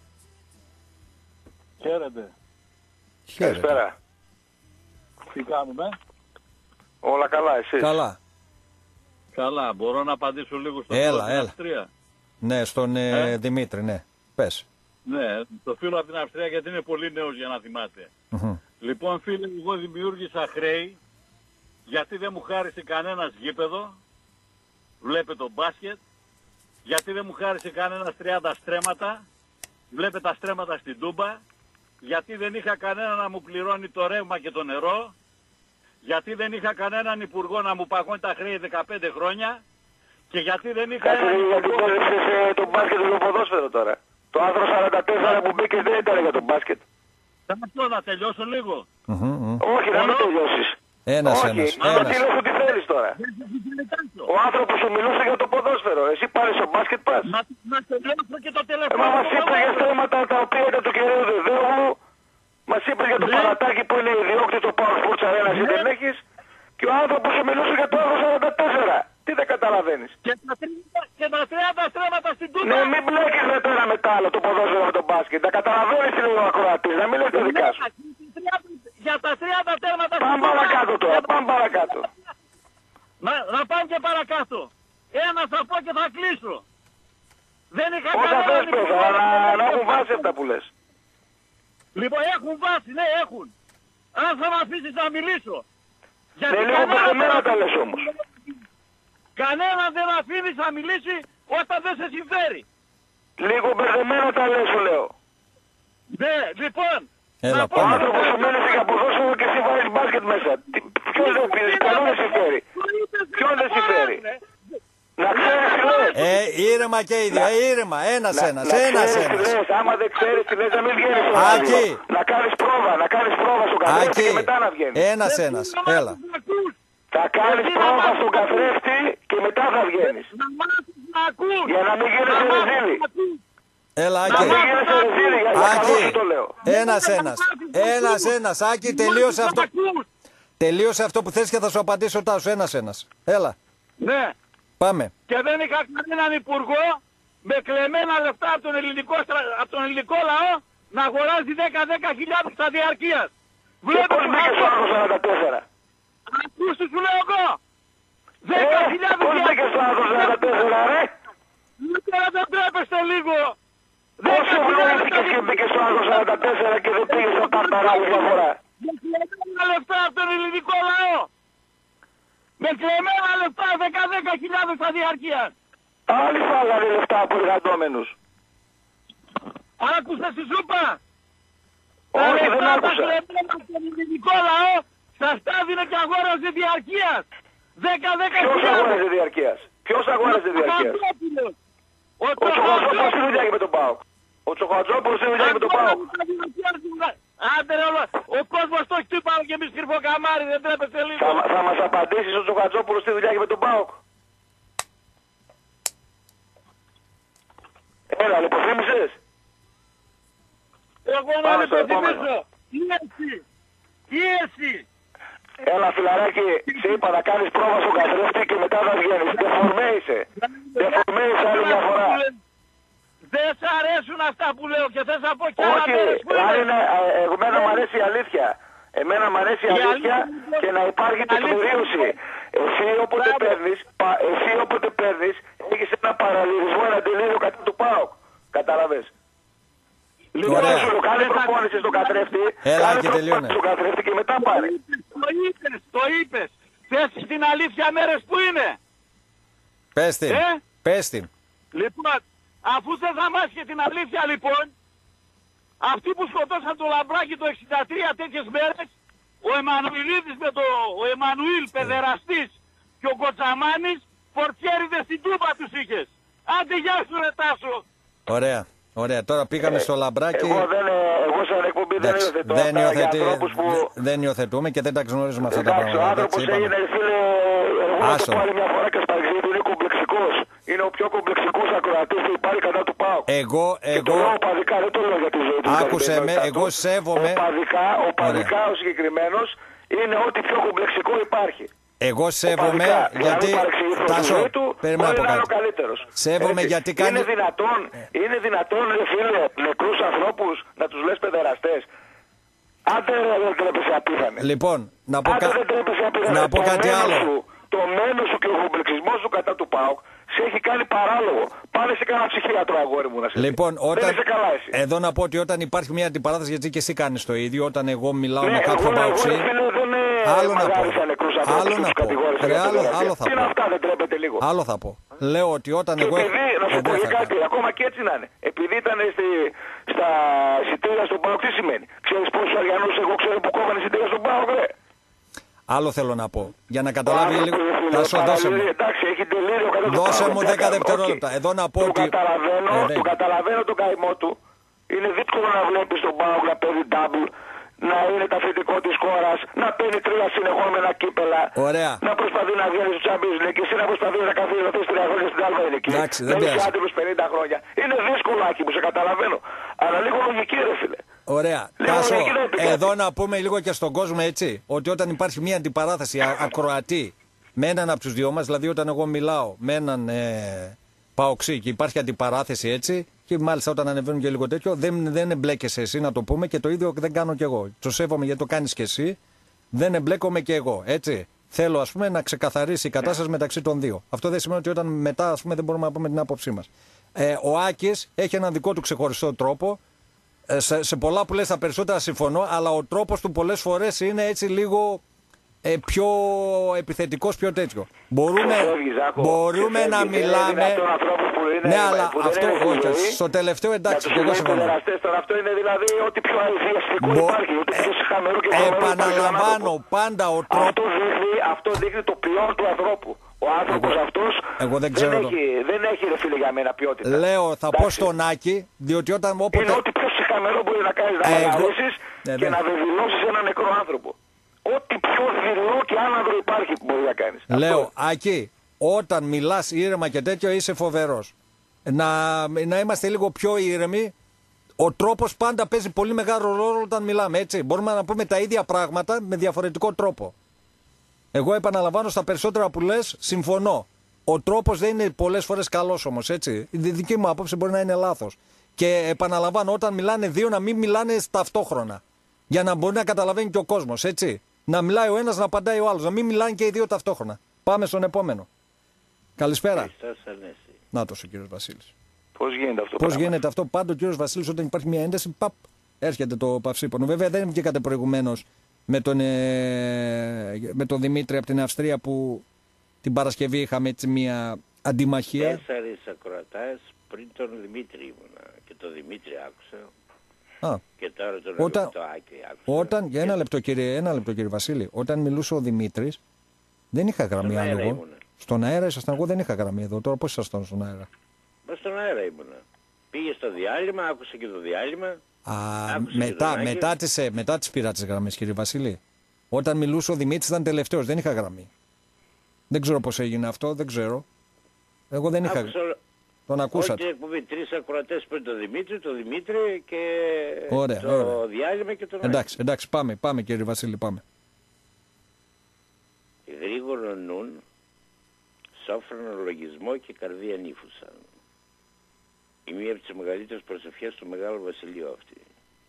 Χαίρετε. Χαίρετε. Καλησπέρα. Τι κάνουμε? Όλα καλά, εσείς? Καλά. Καλά, μπορώ να απαντήσω λίγο στο έλα, φίλο από την έλα. Αυστρία? Ναι, στον ε, ε? Δημήτρη, ναι. Πες. Ναι, το φίλο από την Αυστρία γιατί είναι πολύ νέος για να θυμάται. Mm-hmm. Λοιπόν φίλε, εγώ δημιούργησα χρέη γιατί δεν μου χάρισε κανένας γήπεδο, βλέπε το μπάσκετ, γιατί δεν μου χάρισε κανένας τριάντα στρέμματα, βλέπε τα στρέμματα στην Τούμπα, γιατί δεν είχα κανένα να μου πληρώνει το ρεύμα και το νερό, γιατί δεν είχα κανέναν υπουργό να μου παγώνει τα χρέη δεκαπέντε χρόνια και γιατί δεν είχα... Κάτσε λίγο γιατί πόδεψες ε, το μπάσκετ και το ποδόσφαιρο τώρα. Το άρθρο σαράντα τέσσερα που μπήκες δεν ήταν για το μπάσκετ. Θα αυτό να τελειώσω λίγο. Mm-hmm. Όχι, να μην τελειώσεις. Ένας, Όχι, ένας, να ένας. τι λες ότι θέλεις τώρα. Ο άνθρωπος σου μιλούσε για το ποδόσφαιρο. Εσύ πάρεις στο μπάσκετ πας. Να, να τελειώσω και το Ε, τελευταίο. μα μας είπε για στρέμματα τα οποία ήταν του κυρίου Δεδέου. Μας είπε για το Ναι. παλατάκι που είναι ιδιόκτητο Power Sports Arena ή δεν έχεις. Και ο άνθρωπος σου μιλούσε για το άρθρο σαράντα τέσσερα. Τι δεν καταλαβαίνεις. Και τα τριάντα, και τα τριάντα στρέμματα στην Τούμπα. Ναι, μην μπλέκεις με το ένα με το άλλο το ποδόσφαιρο με το μπάσκετ. Να καταλαβαίνεις τι λέει ο ακροατής. Να μην λες τα δικά σου. Για τα τριάντα τέρματα στην Πάμε Τούμπα. παρακάτω τώρα, πάμε παρακάτω. Να, να πάμε και παρακάτω. Ένα θα πω και θα κλείσω. Δεν είχα Όσα κανέναν θες πες, υπουργό αλλά να να έχουν βάση αυτά που λες. Λοιπόν, έχουν βάση, ναι, έχουν. Αν θα με αφήσεις να μιλήσω. Γιατί Ναι, λίγο κανέναν μπερδεμένα δεν τα αφήνεις- λες όμως. Κανέναν δεν αφήνεις να μιλήσει όταν δεν σε συμφέρει. Λίγο μπερδεμένα τα λες σου λέω. Ναι, λοιπόν. Έλα, να Ο πάμε. άνθρωπος σου μένει για ποδόσφαιρο και εσύ βάζεις μπάσκετ μέσα. Τι- Ποιος δεν πήρε, κανένα δεν συμφέρει. Ποιον δεν συμφέρει. Να ξέρεις τι λες. Ε, ήρεμα και οι δύο. Ε, ήρεμα. Ένας, Να- ένας. να Ένας, ξέρεις τι ένας. λες. Άμα δεν ξέρεις τι λες, να μην βγαίνεις στο Άκη. ράδιο. Να κάνεις πρόβα, να κάνεις πρόβα στον καθρέφτη Άκη. και μετά να βγαίνεις. Ένας, ένας. Έλα. Θα κάνεις πρόβα στον καθρέφτη και μετά θα βγαίνεις. Να μάθεις να ακούς. Για να μην γίνεις ρεζίλη. Έλα, Να Άκη. μην γίνεις ρεζίλη, για για καλό Άκη. σου το λέω. Ένας, ένας. Ένας, ένας. Άκη, τελείωσε αυτό. Τελείωσε αυτό που θες και θα σου απαντήσω τάσου. Ένας, ένας. Έλα. Ναι. Πάμε. Και δεν είχα κανέναν υπουργό με κλεμμένα λεφτά από τον ελληνικό, στρα- από τον ελληνικό λαό να αγοράζει δέκα δέκα χιλιάδες στα διαρκείας. Και Βλέπω πώς μπήκες στο άρθρο σαράντα τέσσερα. Ακούς τι σου λέω εγώ. Ε, δέκα χιλιάδες πώς μπήκες στο άρθρο σαράντα τέσσερα, ρε. Τώρα δεν τρέπεστε λίγο. Πόσο βλέπει και μπήκες στο άρθρο σαράντα τέσσερα και δεν πήγες στο τάρταρα άλλη διαφορά. Με κλεμμένα λεφτά από τον ελληνικό λαό. Με κλεμμένα λεφτά δέκα δέκα χιλιάδες στα διαρκείας. Άλλοι φάγανε λεφτά από εργαζόμενους. Άκουσες τη σούπα. Όχι, δεν τα άκουσα. κλεμμένα από τον ελληνικό λαό σας τα έδινε και αγόραζε διαρκείας. δέκα δέκα Ποιος χιλιάδες. αγόρασε διαρκείας. Ποιος αγόρασε διαρκείας. Ο Ο Τσοχατζόπουλος τι δουλειά έχει με τον ΠΑΟΚ. Ο Τσοχατζόπουλος τι δουλειά έχει με τον ΠΑΟΚ. Άντε ρε, όλο. Ο κόσμος το έχει πάνω και εμείς κρυφό καμάρι, δεν τρέπεστε λίγο. Θα, θα μας απαντήσεις ο Τσοχατζόπουλος τι δουλειά έχει με τον ΠΑΟΚ. Έλα, λοιπόν, θύμισες. Εγώ να Πάμε στο υπενθυμίσω. Πίεση. Πίεση. Έλα, φιλαράκι, σε είπα να κάνεις πρόβα στον καθρέφτη και μετά θα βγαίνεις. Δεφορμέ είσαι. Δεφορμέ είσαι άλλη μια φορά. Δεν σ' αρέσουν αυτά που λέω και θες να πω κι άλλα Όχι, μέρες που αν είναι. είναι, ε, εμένα μου αρέσει η αλήθεια. Εμένα μου αρέσει η Η αλήθεια αλήθεια- και να υπάρχει αλήθεια- τεκμηρίωση. Εσύ όποτε Μπράβο. παίρνεις, πα- εσύ όποτε παίρνεις, έχεις ένα παραλληλισμό, ένα τελείω κατά του ΠΑΟΚ. Κατάλαβες. Λοιπόν, Ωραία. σου λέω, κάνε προπόνηση στον καθρέφτη, Έλα, κάνε και προπόνηση τελείωνε. στον καθρέφτη και μετά πάρε. Το είπες, το είπες. Θες την αλήθεια μέρες που είναι. Πες την. Ε? Πες την. Λοιπόν, αφού θες να μάθεις και την αλήθεια λοιπόν, αυτοί που σκοτώσαν το Λαμπράκι το εξήντα τρία τέτοιες μέρες, ο Εμμανουηλίδης με το ο Εμμανουήλ παιδεραστής και ο Κοτσαμάνης, πορτιέριδες στην Τούμπα τους είχες. Άντε γεια σου ρε Τάσο. Ωραία. Ωραία, τώρα πήγαμε Ε, στο λαμπράκι. Εγώ, δεν, εγώ σαν εκπομπή δεν Εντάξει, υιοθετώ δεν, αυτά για υιοθετεί, ανθρώπους που... δε- δεν υιοθετούμε και δεν τα γνωρίζουμε αυτά τα Εντάξει, ο πράγματα. άνθρωπος έτσι, είπαμε. έγινε, φίλε, εγώ να το Άστο. πω άλλη μια φορά και σπαγγίζει, είναι κομπλεξικός. Είναι ο πιο κομπλεξικός ακροατής που υπάρχει κατά του ΠΑΟΚ. Εγώ, Και το εγώ, λέω οπαδικά, δεν το λέω για τη ζωή του. άκουσε με, εγώ σέβομαι. Οπαδικά, οπαδικά ο συγκεκριμένος είναι ό,τι πιο κομπλεξικό υπάρχει. Εγώ σέβομαι Οπαδικά, γιατί. να μην παρεξηγηθώ στη Τάσο, ζωή του, περίμενα μπορεί από να είναι ο κάτι. καλύτερος. Σέβομαι Έτσι. γιατί κάνει. Είναι δυνατόν, είναι δυνατόν ρε φίλε, νεκρούς ανθρώπους να τους λες παιδεραστές. Άντε ρε, δεν τρέπεσαι απίθανε. Λοιπόν, να πω, Άντε κα... δεν τρέπεσαι απίθανε. να πω Το κάτι μένος άλλο. Σου, το μένος σου και ο κομπλεξισμός σου κατά του ΠΑΟΚ σε έχει κάνει παράλογο. Πάνε σε κανένα ψυχίατρο, αγόρι μου, να σε δει. Λοιπόν, όταν... Δεν είσαι καλά εσύ. εδώ να πω ότι όταν υπάρχει μια αντιπαράθεση, γιατί και εσύ κάνεις το ίδιο, όταν εγώ μιλάω Ναι, με κάποιον εγώ, εγώ, παοξή. ρε φίλε, δεν Άλλο να πω. μαγάρισα νεκρούς ανθρώπους Άλλο που να τους πω. κατηγόρησα Ρε, για άλλο, παιδεραστία. άλλο θα Τι είναι πω. αυτά, δεν τρέπεται λίγο. Άλλο θα πω. Λέω ότι όταν Και εγώ. επειδή, να σου Ε, πω δεν και θα κάτι, κάνω. ακόμα και έτσι να είναι. Επειδή ήταν στη, στα εισιτήρια στον ΠΑΟΚ, τι σημαίνει. Ξέρεις πόσους Αριανούς εγώ ξέρω που κόβανε εισιτήρια στον ΠΑΟΚ, ρε. Άλλο θέλω να πω. Για να καταλάβει Ο λίγο. άνθρωπος, Θα φίλε, σου δώσω. παραλύει, εντάξει, έχει τελείριο κατά το Δώσε ΠΑΟΚ, μου τι δέκα να κάνω, δευτερόλεπτα. οκ. Εδώ να πω Το ότι. καταλαβαίνω, Ε, ναι. το καταλαβαίνω τον καημό του. Είναι δύσκολο να βλέπεις τον ΠΑΟΚ να παίζει double, να είναι το αφεντικό της χώρας, να παίρνει τρία συνεχόμενα κύπελα, Ωραία. να προσπαθεί να βγαίνει στο Champions League και εσύ να προσπαθείς να καθίσεις να θες τρία χρόνια στην άλλη ηλικία. Εντάξει, δεν να είσαι πειράζει. άτιμος πενήντα χρόνια. Είναι δύσκολο, Άκη μου, σε καταλαβαίνω. Αλλά λίγο λογική, ρε φίλε. Ωραία. Λίγο Τάσο, λογική να επικρατεί. εδώ να πούμε λίγο και στον κόσμο έτσι, ότι όταν υπάρχει μια αντιπαράθεση α- ακροατή με έναν από τους δυο μας, δηλαδή όταν εγώ μιλάω με έναν ε, παοξή και υπάρχει αντιπαράθεση έτσι, και μάλιστα όταν ανεβαίνουν και λίγο τέτοιο, δεν, δεν εμπλέκεσαι εσύ να το πούμε και το ίδιο δεν κάνω κι εγώ. Το σέβομαι γιατί το κάνεις κι εσύ, δεν εμπλέκομαι κι εγώ, έτσι. Θέλω ας πούμε να ξεκαθαρίσει η κατάσταση μεταξύ των δύο. Αυτό δεν σημαίνει ότι όταν μετά ας πούμε δεν μπορούμε να πούμε την άποψή μας. Ε, ο Άκης έχει έναν δικό του ξεχωριστό τρόπο. Ε, σε, σε πολλά που λες τα περισσότερα συμφωνώ, αλλά ο τρόπος του πολλές φορές είναι έτσι λίγο ε, πιο επιθετικός, πιο τέτοιο. Μπορούμε, Ξεφεύγεις, Ζάκο. μπορούμε να Ξεφεύγεις. μιλάμε. Είναι δυνατόν ανθρώπους που είναι- Ναι, αλλά που δεν αυτό είναι στη όχι. ζωή, Στο τελευταίο να εντάξει, τους και εγώ λέει συμφωνώ. παιδεραστές. Τώρα αυτό είναι δηλαδή ό,τι πιο αειδιαστικό Μπο- υπάρχει, ό,τι πιο ε, χαμερό και βρωμένο υπάρχει στον Επαναλαμβάνω άνθρωπο. πάντα ο Αυτό τρόπος. δείχνει, αυτό δείχνει το ποιόν του ανθρώπου. Ο άνθρωπος Εγώ- αυτός εγώ δεν ξέρω το- έχει, δεν έχει ρε φίλε για μένα ποιότητα. Λέω, θα πω Εντάξει. στον Άκη, διότι όταν Είναι όποτε. ό,τι πιο συχαμερό μπορεί να κάνεις να Εγώ- μαγαρίσεις Ναι, και ναι. να βεβαιώσεις έναν νεκρό άνθρωπο. Ό,τι πιο δειλό και άναδρο υπάρχει που μπορεί να κάνεις. Λέω, Αυτό. Άκη, όταν μιλάς ήρεμα και τέτοιο είσαι φοβερός. Να, να είμαστε λίγο πιο ήρεμοι. Ο τρόπος πάντα παίζει πολύ μεγάλο ρόλο όταν μιλάμε, έτσι. Μπορούμε να πούμε τα ίδια πράγματα με διαφορετικό τρόπο. Εγώ επαναλαμβάνω στα περισσότερα που λες, συμφωνώ. Ο τρόπος δεν είναι πολλές φορές καλός όμως, έτσι. Η δική μου άποψη μπορεί να είναι λάθος. Και επαναλαμβάνω, όταν μιλάνε δύο, να μην μιλάνε ταυτόχρονα. Για να μπορεί να καταλαβαίνει και ο κόσμος, έτσι. Να μιλάει ο ένας, να απαντάει ο άλλος. Να μην μιλάνε και οι δύο ταυτόχρονα. Πάμε στον επόμενο. Καλησπέρα. Νάτος ο κύριος Βασίλης. Πώς γίνεται αυτό το Πώς πράγμα? γίνεται αυτό, πάντα ο κύριος Βασίλης όταν υπάρχει μια ένταση, παπ, έρχεται το παυσίπονο. Βέβαια δεν βγήκατε προηγουμένως με τον, ε, με τον Δημήτρη από την Αυστρία που την Παρασκευή είχαμε έτσι μια αντιμαχία. Τέσσερις ακροατάς πριν τον Δημήτρη ήμουνα και τον Δημήτρη άκουσα Α, και τώρα τον Όταν- το Άκη άκουσα. όταν, για ένα λεπτό, κύριε, ένα λεπτό κύριε Βασίλη, όταν μιλούσε ο Δημήτρης δεν είχα γραμμή Στον αέρα άλλο. ήμουνα. Στον αέρα ήσασταν, εγώ δεν είχα γραμμή εδώ. Τώρα πώς ήσασταν στον αέρα? Μα στον αέρα ήμουνα. Πήγε στο διάλειμμα, άκουσα και το διάλειμμα. Α, Άκουσα και μετά, τον Άκη. μετά, τις, ε, μετά τις πήρα τις γραμμές κύριε Βασίλη. Όταν μιλούσε ο Δημήτρης ήταν τελευταίος, δεν είχα γραμμή. Δεν ξέρω πώς έγινε αυτό, δεν ξέρω. Εγώ δεν είχα. Άκουσα Τον όλη ακούσατε. την εκπομπή, τρεις ακροατές πριν τον Δημήτρη, τον Δημήτρη και Ωραία, το ωραία. διάλειμμα και τον Άκη. Εντάξει, εντάξει, πάμε, πάμε κύριε Βασίλη, πάμε. Γρήγορο νουν, σόφρονο λογισμό και καρδία νύφουσα. Η μία από τις μεγαλύτερες προσευχές του Μεγάλου Βασιλείου αυτή.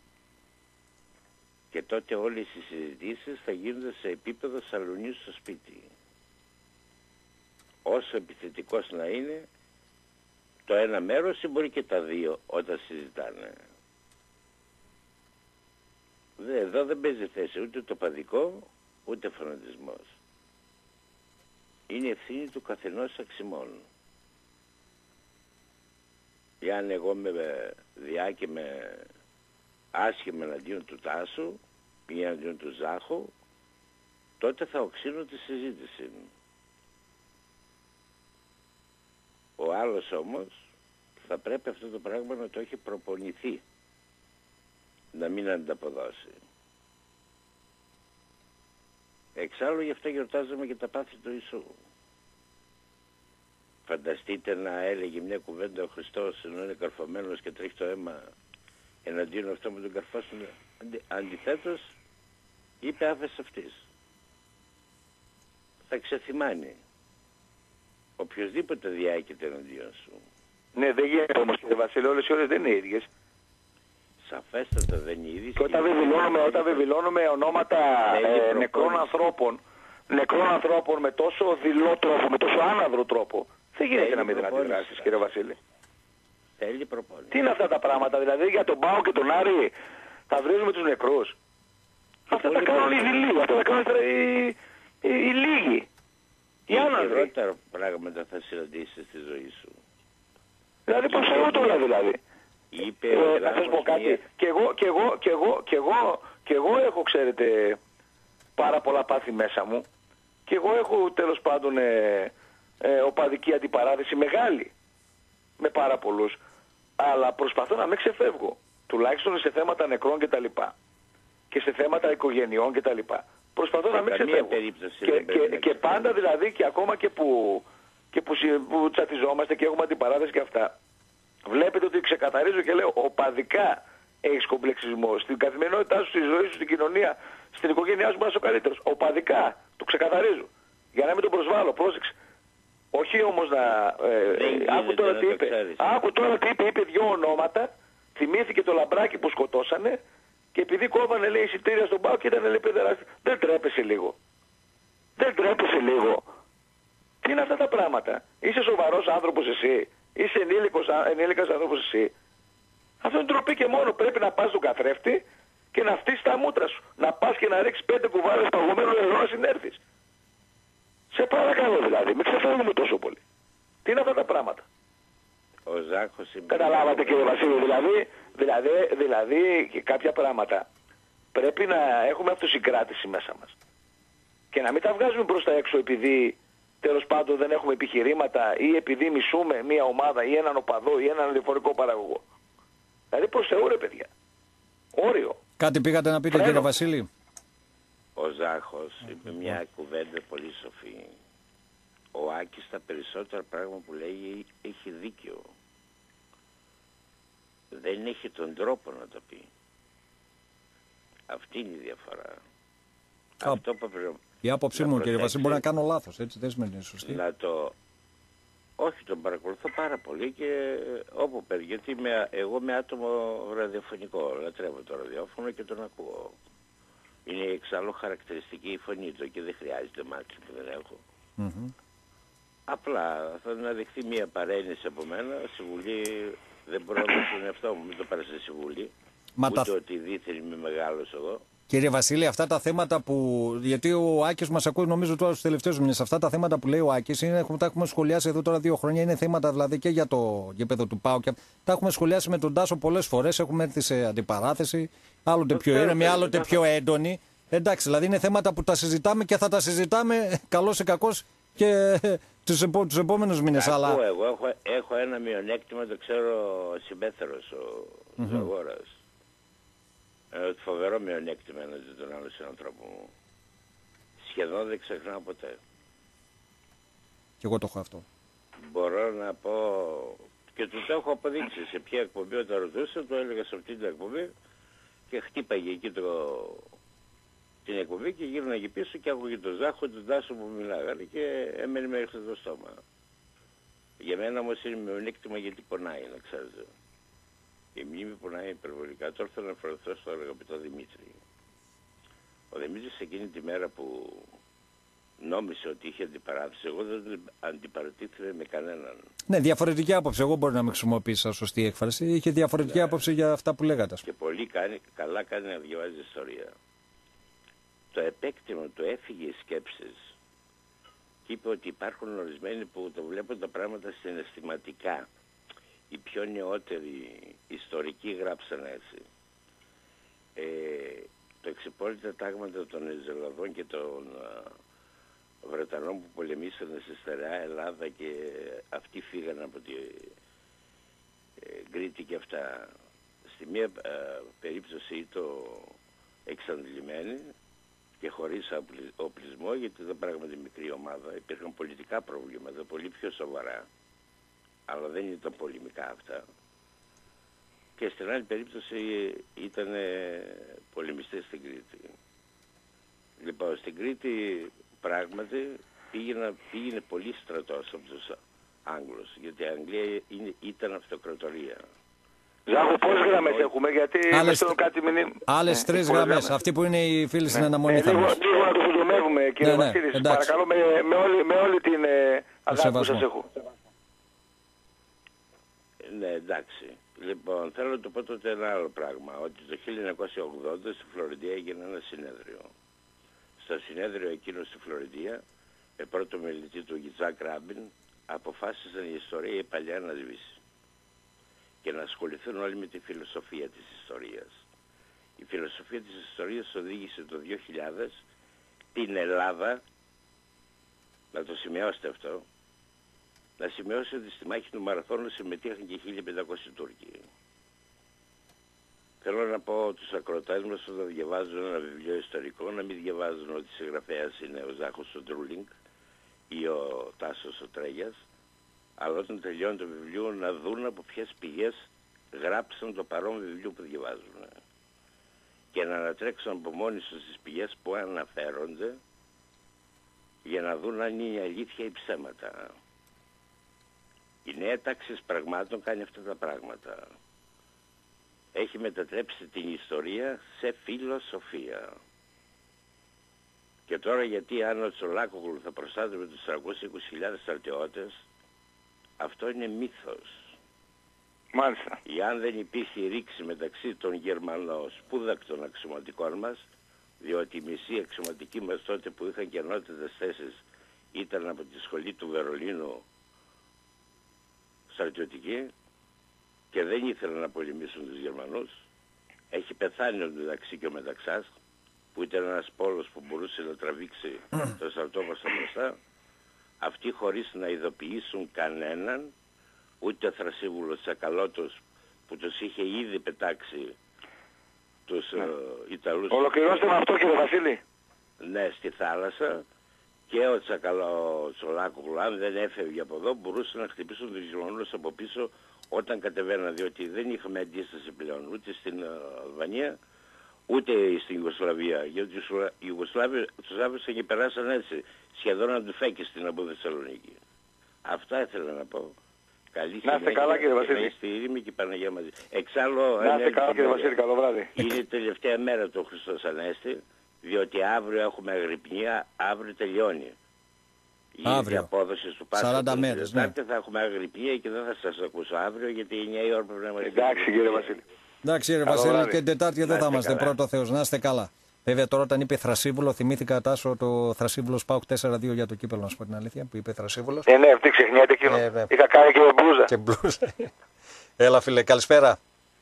Και τότε όλες οι συζητήσεις θα γίνονται σε επίπεδο σαλονιού στο σπίτι. Όσο επιθετικός να είναι, το ένα μέρος ή μπορεί και τα δύο όταν συζητάνε. Δε, εδώ δεν παίζει θέση ούτε το παδικό, ούτε φροντισμός. Είναι ευθύνη του καθενός αξιμών. Εάν εγώ με διάκη με άσχημα εναντίον του Τάσου ή εναντίον του Ζάχου, τότε θα οξύνω τη συζήτηση μου. Ο άλλος όμως θα πρέπει αυτό το πράγμα να το έχει προπονηθεί, να μην ανταποδώσει. Εξάλλου γι' αυτό γιορτάζουμε και τα πάθη του Ιησού. Φανταστείτε να έλεγε μια κουβέντα ο Χριστός ενώ είναι καρφωμένος και τρέχει το αίμα εναντίον αυτό με τον καρφώσουν. Αντι, αντιθέτως είπε άφες αυτής. Θα ξεθυμάνει οποιοσδήποτε διάκειται εναντίον σου. Ναι, δεν γίνεται όμως κύριε Βασίλη, όλες οι ώρες δεν είναι ίδιες. Σαφέστατα δεν είναι ίδιες. Και όταν βεβηλώνουμε, όταν βεβηλώνουμε ονόματα ε, νεκρών ανθρώπων, νεκρών ανθρώπων με τόσο δειλό τρόπο, με τόσο άναδρο τρόπο, δεν γίνεται να μην την αντιδράσεις κύριε Βασίλη. Θέλει προπόνηση. Τι είναι αυτά τα πράγματα, δηλαδή για τον Πάο και τον Άρη θα βρίζουμε τους νεκρούς. Αυτά τα κάνουν οι δειλοί, αυτά τα κάνουν οι, οι, οι λίγοι. Οι άναδροι. Χειρότερα πράγματα θα συναντήσεις στη ζωή σου. Δηλαδή πώς εγώ τώρα δηλαδή. Είπε ε, να σας πω κάτι, μια... και, εγώ, και, εγώ, και, εγώ, και, εγώ, και εγώ έχω ξέρετε πάρα πολλά πάθη μέσα μου και εγώ έχω τέλος πάντων ε, ε, οπαδική αντιπαράθεση μεγάλη με πάρα πολλούς, αλλά προσπαθώ να μην ξεφεύγω τουλάχιστον σε θέματα νεκρών και τα λοιπά και σε θέματα οικογενειών και τα λοιπά. Προσπαθώ να μην ξεφεύγω και, και, και πάντα δηλαδή και ακόμα και που, και που, που τσατιζόμαστε και έχουμε αντιπαράθεση και αυτά. Βλέπετε ότι ξεκαθαρίζω και λέω οπαδικά έχεις κομπλεξισμό. Στην καθημερινότητά σου, στη ζωή σου, στην κοινωνία, στην οικογένειά σου μπορεί να είσαι ο καλύτερος. Οπαδικά το ξεκαθαρίζω. Για να μην τον προσβάλλω, πρόσεξε. Όχι όμως να... Ε, άκου τώρα τι είπε. Άκου τώρα τι είπε. Είπε δυο ονόματα. Θυμήθηκε το λαμπράκι που σκοτώσανε και επειδή κόβανε λέει εισιτήρια στον Πάο και ήταν λέει παιδεράστη. Δεν τρέπεσαι λίγο. Δεν τρέπεσαι λίγο. Τι είναι αυτά τα πράγματα. Είσαι σοβαρός άνθρωπος εσύ. Είσαι ενήλικος, ενήλικας άνθρωπος εσύ. Αυτό είναι ντροπή και μόνο. Πρέπει να πας στον καθρέφτη και να φτύσεις τα μούτρα σου. Να πας και να ρίξεις πέντε κουβάδες παγωμένου νερό να συνέρθεις. Σε παρακαλώ δηλαδή. Μην ξεφεύγουμε τόσο πολύ. Τι είναι αυτά τα πράγματα. Ο Ζάχος... Καταλάβατε κύριε Βασίλη. Δηλαδή, δηλαδή, δηλαδή και κάποια πράγματα πρέπει να έχουμε αυτοσυγκράτηση μέσα μας. Και να μην τα βγάζουμε προς τα έξω επειδή... τέλος πάντων δεν έχουμε επιχειρήματα ή επειδή μισούμε μία ομάδα ή έναν οπαδό ή έναν λεωφορικό παραγωγό. Δηλαδή προς Θεού ρε παιδιά. Όριο. Κάτι πήγατε να πείτε Φρένο. Κύριε Βασίλη. Ο Ζάχος είπε μια κουβέντα πολύ σοφή. Ο Άκης τα περισσότερα πράγματα που λέει έχει δίκιο. Δεν έχει τον τρόπο να το πει. Αυτή είναι η διαφορά. Α, Αυτό που πρέπει... Η άποψή μου κύριε Βασίλη μπορεί να κάνω λάθος, έτσι δεν σημαίνει σωστή. Να το... Όχι, τον παρακολουθώ πάρα πολύ και όπου παίρνει, γιατί είμαι, εγώ είμαι άτομο ραδιοφωνικό, λατρεύω το ραδιόφωνο και τον ακούω. Είναι εξάλλου χαρακτηριστική η φωνή του και δεν χρειάζεται μάτι που δεν έχω. Mm-hmm. Απλά θα αναδειχθεί μια παρέννηση από μένα, στη Βουλή δεν μπορώ να τον εαυτό μου, μην το πάρω στη Βουλή. Μα ούτε τα... ότι δίθεν είμαι μεγάλος εγώ. Κύριε Βασίλη, αυτά τα θέματα που. Γιατί ο Άκης μας ακούει, νομίζω τώρα στους τελευταίους μήνες. Αυτά τα θέματα που λέει ο Άκης, είναι, τα έχουμε σχολιάσει εδώ τώρα δύο χρόνια. Είναι θέματα δηλαδή και για το γήπεδο του ΠΑΟ. Και τα έχουμε σχολιάσει με τον Τάσο πολλές φορές. Έχουμε έρθει σε αντιπαράθεση. Άλλοτε πιο ήρεμη, άλλοτε πιο έντονη. Εντάξει, δηλαδή είναι θέματα που τα συζητάμε και θα τα συζητάμε καλώς ή κακώς και τους, επό, τους επόμενους μήνες. Ακούω, αλλά... εγώ έχω, έχω ένα μειονέκτημα, το ξέρω συμπέθερος ο mm-hmm. Ζαγόρας. Ένα φοβερό μειονέκτημα εναντί τον άλλο συνανθρώπου μου. Σχεδόν δεν ξεχνάω ποτέ. Και εγώ το έχω αυτό. Μπορώ να πω και του το έχω αποδείξει σε ποια εκπομπή όταν ρωτούσα, το έλεγα σε αυτή την εκπομπή και χτύπαγε εκεί το, την εκπομπή και γύρναγε πίσω και άκουγε τον Ζάχο, τον Τάσο που μιλάγανε και έμενε μέχρι το στόμα. Για μένα όμως είναι μειονέκτημα γιατί πονάει, να ξέρετε. Η μνήμη πονάει υπερβολικά. Τώρα θέλω να φορθώ στο αγαπητό Δημήτρη. Ο Δημήτρης εκείνη τη μέρα που νόμισε ότι είχε αντιπαράθεση, εγώ δεν αντιπαρατήθηκα με κανέναν. Ναι, διαφορετική άποψη. Εγώ μπορεί να μην χρησιμοποιήσω σωστή έκφραση. Είχε διαφορετική ναι. άποψη για αυτά που λέγατε. Και πολύ κάνει, καλά κάνει να διαβάζει ιστορία. Το επέκτημα του έφυγε οι σκέψεις και είπε ότι υπάρχουν ορισμένοι που το βλέπουν τα πράγματα συναισθηματικά. Οι πιο νεότεροι ιστορικοί γράψαν έτσι. Ε, το εξυπόλυτα τάγματα των Ελλαδών και των α, Βρετανών που πολεμήσανε στη στερεά Ελλάδα και αυτοί φύγαν από τη, γιατί και αυτά στη μία ε, περίπτωση το εξαντλημένοι και χωρίς οπλισμό, γιατί δεν πράγματι μικρή ομάδα, υπήρχαν πολιτικά προβλήματα πολύ πιο σοβαρά, αλλά δεν ήταν πολεμικά αυτά. Και στην άλλη περίπτωση ήταν πολεμιστές στην Κρήτη. Λοιπόν, στην Κρήτη πράγματι πήγαινε, πήγαινε πολύ στρατός από τους Άγγλους, γιατί η Αγγλία είναι, ήταν αυτοκρατορία. Ζάχο, πόσες γραμμές έχουμε, γιατί με στέλνουν κάτι μηνύματα. Άλλες τρεις γραμμές, αυτοί που είναι οι φίλοι στην αναμονή θα μας. Λίγο να το συντομεύουμε, κύριε Βασίλη, παρακαλώ, με όλη την αγάπη που σας έχω. Ναι, εντάξει. Λοιπόν, θέλω να το πω τότε ένα άλλο πράγμα, ότι το χίλια εννιακόσια ογδόντα στη Φλωρεντία έγινε ένα συνέδριο. Στο συνέδριο εκείνο στη Φλωρεντία, με πρώτο μελετή του Γιτζάκ Ράμπιν, αποφάσισαν η ιστορία η παλιά να σβήσει και να ασχοληθούν όλοι με τη φιλοσοφία της ιστορίας. Η φιλοσοφία της ιστορίας οδήγησε το δύο χιλιάδες την Ελλάδα, να το σημειώσετε αυτό, να σημειώσει ότι στη μάχη του Μαραθώνου συμμετείχαν και χίλια πεντακόσιοι Τούρκοι. Θέλω να πω τους ακροατές μας όταν διαβάζουν ένα βιβλίο ιστορικό να μην διαβάζουν ότι συγγραφέας είναι ο Ζάχος ο Ντρούλινγκ ή ο Τάσος ο Τρέγιας, αλλά όταν τελειώνει το βιβλίο να δουν από ποιες πηγές γράψαν το παρόν βιβλίο που διαβάζουν. Και να ανατρέξουν από μόνοι τους τις πηγές που αναφέρονται για να δουν αν είναι αλήθεια ή ψέματα. Η νέα τάξη πραγμάτων κάνει αυτά τα πράγματα. Έχει μετατρέψει την ιστορία σε φιλοσοφία. Και τώρα γιατί αν ο Τσολάκογλου θα προστάτευε τους τριακόσιους είκοσι χιλιάδες στρατιώτες, αυτό είναι μύθος. Μάλιστα. Ή αν δεν υπήρχε ρήξη μεταξύ των Γερμανών σπούδακτων αξιωματικών μας, διότι οι μισοί αξιωματικοί μας τότε που είχαν και ανώτατες θέσεις ήταν από τη σχολή του Βερολίνου στρατιωτική και δεν ήθελαν να πολεμήσουν τους Γερμανούς. Έχει πεθάνει ο μεταξύ και ο Μεταξάς, που ήταν ένας πόλος που μπορούσε να τραβήξει το στρατό μας μπροστά. Αυτοί χωρίς να ειδοποιήσουν κανέναν, ούτε ο Θρασίβουλος Τσακαλώτος που τους είχε ήδη πετάξει τους ναι. uh, Ιταλούς. Ολοκληρώστε με αυτό, κύριε Βασίλη. Ναι, στη θάλασσα, και ο Τσακαλό Τσολάκογλου, αν δεν έφευγε από εδώ, μπορούσε να χτυπήσουν τους Γερμανούς από πίσω όταν κατεβαίναν, διότι δεν είχαμε αντίσταση πλέον ούτε στην Αλβανία ούτε στην Ιουγκοσλαβία, γιατί οι Ιουγκοσλάβοι τους άφησαν και περάσαν έτσι σχεδόν να του φέκει στην από Θεσσαλονίκη. Αυτά ήθελα να πω. Καλή να είστε καλά, κύριε Βασίλη. Στη ήρημη και Παναγία μαζί. Εξάλλου, να είστε καλά, κύριε Βασίλη, καλό βράδυ. Είναι η τελευταία μέρα του Χριστός Ανέστη, διότι αύριο έχουμε αγρυπνία, αύριο τελειώνει. Αύριο. Η απόδοση του Πάσχα σαράντα μέρες, ναι. Θα έχουμε αγρυπνία και δεν θα σας ακούσω αύριο, γιατί εννιά η ώρα πρέπει να μας. Εντάξει, κύριε Βασίλη. Εντάξει, κύριε Βασίλη, και την Τετάρτη δεν θα είμαστε, πρώτο Θεός. Να είστε καλά. Βέβαια, τώρα όταν είπε Θρασίβουλο, θυμήθηκα Τάσο το Θρασίβουλος ΠΑΟΚ τέσσερα δύο για το κύπελλο, να σου πω την αλήθεια, που είπε Θρασίβουλος. Ε, ναι, τι ξεχνιέται εκείνο. Ε, είχα κάνει και μπλούζα. Και μπλούζα. Έλα, φίλε, καλησπέρα.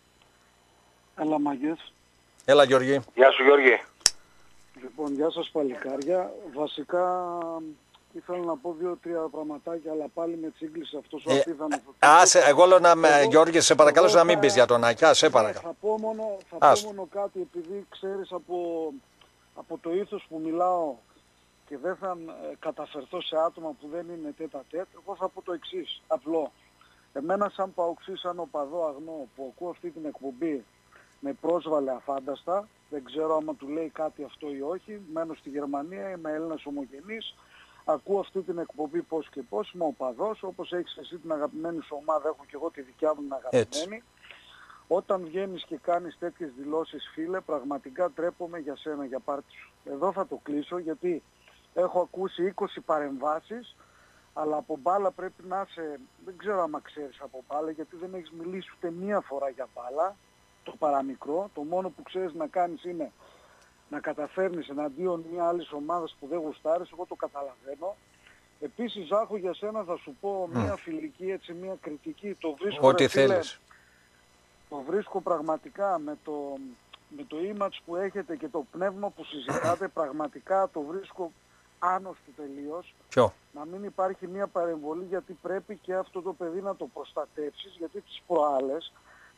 Έλα, Μαγκές. Έλα, Γιώργη. Γεια σου, Γιώργη. Λοιπόν, γεια σας παλικάρια. Βασικά ήθελα να πω δύο-τρία πραγματάκια, αλλά πάλι με τσίγκλισε αυτός ο ε, απίθανος. Άσε, εγώ λέω να με, Γιώργη, σε παρακαλώ να μην πεις για τον Άκη, σε παρακαλώ. Θα πω μόνο, θα πω μόνο κάτι, επειδή ξέρεις από, από το ήθος που μιλάω και δεν θα ε, καταφερθώ σε άτομα που δεν είναι τέτα τέτ, εγώ θα πω το εξής, απλό. Εμένα σαν παοξή, σαν οπαδό αγνό που ακούω αυτή την εκπομπή, με πρόσβαλε αφάνταστα, δεν ξέρω άμα του λέει κάτι αυτό ή όχι, μένω στη Γερμανία, είμαι Έλληνας ομογενής, ακούω αυτή την εκπομπή πώς και πώς, είμαι οπαδός, όπως έχεις εσύ την αγαπημένη σου ομάδα, έχω και εγώ τη δικιά μου την αγαπημένη. Έτσι. Όταν βγαίνεις και κάνεις τέτοιες δηλώσεις, φίλε, πραγματικά τρέπομαι για σένα, για πάρτι σου. Εδώ θα το κλείσω, γιατί έχω ακούσει είκοσι παρεμβάσεις, αλλά από μπάλα πρέπει να είσαι, δεν ξέρω άμα ξέρεις από μπάλα, γιατί δεν έχεις μιλήσει ούτε μία φορά για μπάλα, το παραμικρό, το μόνο που ξέρεις να κάνεις είναι να καταφέρνεις εναντίον μια άλλης ομάδας που δεν γουστάρεις, εγώ το καταλαβαίνω. Επίσης, Ζάχο, για σένα θα σου πω μια mm. φιλική, έτσι, μια κριτική. Το βρίσκω, ό,τι ρε, φίλε, θέλεις. Το βρίσκω πραγματικά με το, με το image που έχετε και το πνεύμα που συζητάτε, πραγματικά το βρίσκω άνω του τελείως. Ποιο? Να μην υπάρχει μια παρεμβολή, γιατί πρέπει και αυτό το παιδί να το προστατεύσεις, γιατί τις προάλλες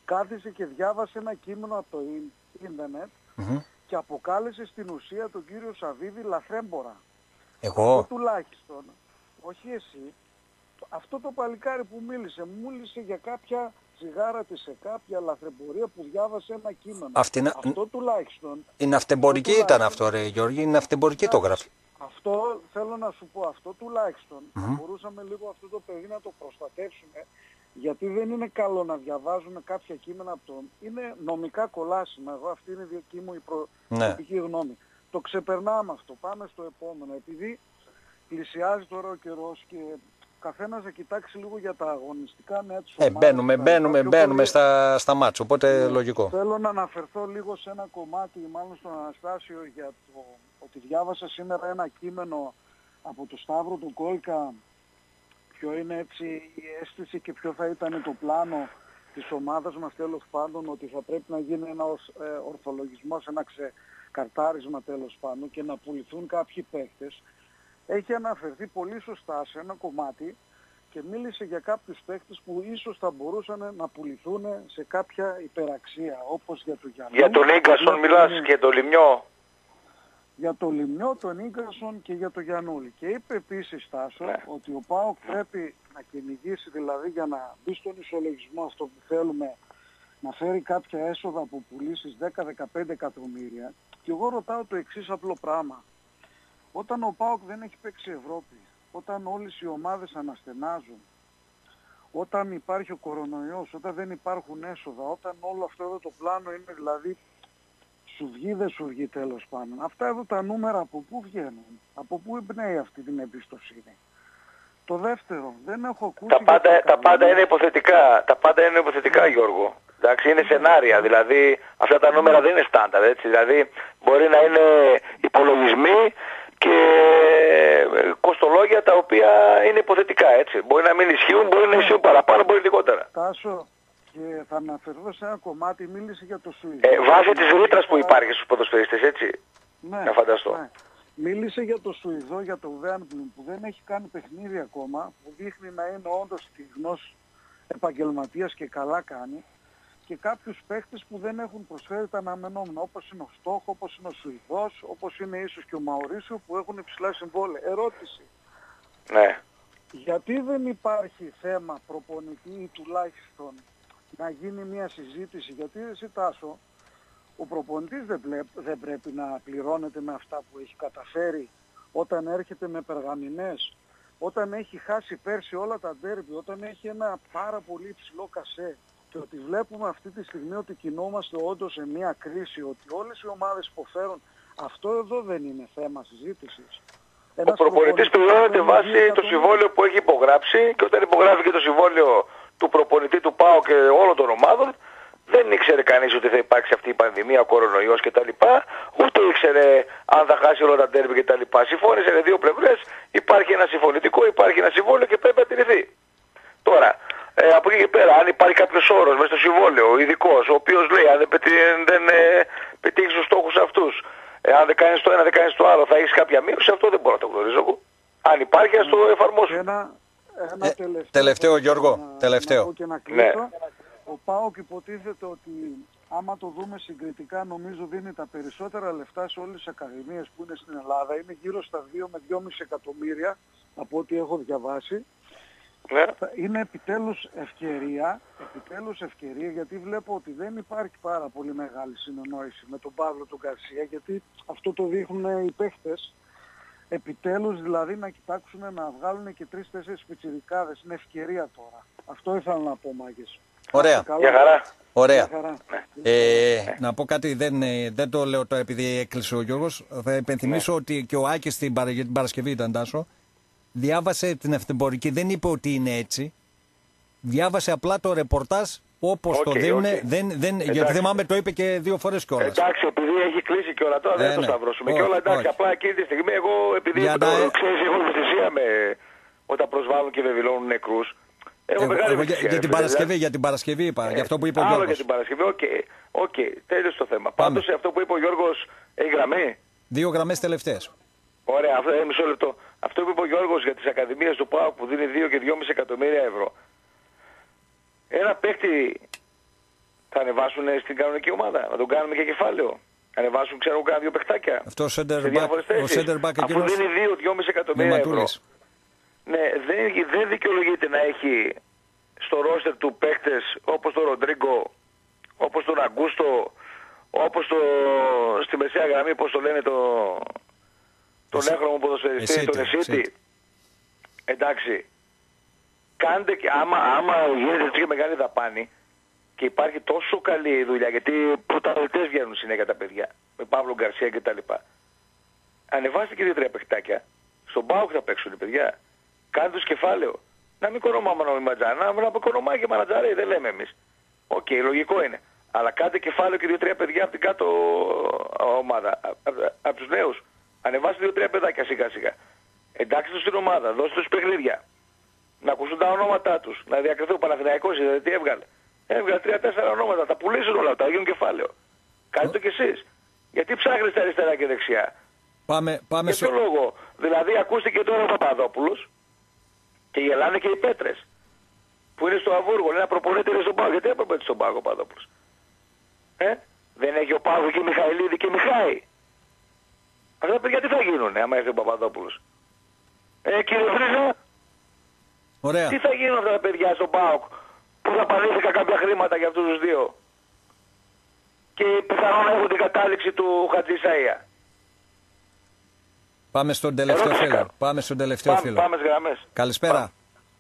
κάθισε και διάβασε ένα κείμενο από το ίντερνετ Mm-hmm. και αποκάλεσε στην ουσία τον κύριο Σαββίδη λαθρέμπορα. Εγώ. Αυτό τουλάχιστον, όχι εσύ, αυτό το παλικάρι που μίλησε, μίλησε για κάποια τσιγάρα της σε κάποια λαθρεμπορία που διάβασε ένα κείμενο. Αυτή, αυτό τουλάχιστον. Είναι αυτεμπορική αυτό ήταν αυτό ρε Γιώργη, είναι αυτεμπορική το γράφει. Αυτό θέλω να σου πω, αυτό τουλάχιστον Mm-hmm. θα μπορούσαμε λίγο αυτό το παιδί να το προστατεύσουμε, γιατί δεν είναι καλό να διαβάζουμε κάποια κείμενα από τον... Είναι νομικά κολάσιμα, εγώ αυτή είναι η δική μου η προσωπική ναι. γνώμη. Το ξεπερνάμε αυτό, πάμε στο επόμενο, επειδή πλησιάζει τώρα ο καιρός και καθένας να κοιτάξει λίγο για τα αγωνιστικά νέα της ομάδας. Ε, μπαίνουμε, μπαίνουμε, μπαίνουμε στα, στα μάτς, οπότε ναι, λογικό. Θέλω να αναφερθώ λίγο σε ένα κομμάτι, μάλλον στον Αναστάσιο, για το ότι διάβασα σήμερα ένα κείμενο από το Σταύρο του Κόλκα, ποιο είναι έτσι η αίσθηση και ποιο θα ήταν το πλάνο της ομάδας μας τέλος πάντων, ότι θα πρέπει να γίνει ένα ε, ορθολογισμός, ένα ξεκαρτάρισμα τέλος πάντων και να πουληθούν κάποιοι παίκτες. Έχει αναφερθεί πολύ σωστά σε ένα κομμάτι και μίλησε για κάποιους παίκτες που ίσως θα μπορούσαν να πουληθούν σε κάποια υπεραξία, όπως για τον Γιάννη. Για τον Ίγκασον μιλάς είναι... και τον Λιμιό. Για τον Λιμιό, τον Ίγκασον και για τον Γιαννούλη. Και είπε επίσης, Τάσο, ναι. ότι ο ΠΑΟΚ πρέπει να κυνηγήσει, δηλαδή για να μπει στον ισολογισμό αυτό που θέλουμε, να φέρει κάποια έσοδα από πουλήσεις δέκα με δεκαπέντε εκατομμύρια. Και εγώ ρωτάω το εξής απλό πράγμα. Όταν ο ΠΑΟΚ δεν έχει παίξει Ευρώπη, όταν όλες οι ομάδες αναστενάζουν, όταν υπάρχει ο κορονοϊός, όταν δεν υπάρχουν έσοδα, όταν όλο αυτό εδώ το πλάνο είναι δηλαδή σου βγει δεν σου βγει τέλος πάντων. Αυτά εδώ τα νούμερα από πού βγαίνουν, από πού εμπνέει αυτή την εμπιστοσύνη. Το δεύτερο, δεν έχω ακούσει... Τα πάντα, τα πάντα είναι υποθετικά, τα πάντα είναι υποθετικά Γιώργο. Εντάξει, είναι σενάρια, δηλαδή αυτά τα νούμερα δεν είναι στάνταρ, έτσι, δηλαδή μπορεί να είναι υπολογισμοί και κοστολόγια τα οποία είναι υποθετικά, έτσι. Μπορεί να μην ισχύουν, μπορεί να ισχύουν παραπάνω, μπορεί λιγότερα. Τάσο, και θα αναφερθώ σε ένα κομμάτι, μίλησε για το Σουηδό. Ε, βάσει της ρήτρας που υπάρχει στους ποδοσφαιριστές, έτσι, ναι, να φανταστώ. Ναι. Μίλησε για το Σουηδό, για το Βέρμπλουμ, που δεν έχει κάνει παιχνίδι ακόμα, που δείχνει να είναι όντως στιγνός επαγγελματίας και καλά κάνει, και κάποιους παίχτες που δεν έχουν προσφέρει τα αναμενόμενα, όπως είναι ο Στόχο, όπως είναι ο Σουηδός, όπως είναι ίσως και ο Μαουρίσιο, που έχουν υψηλά συμβόλαια. Ερώτηση. Ναι. Γιατί δεν υπάρχει θέμα προπονητή ή τουλάχιστον να γίνει μια συζήτηση, γιατί εσύ Τάσο, ο προπονητής δεν, πλέ, δεν πρέπει να πληρώνεται με αυτά που έχει καταφέρει όταν έρχεται με περγαμηνές, όταν έχει χάσει πέρσι όλα τα ντέρμπι, όταν έχει ένα πάρα πολύ υψηλό κασέ. Και ότι βλέπουμε αυτή τη στιγμή ότι κινούμαστε όντως σε μια κρίση, ότι όλες οι ομάδες υποφέρουν, αυτό εδώ δεν είναι θέμα συζήτησης. Ο προπονητής πληρώνεται βάσει το συμβόλαιο που έχει υπογράψει και όταν υπογράφηκε το συμβόλαιο του προπονητή του ΠΑΟ και όλων των ομάδων, δεν ήξερε κανείς ότι θα υπάρξει αυτή η πανδημία, ο κορονοϊός κτλ. Ούτε ήξερε αν θα χάσει όλα τα ντέρμπι κτλ. Συμφώνησαν δύο πλευρές, υπάρχει ένα συμφωνητικό, υπάρχει ένα συμβόλαιο και πρέπει να τηρηθεί. Τώρα, ε, από εκεί και πέρα, αν υπάρχει κάποιος όρος μέσα στο συμβόλαιο, ειδικός, ο οποίος λέει αν δεν, πετύ, δεν ε, πετύχεις τους στόχους αυτούς, ε, αν δεν κάνεις το ένα, δεν κάνεις το άλλο, θα έχεις κάποια μείωση, αυτό δεν μπορώ να το γνωρίζω εγώ. Αν υπάρχει, ας το εφαρμόσω. Ένα, ένα ε, τελευταίο, τελευταίο Γιώργο, να, τελευταίο. Να και να κλείσω. Ναι. Ο ΠΑΟΚ υποτίθεται ότι άμα το δούμε συγκριτικά, νομίζω δίνει τα περισσότερα λεφτά σε όλες τις ακαδημίες που είναι στην Ελλάδα. Είναι γύρω στα δύο με δυόμισι εκατομμύρια από ό,τι έχω διαβάσει. Ναι. Είναι επιτέλους ευκαιρία, επιτέλους ευκαιρία, γιατί βλέπω ότι δεν υπάρχει πάρα πολύ μεγάλη συνεννόηση με τον Παύλο τον Γκαρσία, γιατί αυτό το δείχνουν οι παίχτες. Επιτέλους δηλαδή να κοιτάξουν να βγάλουν και τρεις-τέσσερις πιτσιρικάδες. Είναι ευκαιρία τώρα. Αυτό ήθελα να πω, Μάγκες. Ωραία. Για χαρά. Ωραία. Για χαρά. Ε, να πω κάτι, δεν, δεν το λέω τώρα επειδή έκλεισε ο Γιώργος. Θα υπενθυμίσω ναι. ότι και ο Άκης την, παρα, την Παρασκευή ήταν, Τάσο, διάβασε την αυτεμπορική, δεν είπε ότι είναι έτσι. Διάβασε απλά το ρεπορτάζ όπως okay, το δίνουν. Okay. Δεν, δεν, γιατί θυμάμαι το είπε και δύο φορές κιόλας. Εντάξει, επειδή έχει κλείσει και όλα τώρα, ε, δεν ναι. το σταυρώσουμε. Oh, και όλα εντάξει, oh. απλά εκείνη τη στιγμή εγώ επειδή για το, να... ξέρεις, έχω ευαισθησία με όταν προσβάλλουν και βεβαιώνουν νεκρούς. Έχω εγώ, εγώ, για, για την Παρασκευή, δηλαδή. για την Παρασκευή είπα, ε, για αυτό που είπε ο Γιώργος. Άλλο για την Παρασκευή, οκ, okay, okay, τέλειωσε το θέμα. Πάντως αυτό που είπε ο Γιώργος, έχει γραμμή. Δύο γραμμές τελευταίες. Ωραία, αυτό, ε, μισό λεπτό. Αυτό που είπε ο Γιώργος για τις ακαδημίες του ΠΑΟΚ που δίνει δύο και δυόμισι εκατομμύρια ευρώ. Ένα παίχτη Θα ανεβάσουν στην κανονική ομάδα, να τον κάνουμε και κεφάλαιο. Ανεβάσουν, ξέρω, κάνα δύο παιχτάκια. Αυτό ο center back Αφού δίνει δύο με δυόμισι εκατομμύρια ευρώ. Ναι, δεν, δεν δικαιολογείται να έχει στο ρόστερ του παίχτες όπως τον Ροντρίγκο, όπως τον Αγκούστο, όπως το, στη μεσαία γραμμή, πώς το λένε, το, τον έγχρωμο ποδοσφαιριστή, τον Εσίτη. Εντάξει, κάντε, άμα, άμα γίνεται έτσι και μεγάλη δαπάνη και υπάρχει τόσο καλή δουλειά, γιατί πρωταθλητές βγαίνουν συνέχεια τα παιδιά, με Παύλο Γκαρσία και τα λοιπά. Ανεβάστε και δύο-τρία παιχτάκια. Στον ΠΑΟΚ θα παίξουν οι παιδιά. Κάντε τους κεφάλαιο. Να μην κορομάμε να μην ματζάνα, να κορομάει και μανατζάρε, δεν λέμε εμείς. Οκ, okay, λογικό είναι. Αλλά κάντε κεφάλαιο και δύο-τρία παιδιά από την κάτω ομάδα. Από, από τους νέους. Ανεβάστε δύο-τρία παιδάκια σιγά σιγά. Εντάξει τους στην ομάδα, δώστε τους παιχνίδια. Να ακούσουν τα ονόματά τους. Να διακριθούν. Ο Παναθηναϊκός, δηλαδή τι έβγαλε. Έβγαλε τρία-τέσσερα ονόματα. Τα πουλήσουν όλα αυτά. Γίνουν κεφάλαιο. Κάντε το κι εσείς. Γιατί ψάχνετε αριστερά και δεξιά. Πάμε, πάμε Για ποιο σε... λόγο. Δηλαδή ακούστηκε τώρα ο Παπαδόπουλος και γελάνε και οι Πέτρες. Που είναι στο Αβούργο. Λέει να προπονείται στον Πάγο. Γιατί έπρεπε στον Πάγο ο Παπαδόπουλος. Ε? Δεν έχει ο Πάγο και Μιχαηλίδη και Μιχάη. Αυτά τα παιδιά τι θα γίνουνε άμα έρθει ο Παπαδόπουλος. Ε, κύριε Βρίζα. Ωραία. Τι θα γίνουν αυτά τα παιδιά στον ΠΑΟΚ που θα παρήθηκα κάποια χρήματα για αυτούς τους δύο. Και πιθανόν να έχουν την κατάληξη του Χατζη Σαΐα. Πάμε στον τελευταίο φίλο. Πάμε στον τελευταίο πάμε, φίλο. Πάμε στις γραμμές. Καλησπέρα. Πάμε.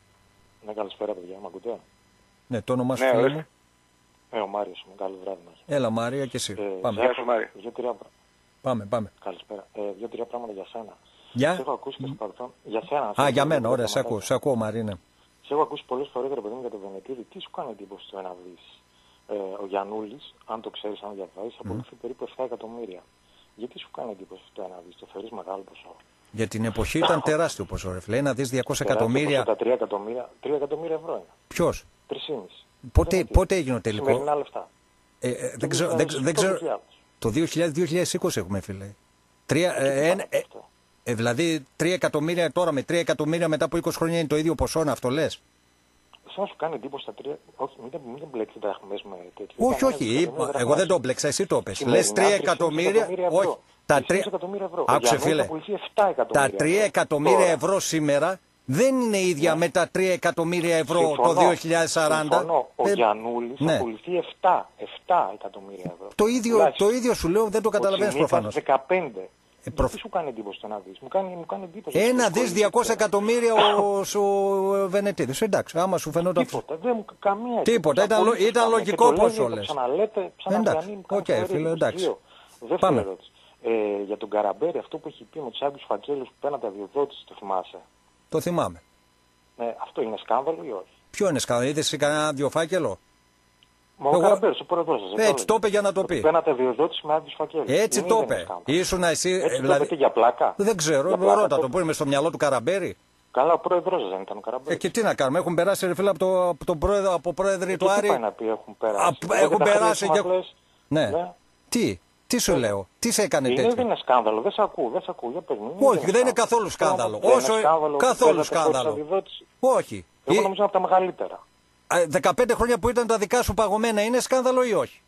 Ναι, καλησπέρα παιδιά. Μ' ακούτε? Ναι, το όνομά σου ναι, φίλε μου. Ε, ο Μάριος μου. Καλό βράδυ μας. Έλα Μάρια και εσύ. Ε, πάμε. Γεια σου Μάρια. Δύο-τρία... Πάμε, πάμε. Καλησπέρα. Ε, δύο-τρία πράγματα για σένα. Για. Σε έχω ακούσει και στο παρελθόν. Για σένα. Α, για μένα, ωραία, σε ακούω, σε ακούω Μαρή, ναι. Σε έχω ακούσει πολλές φορές ρε παιδί μου για τον Βενετίδη. Τι σου κάνει εντύπωση στο ένα δις. Ε, ο Γιαννούλης, αν το ξέρεις, αν διαβάζεις, απολύθηκε περίπου επτά εκατομμύρια. Γιατί σου κάνει εντύπωση το ένα δις, το θεωρείς μεγάλο ποσό? Για την εποχή ήταν τεράστιο ποσό, ρε φίλε. Να δεις διακόσια εκατομμύρια. Τα τρία εκατομμύρια, τρία εκατομμύρια ευρώ είναι. Ποιος? τρία κόμμα πέντε. Πότε, πότε έγινε ο τελικό? Σημερινά λεφτά. Ε, ε, δεν ξέρω, δεν, δεν ξέρω. Το δύο χιλιάδες με δύο χιλιάδες είκοσι έχουμε, φίλε. Τρία, ε, ε, ε, ε, δηλαδή τρία εκατομμύρια τώρα με τρία εκατομμύρια μετά από είκοσι χρόνια είναι το ίδιο ποσό, να αυτό λες? Σαν σου κάνει εντύπωση τα τρία. Όχι, μην, μην μπλέξει τα έχουμε με τέτοιο. Όχι, όχι. Εγώ δεν το μπλέξα, εσύ το πες. Λες τρία εκατομμύρια. Όχι. Τα τρία εκατομμύρια ευρώ. Άκουσε, φίλε. Τα τρία εκατομμύρια ευρώ σήμερα δεν είναι ίδια με τα τρία εκατομμύρια ευρώ το δύο χιλιάδες σαράντα. Συμφωνώ. Ο Γιαννούλης θα πουληθεί επτά εκατομμύρια ευρώ. Το ίδιο, το ίδιο σου λέω, δεν το καταλαβαίνεις προφανώς. δεκαπέντε. Ε, προφ... Τι σου κάνει εντύπωση το ένα δις? Μου κάνει, μου κάνει εντύπωση. Ένα δις διακόσια εκατομμύρια ο, ο Βενετίδης. Εντάξει, άμα σου φαινόταν αυτό. Τίποτα, δεν μου καμία. Τίποτα, ήταν, λο, ήταν λογικό πόσο λες. Ξαναλέτε, ξαναλέτε. Οκ, φίλε, εντάξει. Δεύτερη ερώτηση. Ε, για τον Καραμπέρι, αυτό που έχει πει με τους Άγγιους Φακέλους που πένατε αδειοδότηση, το θυμάσαι? Το θυμάμαι. Ε, αυτό είναι σκάνδαλο ή όχι? Ποιο είναι σκάνδαλο, είδες κανένα αδειοφάκελο? Μα ο Εγώ... Καραμπέρης, ο πρόεδρος σας. Έτσι το είπε για να το πει. Πένατε αδειοδότηση με Άγγιους Φακέλους. Έτσι το είπε. Ήσουν εσύ. Έτσι δηλαδή... το είπε για πλάκα. Δεν ξέρω, ρώτα το, που είναι στο μυαλό του Καραμπέρι. Καλά, ο πρόεδρος σας δεν ήταν ο Καραμπέρης. Ε, και τι να κάνουμε, έχουν περάσει ρε φίλε από, το, από τον πρόεδρο, από πρόεδροι του Άρη. Τι πάει να πει, έχουν περάσει. Α, έχουν περάσει και... Ναι. ναι. Τι, τι σου λέω, τι σε έκανε τέτοιο? Δεν είναι σκάνδαλο, δεν σε ακούω, δεν σε ακούω. Για πες μου. Όχι, δεν είναι καθόλου σκάνδαλο. Όσο καθόλου σκάνδαλο. Όχι. Εγώ νομίζω από τα μεγαλύτερα. δεκαπέντε χρόνια που ήταν τα δικά σου παγωμένα είναι σκάνδαλο ή όχι?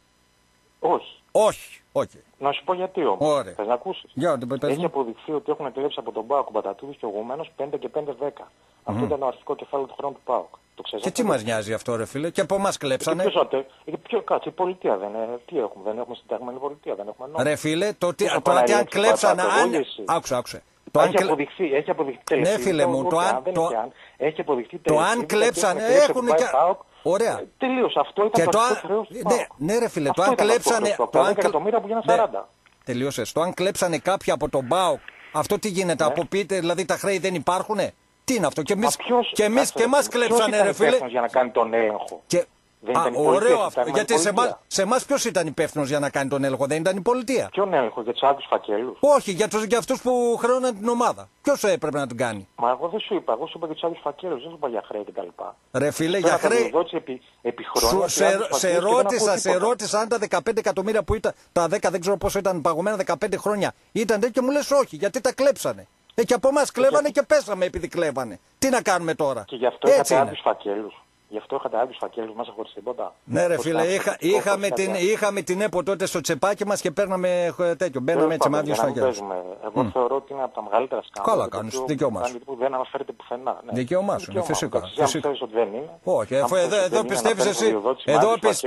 Όχι. Όχι. Όχι. Να σου πω γιατί όμως. Θες να ακούσεις? Για, έχει αποδειχθεί ότι έχουν εκλέψει από τον ΠΑΟΚ Μπατατούδης και ο Γουμένος πέντε και πέντε δέκα. Mm-hmm. Αυτό ήταν το αρχικό κεφάλαιο του χρόνου του ΠΑΟΚ. Το ξέρεις? Και τι μας νοιάζει αυτό ρε φίλε? Και από εμάς κλέψανε. Και ποιο κάτσε, η πολιτεία δεν είναι. Τι έχουμε? Δεν έχουμε συνταγμένη πολιτεία, δεν έχουμε νόμο. Ρε φίλε, το ότι αν κλέψανε. Άκουσα, άκουσα. Το έχει, αν... αποδειχθεί, έχει αποδειχθεί. Ναι, φίλε μου, το αν, το... έχει αποδειχθεί. Το αν κλέψανε, έχουν και. Ωραία. Τελείως, αυτό ήταν το αν... χρέος του ναι, ναι, ρε φίλε, το αν κλέψανε. Το αν εκατομμύρια που γίνανε σαράντα. Τελείωσες. Το αν κλέψανε κάποιοι από τον ΠΑΟΚ, αυτό τι γίνεται, από πείτε, δηλαδή τα χρέη δεν υπάρχουνε? Τι είναι αυτό? Και εμείς και, εμείς, και εμάς κλέψανε, ρε φίλε. Για να κάνει τον έλεγχο. Και... Δεν Α, ωραίο αυτό. Γιατί σε εμάς ποιος ήταν υπεύθυνος για να κάνει τον έλεγχο? Δεν ήταν η πολιτεία? Ποιον έλεγχο? Για τους άλλους φακέλους? Όχι, για, τους, για αυτούς που χρεώναν την ομάδα. Ποιος έπρεπε να τον κάνει? Μα εγώ δεν σου είπα. Εγώ σου είπα για τους άλλους φακέλους. Δεν σου είπα για χρέη κτλ. Ρε φίλε, για χρέη. Επί, επί χρόνια, σου, σε, σε, ρώτησα, σε ρώτησα αν τα δεκαπέντε εκατομμύρια που ήταν, τα δέκα δεν ξέρω πόσο ήταν παγωμένα, δεκαπέντε χρόνια ήταν τέτοιο και μου λες όχι, γιατί τα κλέψανε. Ε, και από εμάς κλέβανε και, και πέσαμε επειδή κλέβανε. Τι να κάνουμε τώρα? Και γι' αυτό είχατε άλλους φακέλους. Γι' αυτό είχατε άλλους φακέλους μέσα χωρίς τίποτα. Ναι, ρε φίλε, είχα, είχαμε, την, είχαμε την ΕΠΟ τότε στο τσεπάκι μας και παίρναμε τέτοιο. Μπαίναμε έτσι με άδειους φακέλους. Εγώ mm. θεωρώ ότι είναι από τα μεγαλύτερα σκάνδαλα. Καλά κάνεις, δικαίωμά σου. Που δεν αναφέρεται πουθενά. Ναι. Δικαίωμά σου, είναι φυσικά. Αν πιστεύεις ότι δεν είναι. Όχι, εδώ, εδώ πιστεύεις εσύ. Εδώ, πισ...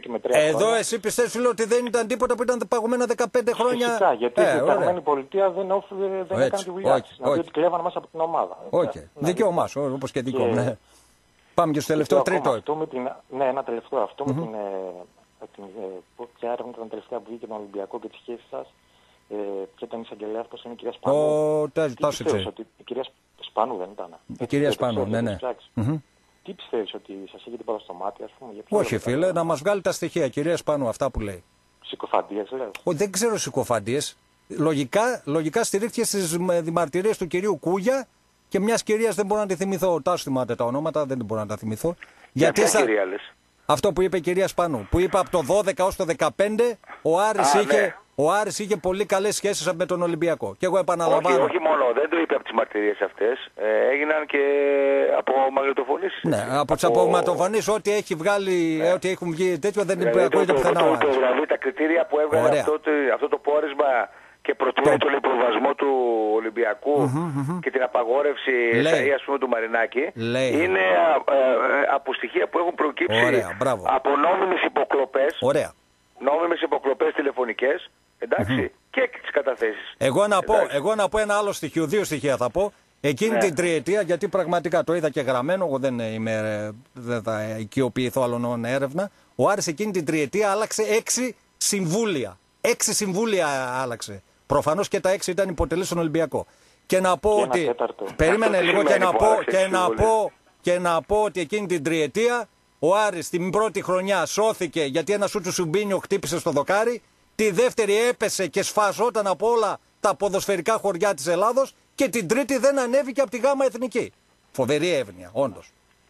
εδώ εσύ πιστεύεις, φίλε, ότι δεν ήταν τίποτα που ήταν παγωμένα δεκαπέντε χρόνια. Φυσικά, γιατί η Ηνωμένη Πολιτεία δεν έκανε τη δουλειά της. Να δει ότι κλέβαν μέσα από την ομάδα. Όχι, δικαίωμά σου, όπως και δικό μου. Πάμε και στο τελευταίο τρίτο. Αυτό με την, ναι, ένα τελευταίο. Αυτό mm-hmm. με την, ε, την ε, ποια έρευνα ήταν τελευταία που βγήκε τον Ολυμπιακό και τη σχέση σας ε, και τον εισαγγελέα, πώς είναι η κυρία Σπανού. Ο Τάσο ξέρει. Η κυρία Σπανού δεν ήταν. Η κυρία Σπανού, ναι, ναι. Mm-hmm. Τι πιστεύεις, ότι σας έχει τίποτα στο μάτι, ας πούμε? Όχι, φίλε, να μας βγάλει τα στοιχεία, κυρία Σπανού, αυτά που λέει. Συκοφαντίες, λες? Ο, δεν ξέρω συκοφαντίες. Λογικά, λογικά στηρίχθηκε στις δημαρτυρίες του κυρίου Κούγια. Και μια κυρία δεν μπορώ να τη θυμηθώ. Ο Τάσος θυμάται τα ονόματα, δεν μπορώ να τα θυμηθώ. Για ποια στα... κυρία λες? Αυτό που είπε η κυρία Σπανού. Που είπε από το δώδεκα ως το δεκαπέντε ο Άρης, Α, είχε, ναι. ο Άρης είχε πολύ καλές σχέσεις με τον Ολυμπιακό. Και εγώ επαναλαμβάνω. Όχι, όχι μόνο, δεν το είπε από τις μαρτυρίες αυτές. Ε, έγιναν και από μαγνητοφωνήσεις. Ναι, από τις από... μαγνητοφωνήσεις, ό,τι έχει βγάλει, ναι. ό,τι έχουν βγει τέτοιο δεν δηλαδή, ακούγεται πουθενά. Δηλαδή τα κριτήρια που έβγαλε αυτό, αυτό το πόρισμα. Και προτείνει τον υποβασμό του Ολυμπιακού mm-hmm, mm-hmm. και την απαγόρευση εσαΐ, ας πούμε, του Μαρινάκη. Λέει. Είναι ε, ε, από στοιχεία που έχουν προκύψει Ωραία, από νόμιμες υποκλοπές, Ωραία. νόμιμες υποκλοπές τηλεφωνικές, εντάξει, mm-hmm. και τις καταθέσεις. Εγώ να, πω, εγώ να πω ένα άλλο στοιχείο, δύο στοιχεία θα πω. Εκείνη ναι. την τριετία, γιατί πραγματικά το είδα και γραμμένο, εγώ δεν, είμαι, δεν θα οικειοποιηθώ άλλων έρευνα, ο Άρης εκείνη την τριετία άλλαξε έξι συμβούλια. Έξι συμβούλια άλλαξε. Προφανώς και τα έξι ήταν υποτελείς στον Ολυμπιακό. Και να πω και ότι. Περίμενε λίγο και να, πω, και, να πω, και να πω ότι εκείνη την τριετία ο Άρης την πρώτη χρονιά σώθηκε γιατί ένα σούτσου Σουμπίνιο χτύπησε στο δοκάρι. Τη δεύτερη έπεσε και σφαζόταν από όλα τα ποδοσφαιρικά χωριά της Ελλάδος. Και την τρίτη δεν ανέβηκε από τη Γάμα Εθνική. Φοβερή εύνοια, όντως.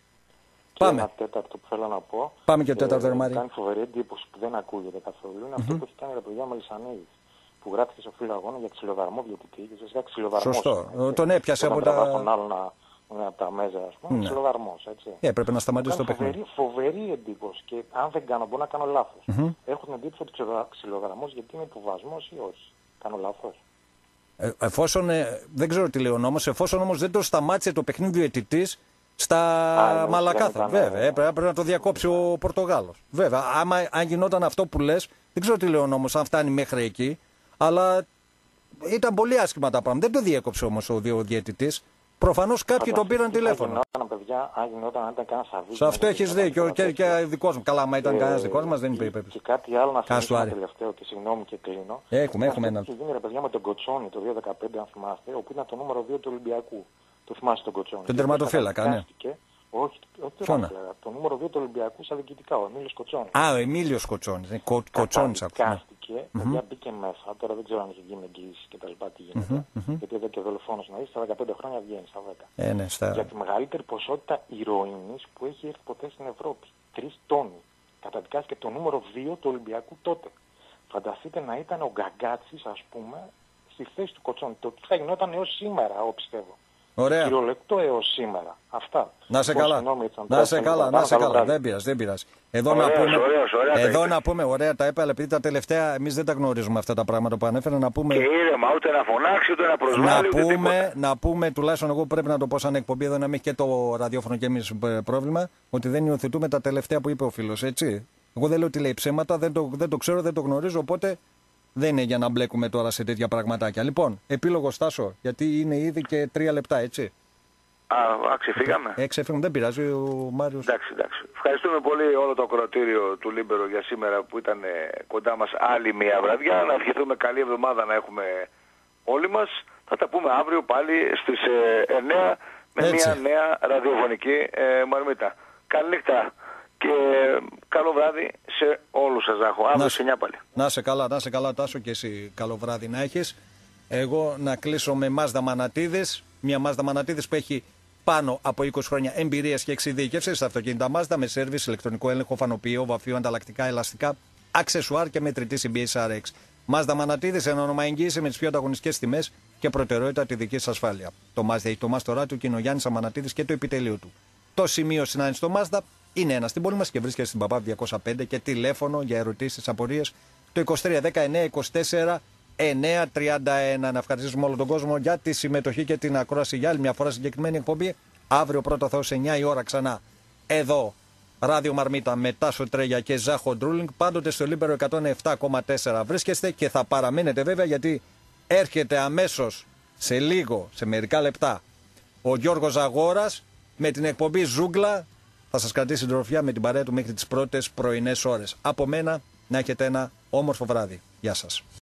Πάμε. Ένα τέταρτο που θέλω να πω. Πάμε και το τέταρτο, ε, Μάρι. Κάνει φοβερή εντύπωση που δεν ακούγεται καθόλου. Είναι mm-hmm. αυτό που έχει κάνει η παιδιά Μελισσανίδης. Που γράφτηκε στο φύλλο αγώνα για ξυλοδαρμό διαιτητή. Και ουσιαστικά ξυλοδαρμός. Σωστό. Είναι, τον έπιασε από τα. Τον άλλο να, από τα μέζα, ας πούμε. Ναι. Ξυλοδαρμός, έτσι. Ε, πρέπει να σταματήσει το παιχνίδι. Φοβερή, φοβερή εντύπωση. Και αν δεν κάνω, μπορώ να κάνω λάθος. Mm-hmm. Έχω την εντύπωση ότι ξυλοδαρμός γιατί είναι υποβασμός ή όχι. Κάνω λάθος. Ε, εφόσον, ε, δεν ξέρω τι λέει ο νόμος, εφόσον όμως δεν το σταμάτησε το παιχνίδι του διαιτητής στα Α, Μαλακάθα. Βέβαια, ε, πρέπει να το διακόψει ο Πορτογάλος. Βέβαια, άμα, αν γινόταν αυτό που λες, δεν ξέρω τι λέει ο νόμος, αν φτάνει μέχρι εκεί, αλλά ήταν πολύ άσχημα τα πράγματα. Δεν το διέκοψε όμως ο διαιτητής. Προφανώς κάποιοι τον πήραν τηλέφωνο. Αν γινόταν, παιδιά, αν γινόταν, αν ήταν κανένας αβίδης. Σε αυτό έχεις δίκιο και, και δικός μου. Καλά, άμα ήταν ε, κανένας δικός μας, δεν είπε υπέρ. Και κάτι άλλο να θυμίσω ένα τελευταίο και συγγνώμη και κλείνω. Έχουμε, έχουμε ένα. Είχε γίνει, ρε παιδιά, με τον Κοτσόνη το δύο χιλιάδες δεκαπέντε, αν θυμάστε, όπου ήταν το νούμερο δύο του Ολυμπιακού. Το θυμάσαι τον Κοτσόνη. Τον τερματοφύλακα, ναι. Όχι, όχι το νούμερο δύο του Ολυμπιακού στα διοικητικά, ο Εμίλιος Κοτσόνης. Α, ο Εμίλιος Κοτσόνης. Ναι, Κο, Κοτσόνης αυτό. Καταδικάστηκε, mm-hmm. μπήκε μέσα, τώρα δεν ξέρω αν έχει γίνει εγγύηση και τα λοιπά τι γίνεται. Mm-hmm. Γιατί εδώ και δολοφόνος να είσαι, στα δεκαπέντε χρόνια βγαίνει, στα δέκα. Ε, ναι, στα... Για τη μεγαλύτερη ποσότητα ηρωίνης που έχει έρθει ποτέ στην Ευρώπη. Τρεις τόνοι. Καταδικάστηκε το νούμερο δύο του Ολυμπιακού τότε. Φανταστείτε να ήταν ο Γκαγκάτσης, ας πούμε, στη θέση του Κοτσόνη. Το τι θα γινόταν έως σήμερα, εγώ πιστεύω. Ωραία. Κυριολεκτό έως σήμερα. Αυτά. Να σε καλά. Να σε καλά, να σε καλά. Δεν πειράζει, δεν πειράζει. Εδώ, ωραίος, να, πούμε, ωραίος, ωραία, εδώ να πούμε, ωραία τα είπε, αλλά επειδή τα τελευταία εμείς δεν τα γνωρίζουμε αυτά τα πράγματα που ανέφερα, να πούμε. Και ήρεμα, ούτε να φωνάξει, ούτε να προσβάλλει. Να πούμε, να πούμε, τουλάχιστον εγώ πρέπει να το πω σαν εκπομπή, εδώ να μην έχει και το ραδιόφωνο και εμείς πρόβλημα, ότι δεν υιοθετούμε τα τελευταία που είπε ο φίλος, έτσι. Εγώ δεν λέω ότι λέει ψέματα, δεν το, δεν το ξέρω, δεν το γνωρίζω, οπότε. Δεν είναι για να μπλέκουμε τώρα σε τέτοια πραγματάκια. Λοιπόν, επίλογο Στάσο, γιατί είναι ήδη και τρία λεπτά, έτσι. Α, α ξεφύγαμε. Ε, ξεφύγαμε, δεν πειράζει ο Μάριος. Εντάξει, εντάξει. Ευχαριστούμε πολύ όλο το ακροατήριο του Λίμπερο για σήμερα που ήταν κοντά μας άλλη μια βραδιά. Να ευχηθούμε καλή εβδομάδα να έχουμε όλοι μας. Θα τα πούμε αύριο πάλι στις εννιά με έτσι. Μια νέα ραδιοφωνική ε, μαρμίτα. Καλή νύχτα. Και καλό βράδυ σε όλους σας, Ζάχο. Αύριο σε εννιά πάλι. Να σε καλά, να σε καλά Τάσο, και εσύ καλό βράδυ να έχεις. Εγώ να κλείσω με Μάζδα Μανατίδης. Μια Μάζδα Μανατίδης που έχει πάνω από είκοσι χρόνια εμπειρίας και εξειδίκευσης στα αυτοκίνητα Μάζδα, με σέρβις, ηλεκτρονικό έλεγχο, φανοποιείο, βαφείο, ανταλλακτικά, ελαστικά, αξεσουάρ και μετρητή σι μπι ες αρ εξ. Μάζδα Μανατίδης, ένα όνομα εγγύηση με τις πιο ανταγωνιστικές τιμές και προτεραιότητα τη δική σας ασφάλεια. Το Μάζδα έχει το μάστορά του και είναι ο Γιάννης Αμανατίδης και το επιτελείο του. Το σημείο συνάντηση στο Μάζδα είναι ένα στην πόλη μας και βρίσκεται στην Παπά διακόσια πέντε και τηλέφωνο για ερωτήσεις, απορίες το είκοσι τρία δέκα εννιά είκοσι τέσσερα εννιά τριάντα ένα. Να ευχαριστήσουμε όλο τον κόσμο για τη συμμετοχή και την ακρόαση για άλλη μια φορά συγκεκριμένη εκπομπή. Αύριο πρώτο Θεός εννιά η ώρα ξανά εδώ. Ράδιο Μαρμίτα με Τάσο Τρέγια και Ζάχο Ντρούλινγκ. Πάντοτε στο Λίμπερο εκατόν επτά κόμμα τέσσερα βρίσκεστε και θα παραμένετε βέβαια, γιατί έρχεται αμέσως σε λίγο, σε μερικά λεπτά, ο Γιώργος Ζαγόρας με την εκπομπή Ζούγκλα. Θα σας κρατήσει συντροφιά με την παρέα του μέχρι τις πρώτες πρωινές ώρες. Από μένα να έχετε ένα όμορφο βράδυ. Γεια σας.